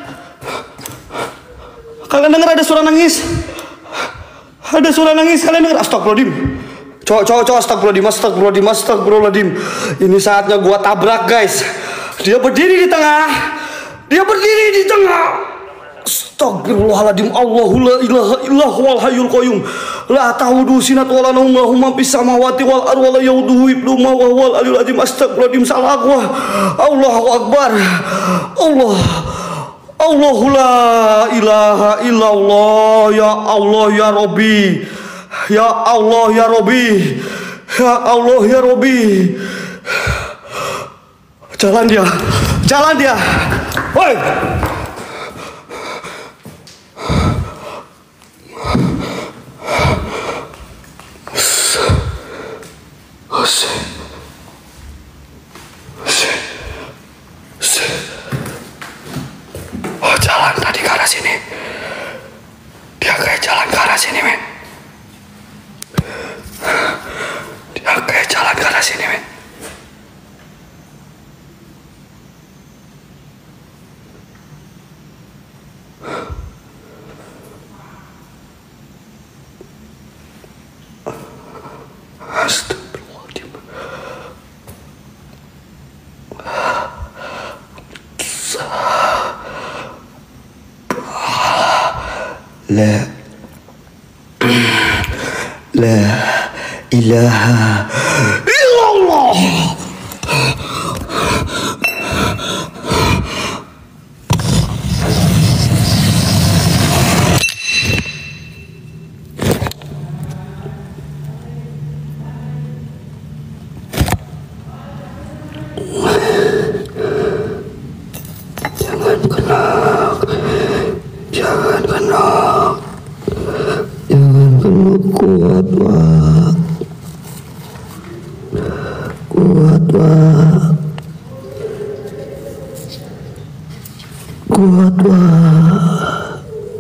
Kalian dengar ada suara nangis? Ada suara nangis, kalian dengar? Astagfirullahaladzim. Cowok, cowok, cowok, astagfirullahaladzim, astagfirullahaladzim, astagfirullahaladzim. Ini saatnya gua tabrak, guys. Dia berdiri di tengah. Dia berdiri di tengah. Astagfirullahaladzim. Allahu la ilaha illallah wal hayyul qayyum. La ta'udu sinatu wa la naum lahu ma fis samawati wal ardi wa la yauduhu hifdhuhuma wa huwal aliyyul azim. Astagfirullahaladzim, salah gua. Allahu akbar. Allah. Allahu la ilaha illallah. Ya Allah ya Rabbi. Ya Allah ya Rabbi. Ya Allah ya Rabbi. Jalan dia. Jalan dia. Woi. Oh, jalan tadi ke arah sini. Dia kayak jalan ke arah sini, men. Dia kayak jalan ke arah sini, men. Astagfirullahaladzim. La La ilaha illallah. Jangan kenal. Jangan kenal. Jangan kenal. Kuat, Pak. Kuat, Pak. Kuat, Pak.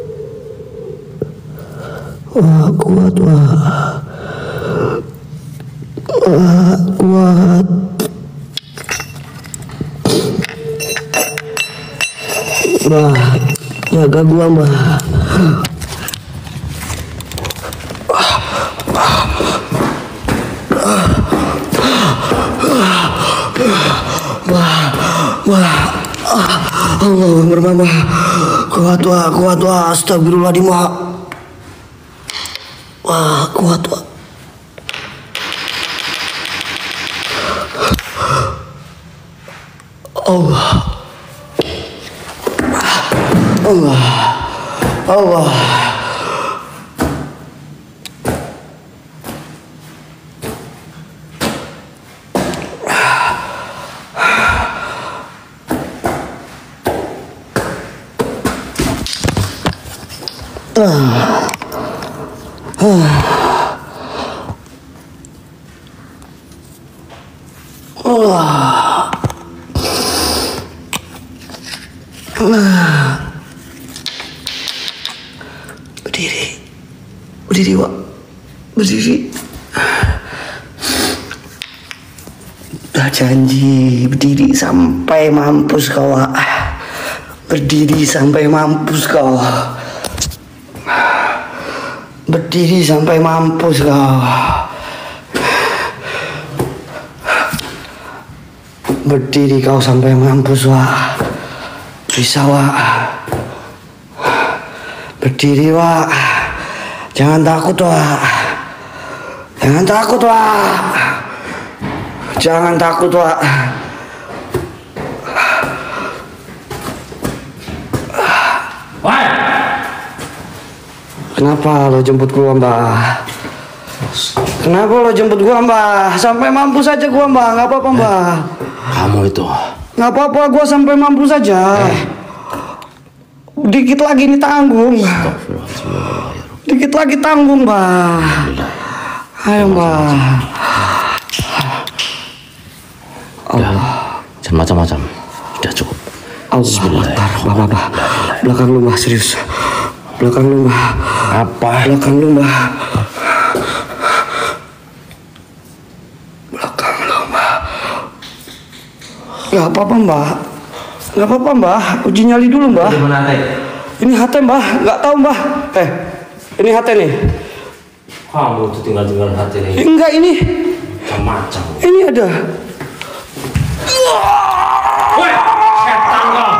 Wah, kuat, Pak. Wah, kuat. Mbah, jaga gua, Mbah. Wah, wah, Allah bermama, kuat wah, kuat wah, astagfirullahaladzim wah, wah, kuat wah. Allah, Allah, Allah. Berdiri, berdiri, Wak, berdiri. Udah janji berdiri sampai mampus kau, Wak. Berdiri sampai mampus kau. Berdiri sampai mampus kau. Berdiri kau sampai mampus, Wak. Bisa, Wak. Berdiri, Wak. Jangan takut, Wak. Jangan takut, Wak. Jangan takut, Wak. Woi! Kenapa lo jemput gua, Mbah? Kenapa lo jemput gua, Mbah? Sampai mampus saja gua, Mbah. Nggak apa-apa, Mbah. Kamu itu. Nggak apa-apa, gua sampai mampus saja. Eh. Dikit lagi ini tanggung. Dikit lagi tanggung, Mbah. Ayo, Mbah. Udah, jangan macam-macam. Udah cukup. Allah, Mbah, Mbah, Mbah. Belakang lu, Mbah, serius. Belakang lu, Mbah. Apa? Belakang lu, Mbah. Belakang lu, Mbah. Gak apa-apa, Mbah. Gak apa-apa, Mbah. Uji nyali dulu, Mbah. Ini H T, Mbah. Gak tahu, Mbah. Eh, ini H T nih. Kamu tuh tinggal-tinggal hati nih. Eh, enggak, ini. Macam-macam. Ini ada. Woi, setan kau.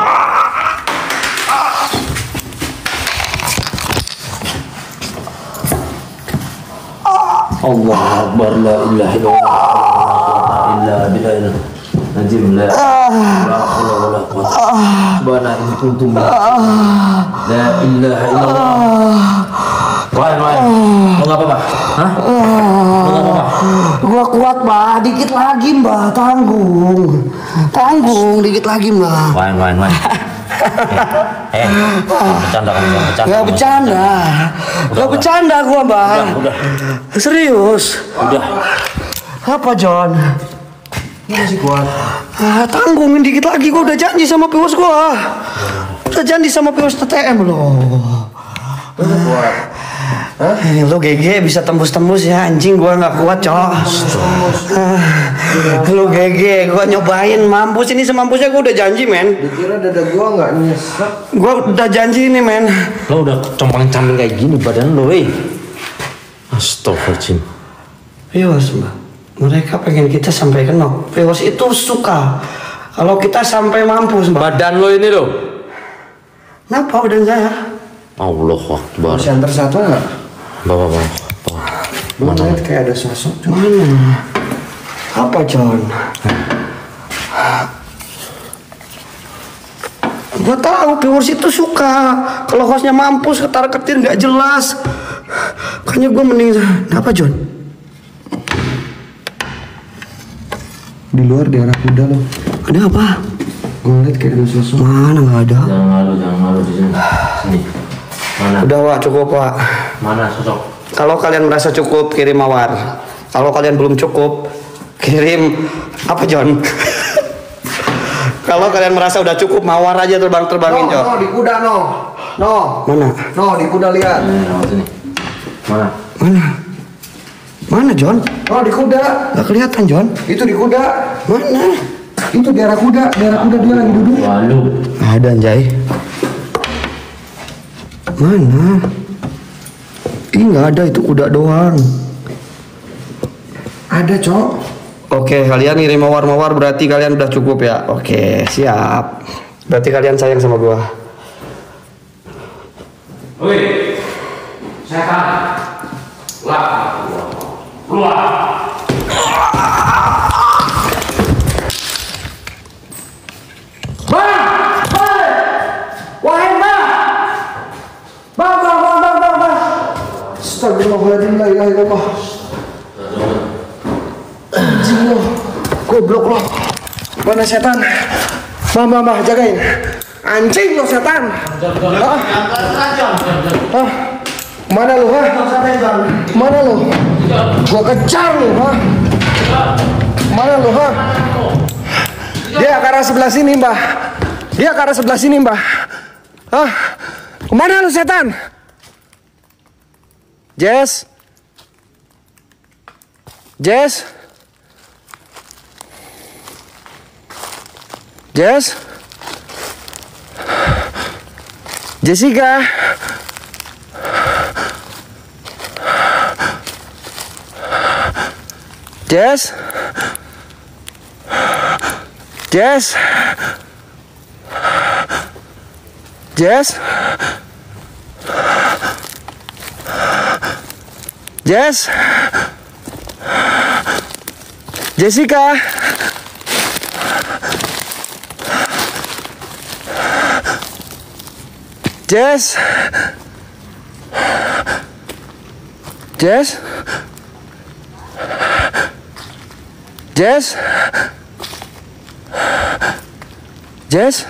Allah Akbar, la ilaha illallah, illa billah. Najim la haula wala quwwata subhana in kuntum la ilaha illallah. Woi, woi. Mau ngapa, Pak? Hah? Mau ngapa, Pak? Gua kuat, Mbah. Dikit lagi, Mbah. Tanggung. Tanggung, dikit lagi, Mbah. Woi, woi, woi. Eh, eh, bercanda kamu, jangan bercanda. Gak bercanda. Gak bercanda gua, Mbah. Udah, udah. Serius. Udah. Apa, John? Masih kuat. Ah, tanggungin dikit lagi. Gua udah janji sama viewers gua. Udah janji sama viewers T T M loh. Udah kuat. Hah? Eh, lu G G bisa tembus-tembus ya, anjing. Gua nggak kuat, Cok. Ah, lu G G, gua nyobain mampus ini semampusnya. Gua udah janji, men. Dikira dada gua nggak nyesek. Gua udah janji ini, men. Lo udah compang-camping kayak gini badan lo, weh. Astagfirullahaladzim. Viewers, Mbak. Mereka pengen kita sampai ke knock. Viewers itu suka kalau kita sampai mampus, Mbak. Badan lo ini lo. Kenapa badan saya? Allah Akbar. Masih antar satu nggak? Bawa, bawa, bawa. Gua ngeliat kayak ada sosok. Mana? Apa, John? Gua tahu viewers itu suka kalau hostnya mampus ketar-ketir nggak jelas. Makanya gua mending. Kenapa, John? Di luar di arah kuda loh. Ada apa? Gua ngeliat kayak ada sosok. Mana nggak ada? Jangan malu, jangan malu di sini. Sini. Mana? Udah, Wak, cukup, Wak. Mana sosok? Kalau kalian merasa cukup, kirim mawar. Kalau kalian belum cukup, kirim apa, John? Kalau kalian merasa udah cukup, mawar aja terbang-terbangin, No, John. no, di kuda no. No. Mana? No, di kuda lihat. Eh, lewat sini. Mana? Mana? Mana, John? No, di kuda. Gak kelihatan, John. Itu di kuda. Mana? Itu di arah kuda. Di arah kuda dia lagi duduk. Walu. Ada, Anjay. Mana? Ih, nggak ada, itu kuda doang. Ada, Cok. Oke, kalian ngirim mawar-mawar berarti kalian udah cukup ya. Oke, siap. Berarti kalian sayang sama gua. Woi. Setan. Lah. Keluar. Bang! Bang! Wahai Bang! Bang! Astagfirullahaladzim, la ilaha illallah. Anjing lo, goblok lo. Mana setan? Mah, mah, mah, jagain. Anjing lo setan. Hah? Hah? Mana lo, ha? Mana lo? Gua kejar lo, ha? Mana lo, ha? Dia ke arah sebelah sini, Mbah. Dia ke arah sebelah sini, Mbah. Hah? Kemana lu setan? Jess? Jess? Jess? Jessica? Jess? Jess? Jess? Jess? Jessica? Jess? Jess? Jess? Jess?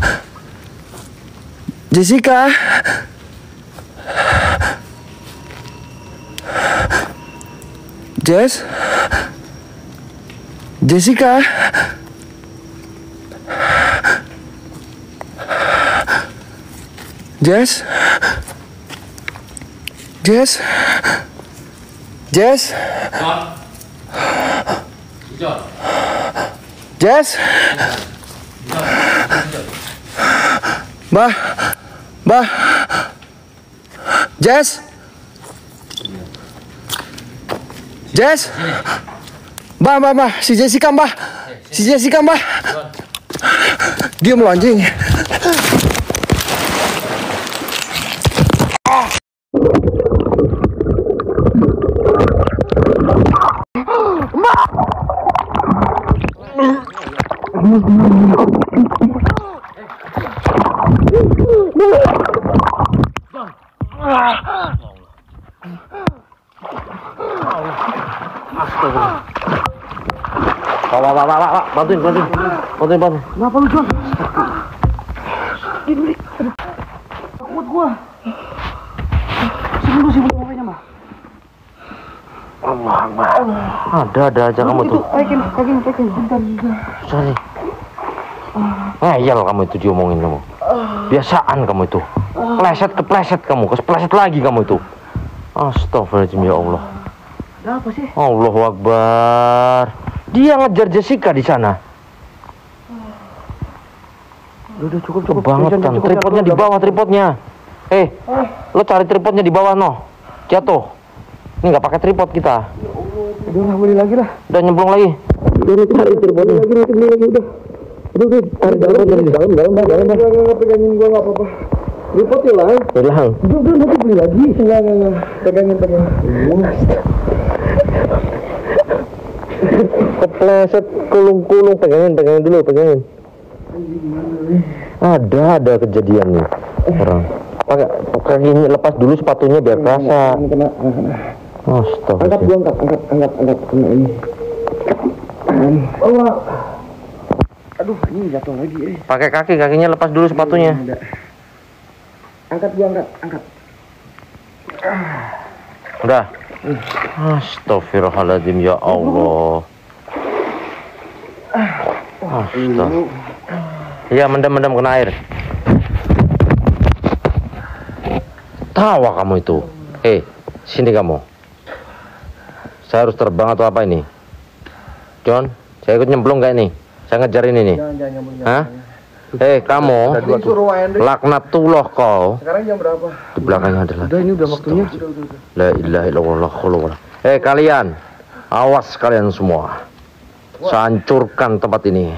Jessica? Jess? Jessica? Jess? Jess? Jess? Jess? Mbah? Mbah? Jess? Jess? Mbah, mbah, mbah, si Jessica, mbah. Si Jessica, mbah. Diam lo anjing. Pak, pak, pak, pak, pak, bantuin, bantuin, bantuin, bantuin. Kenapa lu, John? Ini, takut gua. Sini lu, sini lu, ngapain, Mbak? Allah, Mbak. Ada, ada aja kamu tuh. Aikin, aikin, aikin. Bentar, bentar. Sorry. Ngeyel kamu itu diomongin kamu. Biasaan kamu itu. Pleset kepleset kamu, kepleset lagi kamu itu. Astagfirullahaladzim, ya Allah. Ada apa sih? Allahu Akbar. Dia ngejar Jessica di sana. Udah cukup, cukup. Banget kan, tripodnya di bawah, tripodnya. Eh, lo cari tripodnya di bawah, noh. Jatuh. Ini nggak pakai tripod kita. Udah nggak beli lagi lah. Udah nyemplung lagi. Udah cari tripodnya. Lagi, nanti beli lagi udah. Udah, udah. Cari dalam, dalam, dalam, dalam, dalam. Enggak, enggak, pegangin gua nggak apa-apa. Tripod hilang. Hilang. Udah, udah, nanti beli lagi. Enggak, enggak, enggak. Pegangin, pegangin. Kepleset, kulung-kulung, pegangin, pegangin dulu, pegangin. Ada, ada kejadian nih orang. Pakai kakinya lepas dulu sepatunya biar kerasa. Kena, kena. Astaga. Angkat gua, angkat, angkat, angkat, angkat. Kena ini. Allah. Aduh, ini jatuh lagi. Eh. Pakai kaki, kakinya lepas dulu sepatunya. Angkat gua, angkat, angkat. Udah. Astagfirullahaladzim, ya Allah. Astagfirullah. Ya, mendam-mendam kena air. Tawa kamu itu. Eh, sini kamu. Saya harus terbang atau apa ini? John, saya ikut nyemplung gak ini? Saya ngejar ini nih. Jangan, jangan nyambung. Hah? Eh, kamu. Laknatullah kau. Sekarang jam berapa? Di belakangnya adalah. Udah, ini udah waktunya. La ilaha illallah. Eh, kalian. Awas kalian semua. Saya hancurkan tempat ini.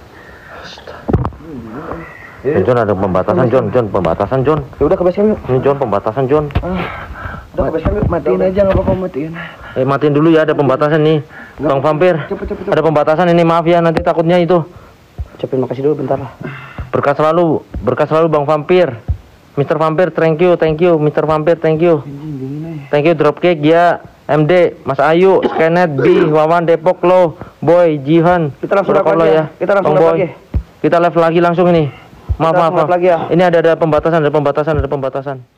Eh, John, ada pembatasan, John. John, pembatasan, John. Ya udah ke base camp yuk. Ini John, pembatasan, John. Udah ke base camp yuk. Matiin aja, nggak apa-apa matiin. Eh, matiin dulu ya, ada pembatasan nih. Bang Vampir. Cepet, cepet, cepet. Ada pembatasan ini, maaf ya, nanti takutnya itu. Cepet, makasih dulu bentar lah. Berkas selalu, berkas selalu Bang Vampir. Mister Vampir, thank you, thank you, Mister Vampir, thank you. Thank you Dropkick ya, M D, Mas Ayu, Skenet, B, Wawan, Depok, Lo, Boy, Jihan. Kita langsung live Prokolo lagi ya. Kita langsung Bang live Boy. lagi. Kita live lagi langsung ini. Maaf, Kita maaf, langsung live maaf. lagi ya. Ini ada ada pembatasan, ada pembatasan, ada pembatasan.